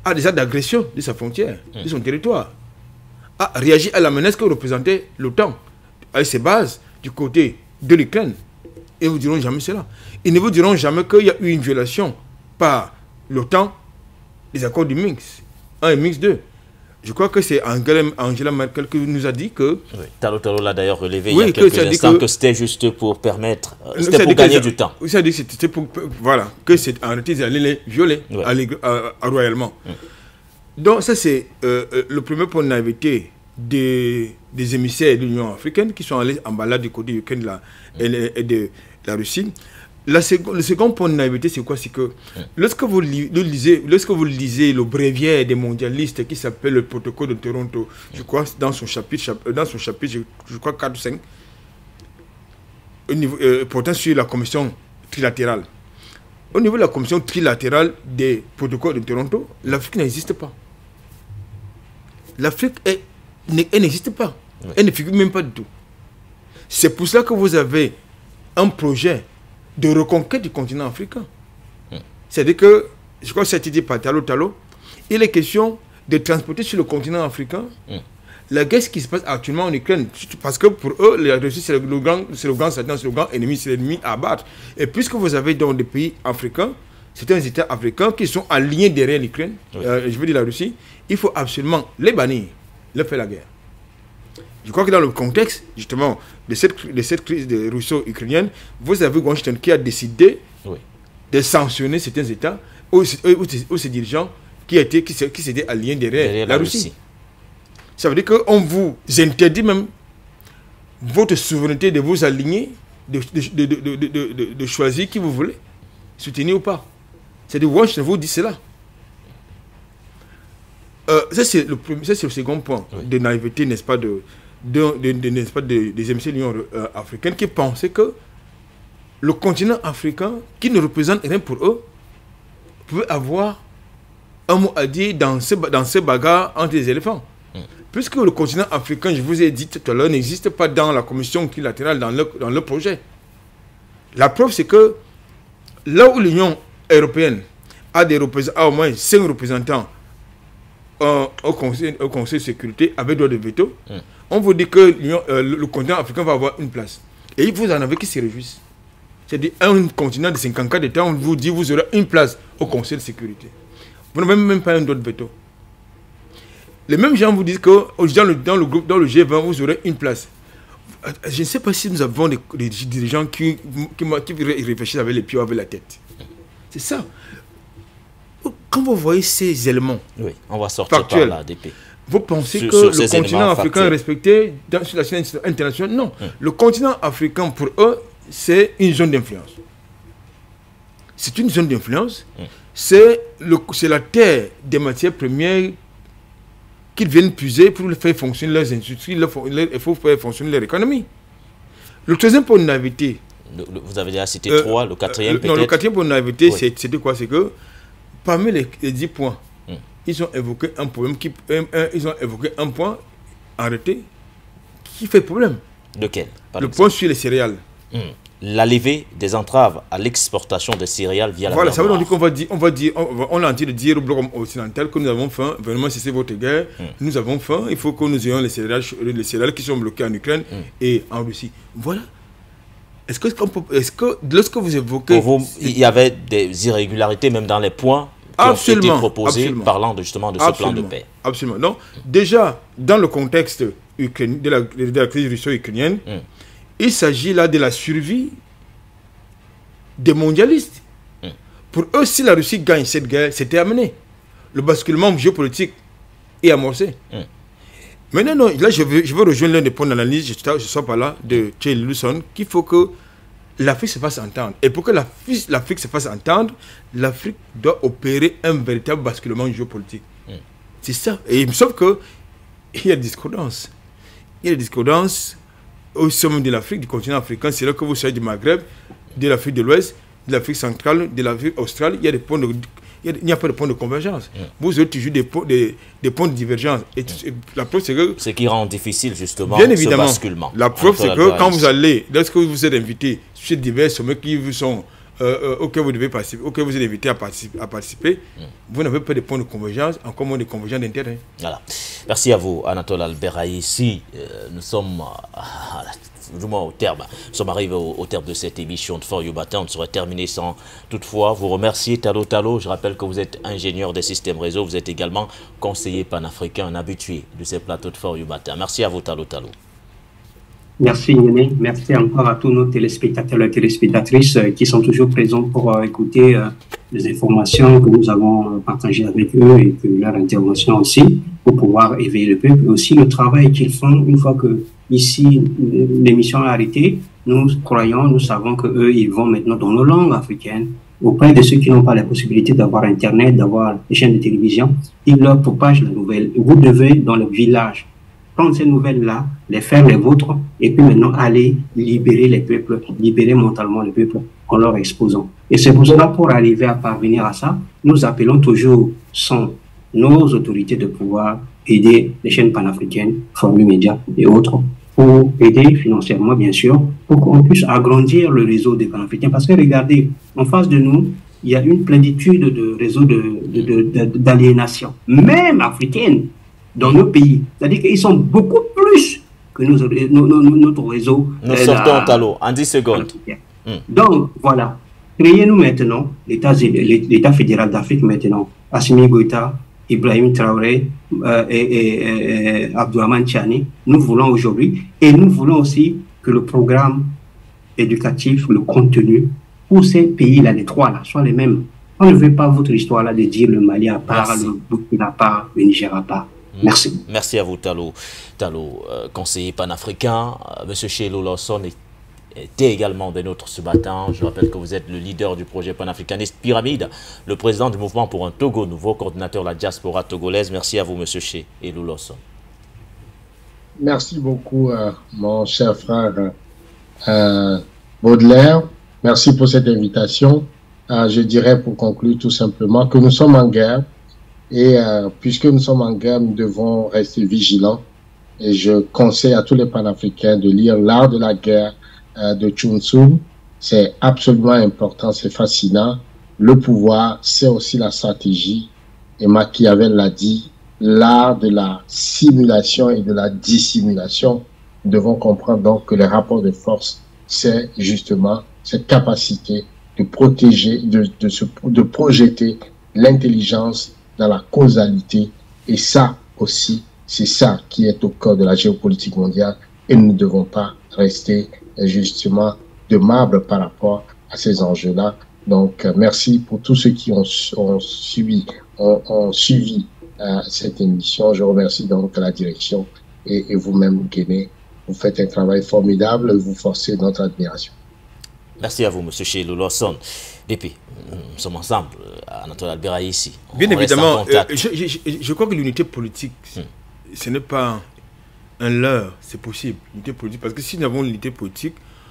a des actes d'agression de sa frontière, mmh. de son territoire, a réagi à la menace que représentait l'OTAN, avec ses bases du côté de l'Ukraine. Et ils ne vous diront jamais cela. Ils ne vous diront jamais qu'il y a eu une violation par l'OTAN des accords du Minsk un et Minsk deux. Je crois que c'est Angela, Angela Merkel qui nous a dit que... Oui, Talo Talo l'a d'ailleurs relevé oui, il y a quelques instants que, que c'était juste pour permettre... C'était pour gagner du temps. Ça dit que c'était pour... Voilà, que c'est en réalité, ils allaient les violer oui. à, à, à, royalement. Mm. Donc ça c'est euh, le premier point de naïveté des, des émissaires de l'Union africaine qui sont allés en balade du côté de l'Ukraine mm. et, et de la Russie. La seconde, le second point de naïveté, c'est quoi? C'est que mmh. lorsque, vous li, le lisez, lorsque vous lisez le bréviaire des mondialistes qui s'appelle le protocole de Toronto, mmh. je crois dans son chapitre, dans son chapitre je, je crois quatre ou cinq, au niveau, euh, portant sur la commission trilatérale. Au niveau de la commission trilatérale des protocoles de Toronto, l'Afrique n'existe pas. L'Afrique, elle, elle n'existe pas. Mmh. Elle ne figure même pas du tout. C'est pour cela que vous avez un projet de reconquête du continent africain. Mmh. C'est-à-dire que, je crois que ça a été dit par Talo Talo, il est question de transporter sur le continent africain mmh. la guerre qui se passe actuellement en Ukraine. Parce que pour eux, la Russie, c'est le grand, c'est le grand Satan, c'est le grand ennemi, c'est l'ennemi à abattre. Et puisque vous avez dans des pays africains, c'est un État africain qui sont alignés derrière l'Ukraine, oui. euh, je veux dire la Russie, il faut absolument les bannir, leur faire la guerre. Je crois que dans le contexte, justement, de cette, de cette crise de russo-ukrainienne, vous avez Washington qui a décidé oui. de sanctionner certains États ou, ou, ou ces dirigeants qui étaient qui, qui s'étaient alignés derrière, derrière la, la Russie. Russie. Ça veut dire qu'on vous interdit même votre souveraineté de vous aligner, de, de, de, de, de, de, de choisir qui vous voulez, soutenir ou pas. C'est-à-dire Washington vous dit cela. Euh, ça, c'est le, le second point oui. de naïveté, n'est-ce pas, de... De, de, de, n'est-ce pas, de, des émissaires de l'Union euh, africaine qui pensaient que le continent africain, qui ne représente rien pour eux, pouvait avoir un mot à dire dans ce, dans ce bagarre entre les éléphants. Mm. Puisque le continent africain, je vous ai dit tout à l'heure, n'existe pas dans la commission trilatérale, dans le, dans le projet. La preuve, c'est que là où l'Union européenne a, des représentants, a au moins cinq représentants euh, au, conseil, au Conseil de sécurité avec droit de veto, mm. on vous dit que euh, le, le continent africain va avoir une place. Et vous en avez qui se réjouissent. C'est-à-dire un continent de cinquante-quatre États, on vous dit que vous aurez une place au Conseil de sécurité. Vous n'avez même pas un droit de veto. Les mêmes gens vous disent que dans le, dans le groupe, dans le G vingt, vous aurez une place. Je ne sais pas si nous avons des, des dirigeants qui, qui, qui réfléchissent avec les pieds ou avec la tête. C'est ça. Quand vous voyez ces éléments, oui, on va sortir factuels, par là, D P. Vous pensez sur, que sur le continent africain est respecté dans, sur la scène internationale? Non. Hum. Le continent africain, pour eux, c'est une zone d'influence. C'est une zone d'influence. Hum. C'est la terre des matières premières qu'ils viennent puiser pour faire fonctionner leurs industries, il faut faire fonctionner leur économie. Le troisième point de naïveté. Vous avez déjà cité euh, trois, le quatrième euh, peut-être. Non, le quatrième point de naïveté, oui. c'était quoi? C'est que parmi les, les dix points, hum. ils ont évoqué un problème, qui, un, un, ils ont évoqué un point arrêté qui fait problème. Lequel? Le exemple. Point sur les céréales. Hum. La levée des entraves à l'exportation de céréales via voilà, la mer Noire. Voilà, ça veut dire qu'on va dire, on va dire, on, va, on a envie de dire au bloc occidental que nous avons faim, vraiment cessez votre guerre, hum. nous avons faim, il faut que nous ayons les céréales, les céréales qui sont bloquées en Ukraine hum. et en Russie. Voilà. Est-ce que, est-ce que lorsque vous évoquez... Pour vous, il y avait des irrégularités même dans les points qui absolument, ont été proposés absolument. Parlant de, justement de ce absolument, plan de paix. Absolument. Donc, déjà, dans le contexte ukrainien, de, la, de la crise russo-ukrainienne, hum. il s'agit là de la survie des mondialistes. Hum. Pour eux, si la Russie gagne cette guerre, c'est terminé. Le basculement géopolitique est amorcé. Hum. Maintenant, non, là, je veux, je veux rejoindre l'un des points d'analyse, je ne sors pas là, de Thierry Luson, qu'il faut que l'Afrique se fasse entendre. Et pour que l'Afrique se fasse entendre, l'Afrique doit opérer un véritable basculement géopolitique. Hum. C'est ça. Et il me semble qu'il y a des discordances. Il y a des discordances au sommet de l'Afrique, du continent africain. C'est là que vous soyez du Maghreb, de l'Afrique de l'Ouest, de l'Afrique centrale, de l'Afrique australe. Il y a des points de... Il n'y a, a pas de point de convergence. Mmh. Vous avez toujours des, des, des points de divergence. Et, mmh. et la preuve, c'est que... Ce qui rend difficile, justement, bien évidemment, ce basculement. La preuve, c'est que quand vous allez, lorsque vous êtes invité sur divers sommets qui vous sont euh, euh, auquel vous devez participer, auquel vous êtes invité à participer, à participer mm. vous n'avez pas de points de convergence, encore moins de convergence d'intérêt. Voilà. Merci à vous, Anatole Albert Aïssi. Euh, nous sommes euh, du moins au terme, nous sommes arrivés au, au terme de cette émission de For You Matin. On ne saurait terminer sans toutefois vous remercier, Talo Talo. Je rappelle que vous êtes ingénieur des systèmes réseau, vous êtes également conseiller panafricain, un habitué de ces plateaux de For You Matin. Merci à vous, Talo Talo. Merci Néné, merci encore à tous nos téléspectateurs et téléspectatrices euh, qui sont toujours présents pour euh, écouter euh, les informations que nous avons partagées avec eux et que leur intervention aussi pour pouvoir éveiller le peuple et aussi le travail qu'ils font une fois que ici l'émission est arrêtée. Nous croyons, nous savons que eux ils vont maintenant dans nos langues africaines auprès de ceux qui n'ont pas la possibilité d'avoir internet, d'avoir des chaînes de télévision, ils leur propagent la nouvelle. Vous devez dans le village prendre ces nouvelles-là, les faire les vôtres, et puis maintenant aller libérer les peuples, libérer mentalement les peuples en leur exposant. Et c'est pour cela, pour arriver à parvenir à ça, nous appelons toujours sans nos autorités de pouvoir aider les chaînes panafricaines, For You Media et autres, pour aider financièrement, bien sûr, pour qu'on puisse agrandir le réseau des panafricains. Parce que regardez, en face de nous, il y a une plénitude de réseaux d'aliénation, de, de, de, même africaine, dans nos pays. C'est-à-dire qu'ils sont beaucoup plus que nos, nos, nos, notre réseau. Nous euh, sortons, Talo, en dix secondes. Mm. Donc, voilà. Créez-nous maintenant l'État fédéral d'Afrique maintenant. Assimi Goïta, Ibrahim Traoré euh, et, et, et Abdourahmane Tchani. Nous voulons aujourd'hui, et nous voulons aussi que le programme éducatif, le contenu, pour ces pays-là, les trois-là, soient les mêmes. On ne veut pas votre histoire-là de dire le Mali à part, Merci. le Burkina à part, le Niger à part. Merci. Merci à vous, Talo. Talo, euh, conseiller panafricain. Euh, Monsieur Sheilou Lawson était également des nôtres ce matin. Je rappelle que vous êtes le leader du projet panafricaniste Pyramide, le président du mouvement pour un Togo nouveau, coordinateur de la diaspora togolaise. Merci à vous, Monsieur Sheilou Lawson. Merci beaucoup, euh, mon cher frère euh, Baudelaire. Merci pour cette invitation. Euh, je dirais pour conclure tout simplement que nous sommes en guerre. Et euh, puisque nous sommes en guerre, nous devons rester vigilants. Et je conseille à tous les panafricains de lire L'art de la guerre euh, de Chun Tsun. C'est absolument important, c'est fascinant. Le pouvoir, c'est aussi la stratégie. Et Machiavel l'a dit, l'art de la simulation et de la dissimulation. Nous devons comprendre donc que les rapports de force, c'est justement cette capacité de protéger, de, de, se, de projeter l'intelligence dans la causalité, et ça aussi, c'est ça qui est au cœur de la géopolitique mondiale, et nous ne devons pas rester justement de marbre par rapport à ces enjeux-là. Donc, merci pour tous ceux qui ont, ont suivi, ont, ont suivi euh, cette émission. Je remercie donc la direction et, et vous-même, Guéné. Vous faites un travail formidable, vous forcez notre admiration. Merci à vous, M. Sheilou Lawson. D P, nous sommes ensemble, Anatole Albert ici. Bien évidemment, euh, je, je, je crois que l'unité politique, hmm. ce n'est pas un leurre, c'est possible, l'unité politique. Parce que si nous avons l'unité politique,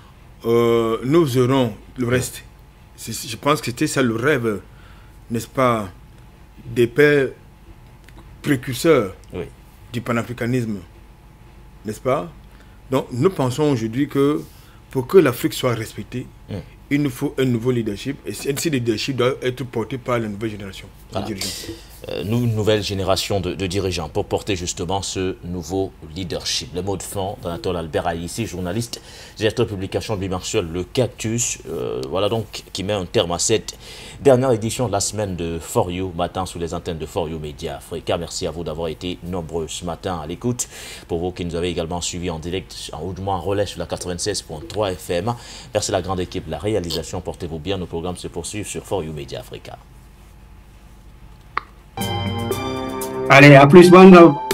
euh, nous aurons le reste. Je pense que c'était ça le rêve, n'est-ce pas, des pères précurseurs oui. du panafricanisme, n'est-ce pas? Donc, nous pensons aujourd'hui que pour que l'Afrique soit respectée, mmh. il nous faut un nouveau leadership. Et ce leadership doit être porté par la nouvelle génération voilà. de dirigeants. Euh, nous, une nouvelle génération de, de dirigeants pour porter justement ce nouveau leadership. Le mot de fond d'Anatole Albert Aïssi, journaliste, directeur de publication bimensuelle Le Cactus. Euh, voilà donc qui met un terme à cette dernière édition de la semaine de For You Matin sous les antennes de For You Media Africa. Merci à vous d'avoir été nombreux ce matin à l'écoute. Pour vous qui nous avez également suivis en direct, en, ou du moins en relais sur la quatre-vingt-seize point trois F M. Merci à la grande équipe de la réalisation. Portez-vous bien. Nos programmes se poursuivent sur For You Media Africa. Allez, à plus, bande.